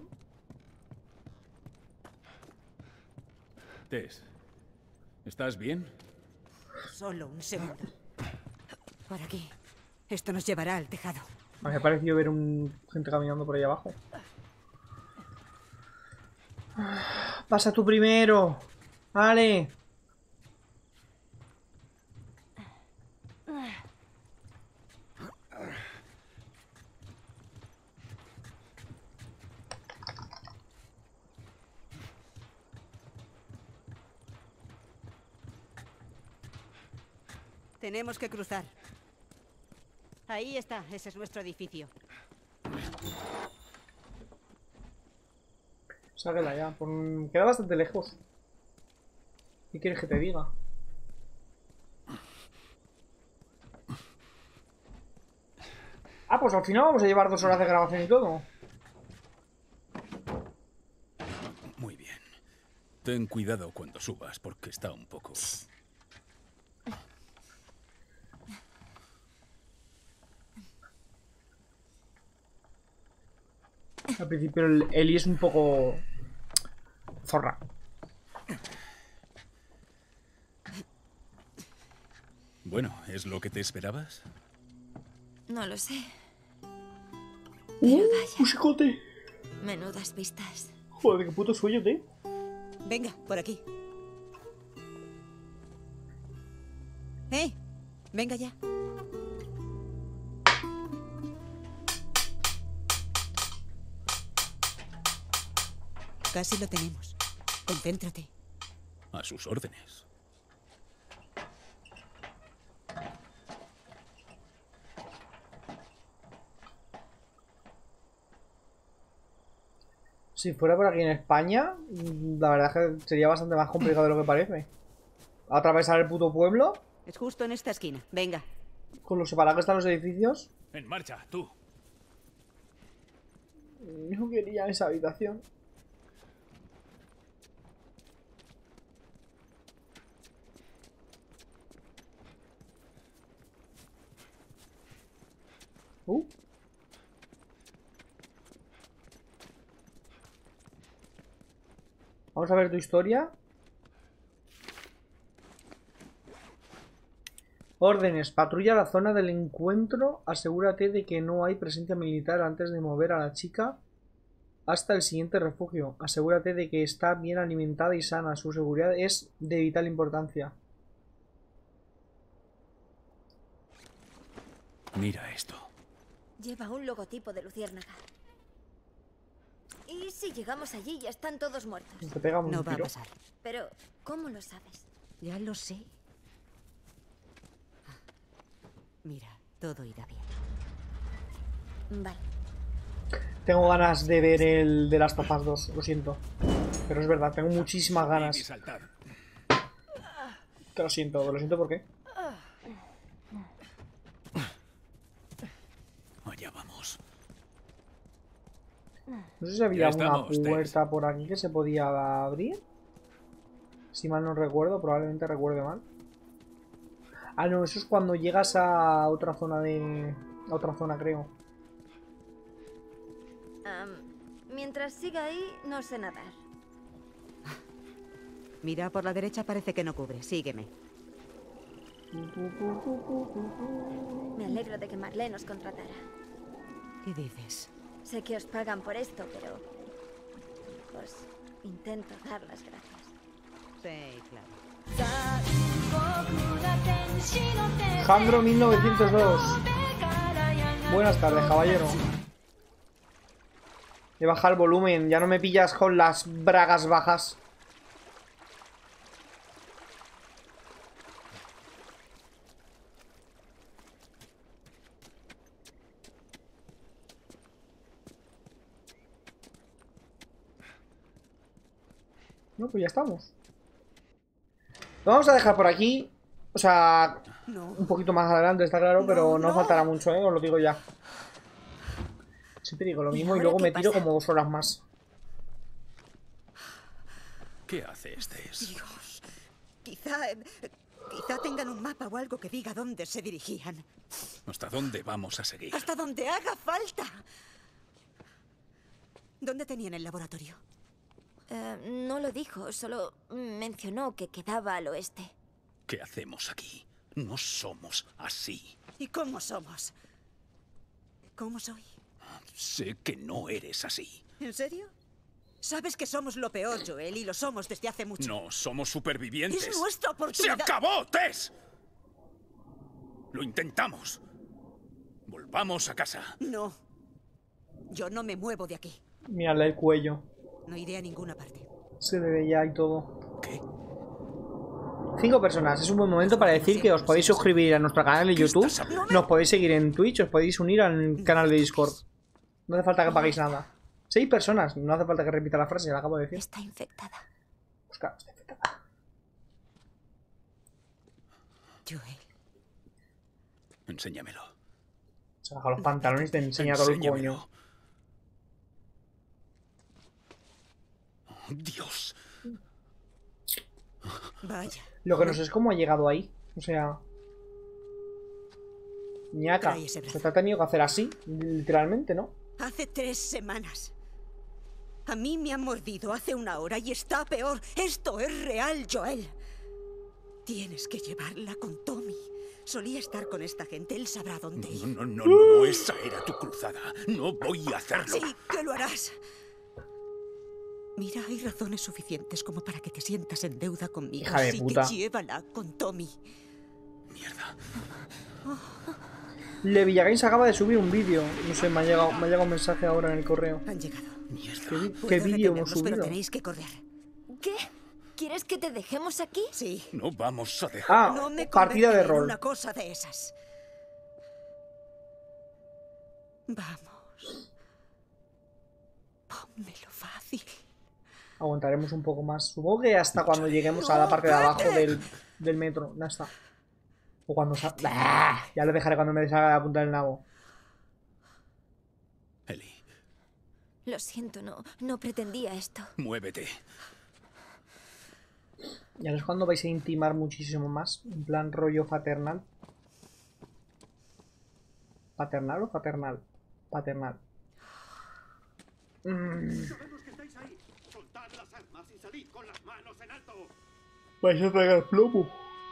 Tess, ¿estás bien? Solo un segundo. Por aquí. Esto nos llevará al tejado. Me ha parecido ver gente caminando por ahí abajo. Pasa tú primero. Vale. Tenemos que cruzar. Ahí está, ese es nuestro edificio. Sáquela ya. Queda bastante lejos. ¿Qué quieres que te diga? Ah, pues al final vamos a llevar 2 horas de grabación y todo. Muy bien. Ten cuidado cuando subas, porque está un poco... Al principio Ellie es un poco... zorra. Bueno, ¿es lo que te esperabas? No lo sé. Pero vaya. ¡Musicote! Menudas pistas. Joder, qué puto sueño, ¿eh? Venga, por aquí. Venga ya. Casi lo tenemos. Concéntrate. A sus órdenes. Si fuera por aquí en España, la verdad es que sería bastante más complicado de lo que parece. Atravesar el puto pueblo. Es justo en esta esquina. Venga. Con lo separados que están los edificios. En marcha, tú. No quería esa habitación. Vamos a ver tu historia. Órdenes. Patrulla la zona del encuentro. Asegúrate de que no hay presencia militar antes de mover a la chica hasta el siguiente refugio. Asegúrate de que está bien alimentada y sana. Su seguridad es de vital importancia. Mira esto. Lleva un logotipo de luciérnaga. ¿Y si llegamos allí y ya están todos muertos? Te pegamos No un va a tiro. pasar. Pero, ¿cómo lo sabes? Ya lo sé. Mira, todo irá bien. Vale. Tengo ganas de ver el de las Tofas 2, lo siento. Pero es verdad, tengo muchísimas ganas. Que lo siento ¿por qué? Allá vamos. No sé si había una puerta por aquí que se podía abrir. Si mal no recuerdo, probablemente recuerde mal. Ah, no, eso es cuando llegas a otra zona a otra zona, creo. Mientras siga ahí, no sé nadar. Mira, por la derecha parece que no cubre. Sígueme. Me alegro de que Marlene nos contratara. ¿Qué dices? Sé que os pagan por esto, pero os intento dar las gracias. Sí, claro. Jandro 1902. Buenas tardes, caballero. He bajado el volumen, ya no me pillas con las bragas bajas. No, pues ya estamos. Lo vamos a dejar por aquí. O sea, un poquito más adelante, está claro, pero no faltará mucho, os lo digo ya. Siempre digo lo mismo y luego me tiro como 2 horas más. ¿Qué hace Tess? Dios. Quizá tengan un mapa o algo que diga dónde se dirigían. ¿Hasta dónde vamos a seguir? ¡Hasta donde haga falta! ¿Dónde tenían el laboratorio? No lo dijo, solo mencionó que quedaba al oeste. ¿Qué hacemos aquí? No somos así. ¿Y cómo somos? ¿Cómo soy? Sé que no eres así. ¿En serio? Sabes que somos lo peor, Joel, y lo somos desde hace mucho. No, somos supervivientes. ¡Es nuestra oportunidad! ¡Se acabó, Tess! Lo intentamos. Volvamos a casa. No. Yo no me muevo de aquí. Mírale el cuello. No iré a ninguna parte. Se le ve ya y todo. ¿Qué? 5 personas. Es un buen momento para decir que os podéis suscribir a nuestro canal de YouTube. Nos podéis seguir en Twitch. Os podéis unir al canal de Discord. No hace falta que paguéis nada. 6 personas. No hace falta que repita la frase. Ya la acabo de decir. Está infectada. Pues claro, está infectada. Joel. Enséñamelo. Se baja los pantalones y te enseña todo el coño. Dios. Vaya. Lo que no sé es cómo ha llegado ahí. O sea... ñaca. Se te ha tenido que hacer así, literalmente, ¿no? Hace 3 semanas. A mí me han mordido hace 1 hora y está peor. Esto es real, Joel. Tienes que llevarla con Tommy. Solía estar con esta gente, él sabrá dónde ir. No, esa era tu cruzada. No voy a hacerlo. Sí, que lo harás. Mira, hay razones suficientes como para que te sientas en deuda conmigo. Hija de puta. Así que llévala con Tommy. Mierda. Le Villagames acaba de subir un vídeo. No sé, me ha llegado un mensaje ahora en el correo. Han llegado. Mierda. ¿Qué vídeo hemos subido? Pero tenéis que correr. ¿Qué? ¿Quieres que te dejemos aquí? Sí. No vamos a dejar. No me partida de rol. Una cosa de esas. Vamos. Pónmelo fácil. Aguantaremos un poco más. Supongo que hasta cuando lleguemos a la parte de abajo del metro. Ya está. O cuando salga. Ya lo dejaré cuando me salga la punta del nabo. Eli. Lo siento, no pretendía esto. Muévete. Ya no es cuando vais a intimar muchísimo más. En plan rollo fraternal. ¿Paternal o fraternal? Paternal. Salid con las manos en alto. Vais a tragar plomo.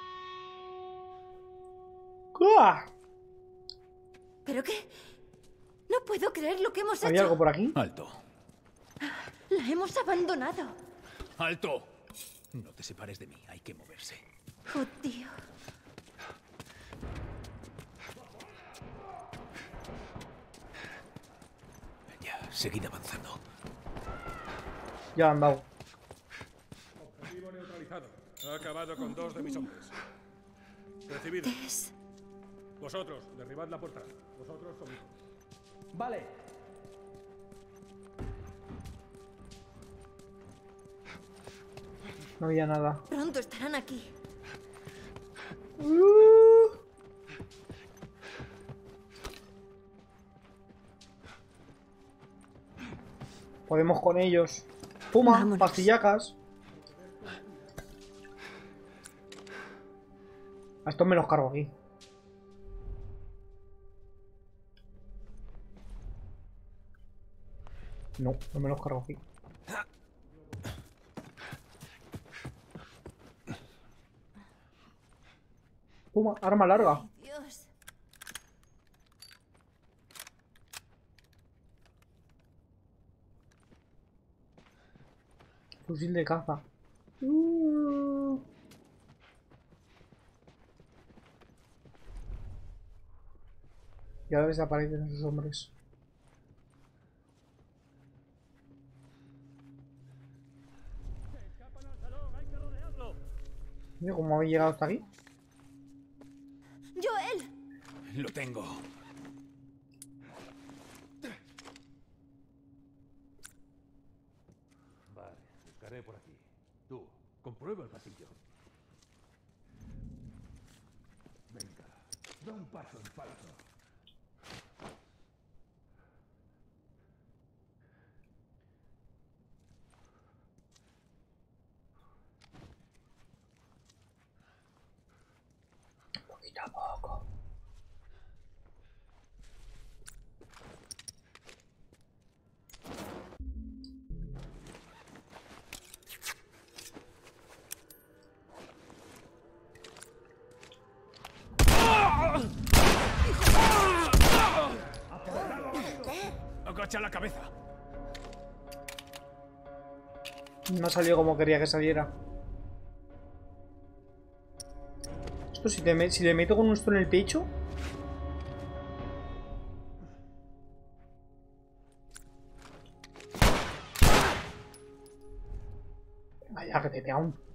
¡Ah! ¿Pero qué? No puedo creer lo que hemos hecho. ¿Hay algo por aquí? Alto. La hemos abandonado. ¡Alto! No te separes de mí, hay que moverse. Oh, tío. Ya, seguid avanzando. Ya han dado. Objetivo neutralizado. Ha acabado con 2 de mis hombres. Recibido. Vosotros, derribad la puerta. Vosotros conmigo. Vale. No había nada. Pronto estarán aquí. Podemos con ellos. Puma, Vámonos. pastillacas. A estos me los cargo aquí. No, no me los cargo aquí. Puma, arma larga. Dios. Fusil de caza. Y ahora desaparecen esos hombres. Mira cómo habéis llegado hasta aquí. ¡Joel! Lo tengo. Vale, buscaré por aquí. Tú, comprueba el pasillo. Venga, da un paso en falso. Poquito a poco. Agacha la cabeza. No ha salido como quería que saliera. Esto si le meto con esto en el pecho. Venga ya, que te pega un.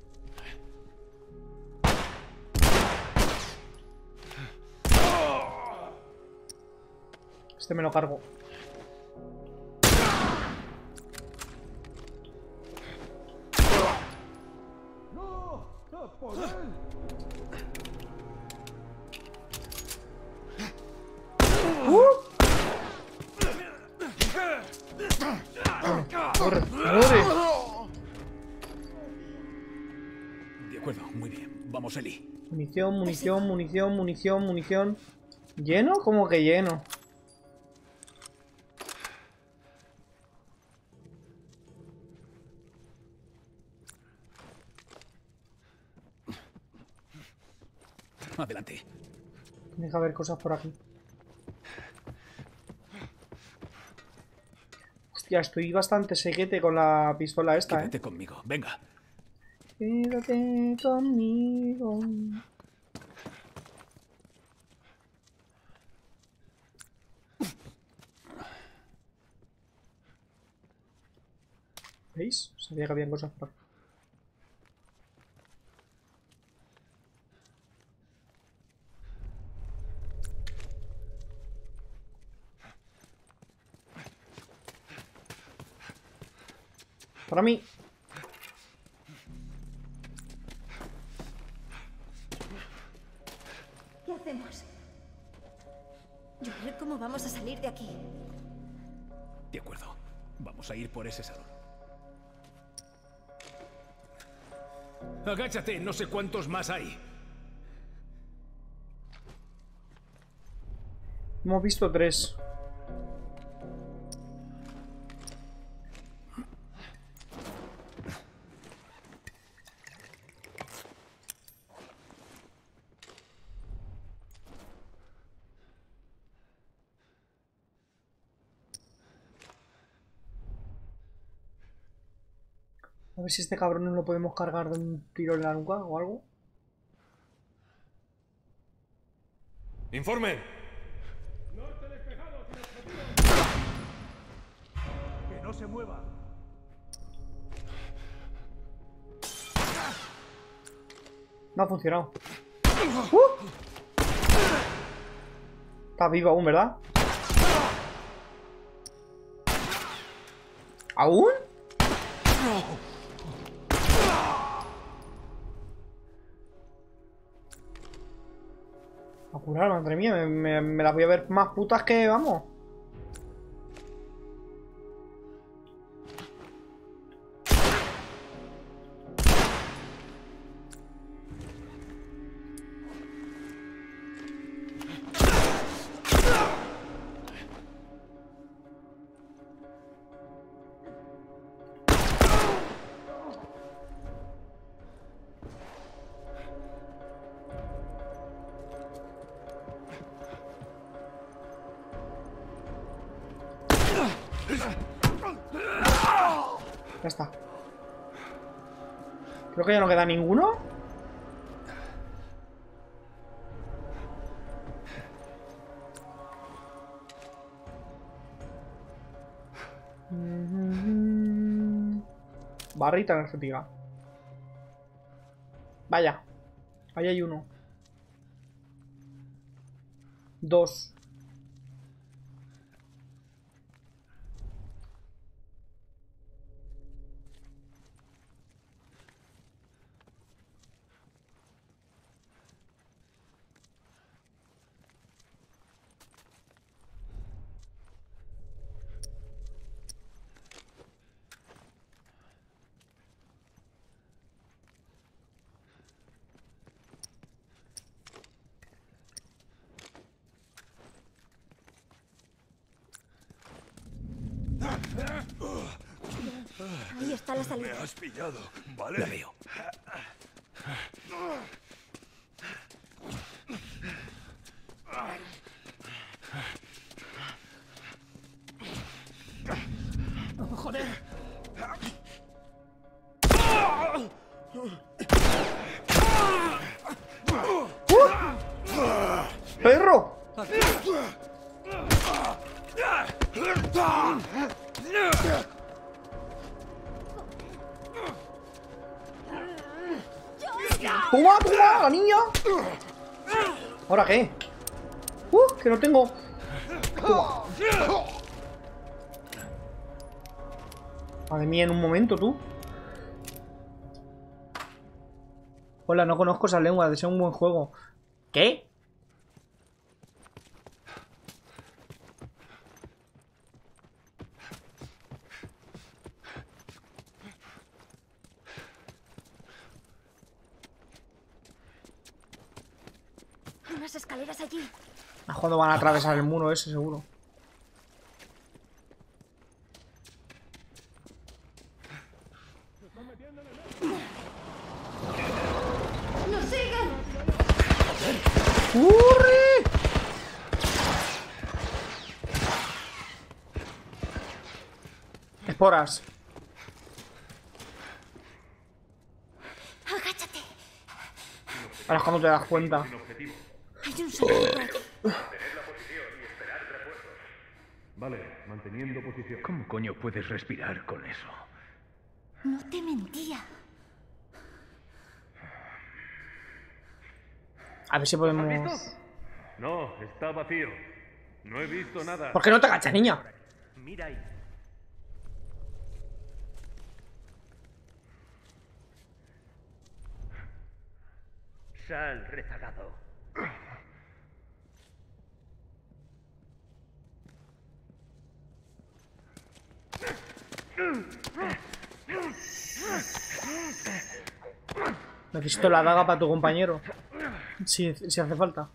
Este me lo cargo. ¡Corre! ¡Corre! De acuerdo, muy bien. Vamos, Eli. Munición, munición, munición, munición, munición. ¿Lleno? ¿Cómo que lleno? Adelante. Tiene que haber cosas por aquí. Hostia, estoy bastante seguete con la pistola esta, Quédate conmigo, venga. Quédate conmigo. ¿Veis? Sabía que había cosas por aquí. Para mí. ¿Qué hacemos? Joel, ¿cómo vamos a salir de aquí? De acuerdo. Vamos a ir por ese salón. Agáchate, no sé cuántos más hay. Hemos visto 3. A ver si este cabrón no lo podemos cargar de un tiro en la nuca o algo. ¡Informe! ¡Que no se mueva! No ha funcionado. Está vivo aún, ¿verdad? ¿Aún? A curar, madre mía, me las voy a ver más putas que vamos. Ya está. Creo que ya no queda ninguno. Barrita energética. Vaya. Ahí hay uno. Dos. Ahí está la salida. Me has pillado, ¿vale? La veo. Oh, joder. ¡Perro! ¡Toma, toma, la niña! ¿Ahora qué? Que no tengo. Toma. Madre mía, en un momento, tú. Hola, no conozco esa lengua, deseo un buen juego. ¿Qué? Unas escaleras allí. ¿A cuándo van a atravesar el muro ese, seguro? ¡Nos siguen! ¡Corre! Esporas. Agáchate. Ahora es cuando te das cuenta. Hay un soldado por aquí. Vale, manteniendo posición. ¿Cómo coño puedes respirar con eso? No te mentía. A ver si podemos... No, está vacío. No he visto nada. ¿Por qué no te agachas, niña? Mira ahí. Sal, rezagado. Necesito la daga para tu compañero. Si hace falta.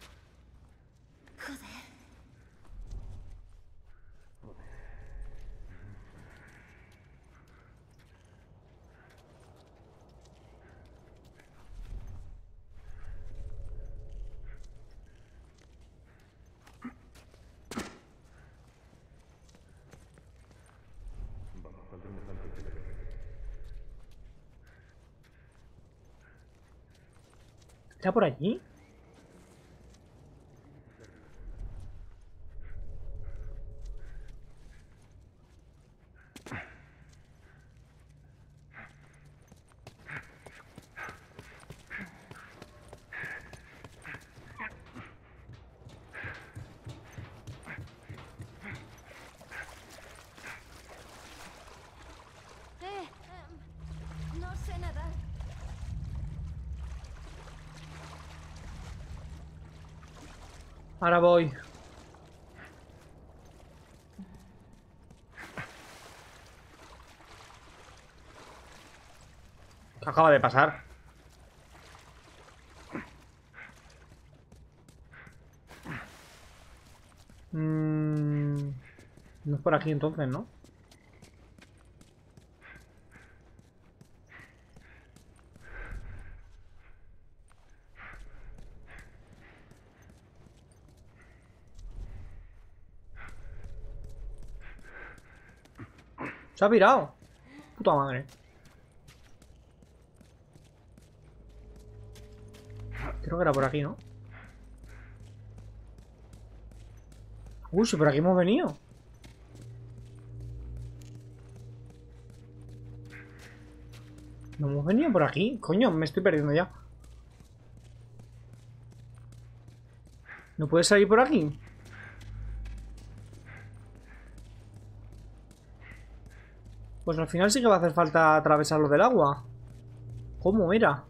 ¿Está por allí? No sé nadar. Ahora voy. ¿Qué acaba de pasar? No es por aquí entonces, ¿no? Se ha pirado. Puta madre. Creo que era por aquí, ¿no? Uy, si por aquí hemos venido. No hemos venido por aquí. Coño, me estoy perdiendo ya. ¿No puedes salir por aquí? Pues al final sí que va a hacer falta atravesar lo del agua. ¿Cómo era?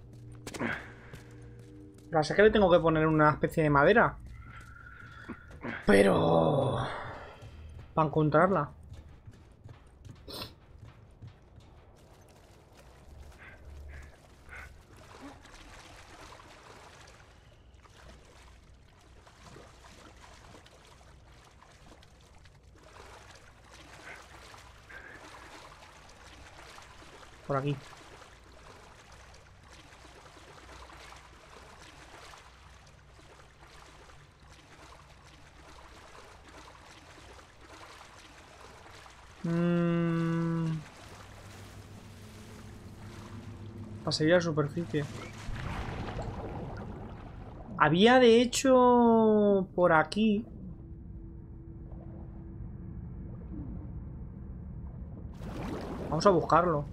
Ya sé que le tengo que poner una especie de madera. Pero... para encontrarla. Por aquí. Pasaría a la superficie. Había de hecho por aquí. Vamos a buscarlo.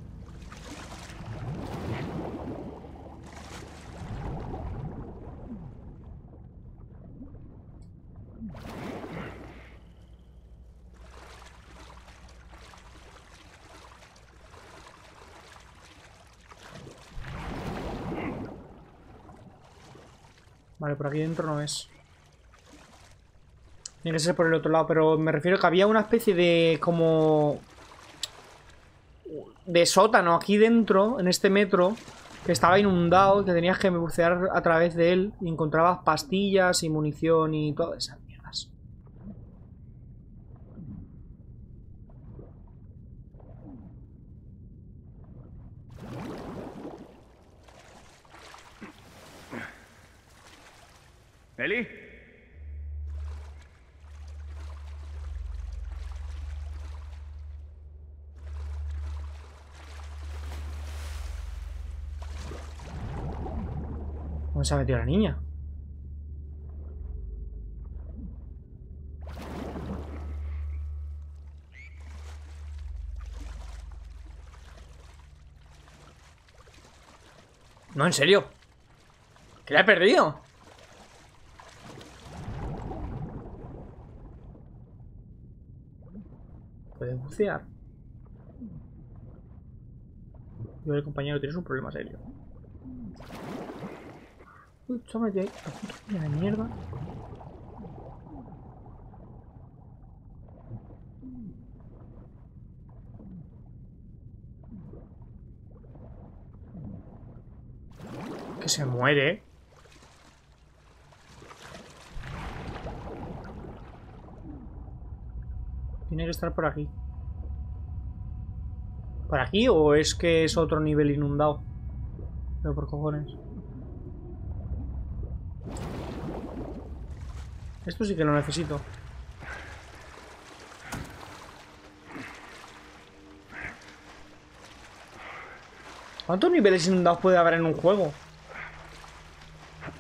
Vale, por aquí dentro no es. Tiene que ser por el otro lado, pero me refiero que había una especie de como... de sótano aquí dentro, en este metro, que estaba inundado, que tenías que bucear a través de él y encontrabas pastillas y munición y todas esas mierdas. ¿Eli? ¿Dónde se ha metido la niña? No, en serio. ¿Que la he perdido? ¿Puedes bucear? Yo, el compañero, tienes un problema serio. Uy, se ha metido ahí. La puta niña de mierda. Que se muere. Tiene que estar por aquí. ¿Por aquí o es que es otro nivel inundado? Pero por cojones. Esto sí que lo necesito. ¿Cuántos niveles inundados puede haber en un juego?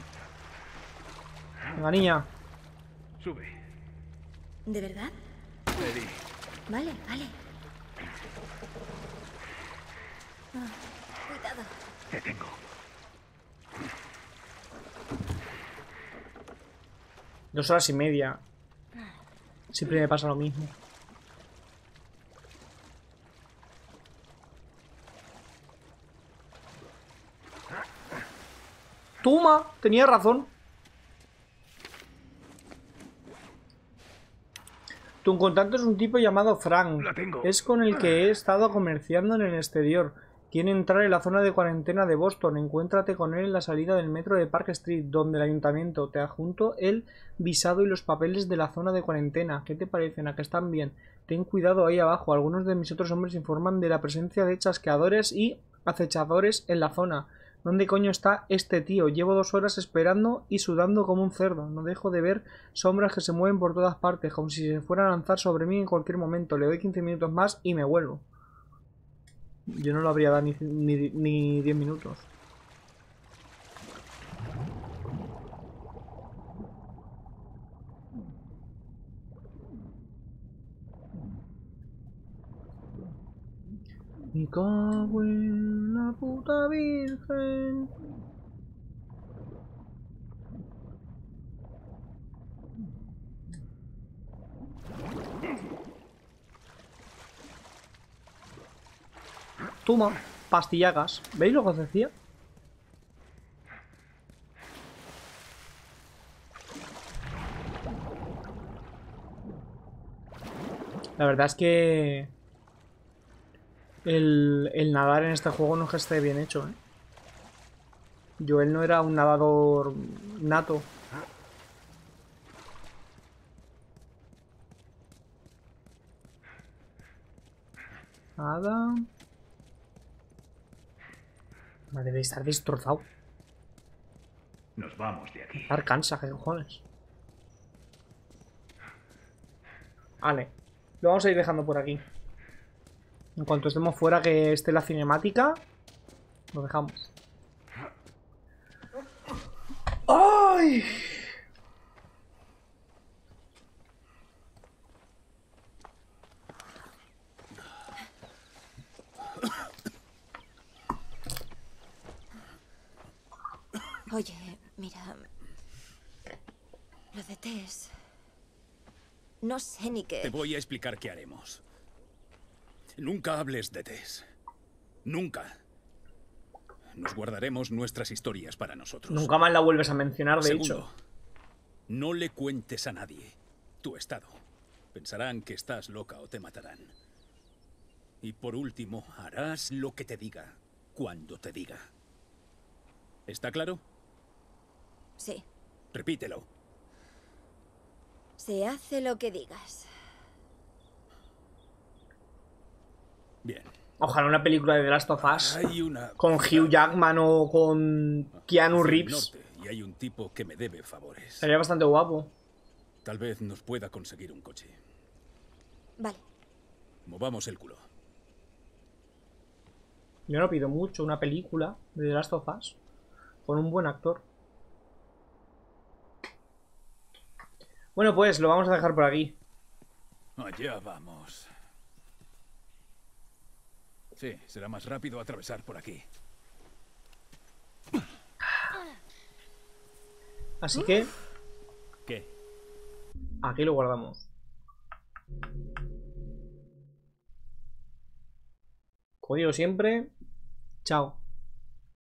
Venga, niña. Sube. ¿De verdad? Eddie. Vale, vale. Cuidado. Te tengo. Dos horas y media. Siempre me pasa lo mismo. Toma, tenía razón. Tu contacto es un tipo llamado Frank. Es con el que he estado comerciando en el exterior. Quiere entrar en la zona de cuarentena de Boston. Encuéntrate con él en la salida del metro de Park Street, donde el ayuntamiento te adjunto el visado y los papeles de la zona de cuarentena. ¿Qué te parecen? ¿A que están bien? Ten cuidado ahí abajo. Algunos de mis otros hombres informan de la presencia de chasqueadores y acechadores en la zona. ¿Dónde coño está este tío? Llevo 2 horas esperando y sudando como un cerdo. No dejo de ver sombras que se mueven por todas partes, como si se fueran a lanzar sobre mí en cualquier momento. Le doy 15 minutos más y me vuelvo. Yo no lo habría dado ni 10 minutos. Me cago en la puta virgen. Toma, pastillagas. ¿Veis lo que os decía? La verdad es que el nadar en este juego no es que esté bien hecho, ¿eh? Joel no era un nadador nato. Nada. Debe estar destrozado. Nos vamos de aquí. Estar cansa, ¿qué cojones? Vale. Lo vamos a ir dejando por aquí. En cuanto estemos fuera, que esté la cinemática, lo dejamos. ¡Ay! Oye, mira... Lo de Tess... No sé ni qué... Te voy a explicar qué haremos. Nunca hables de Tess. Nunca. Nos guardaremos nuestras historias para nosotros. Nunca más la vuelves a mencionar, de Segundo, hecho. No le cuentes a nadie tu estado. Pensarán que estás loca o te matarán. Y por último, harás lo que te diga, cuando te diga. ¿Está claro? Sí. Repítelo. Se hace lo que digas. Bien. Ojalá una película de The Last of Us Hay una... con Hugh Jackman o con Keanu Reeves. Y hay un tipo que me debe favores. Sería bastante guapo. Tal vez nos pueda conseguir un coche. Vale. Movamos el culo. Yo no pido mucho, una película de The Last of Us con un buen actor. Bueno, pues lo vamos a dejar por aquí. Allá vamos. Sí, será más rápido atravesar por aquí. Así que... ¿Qué? Aquí lo guardamos. Como digo siempre, chao.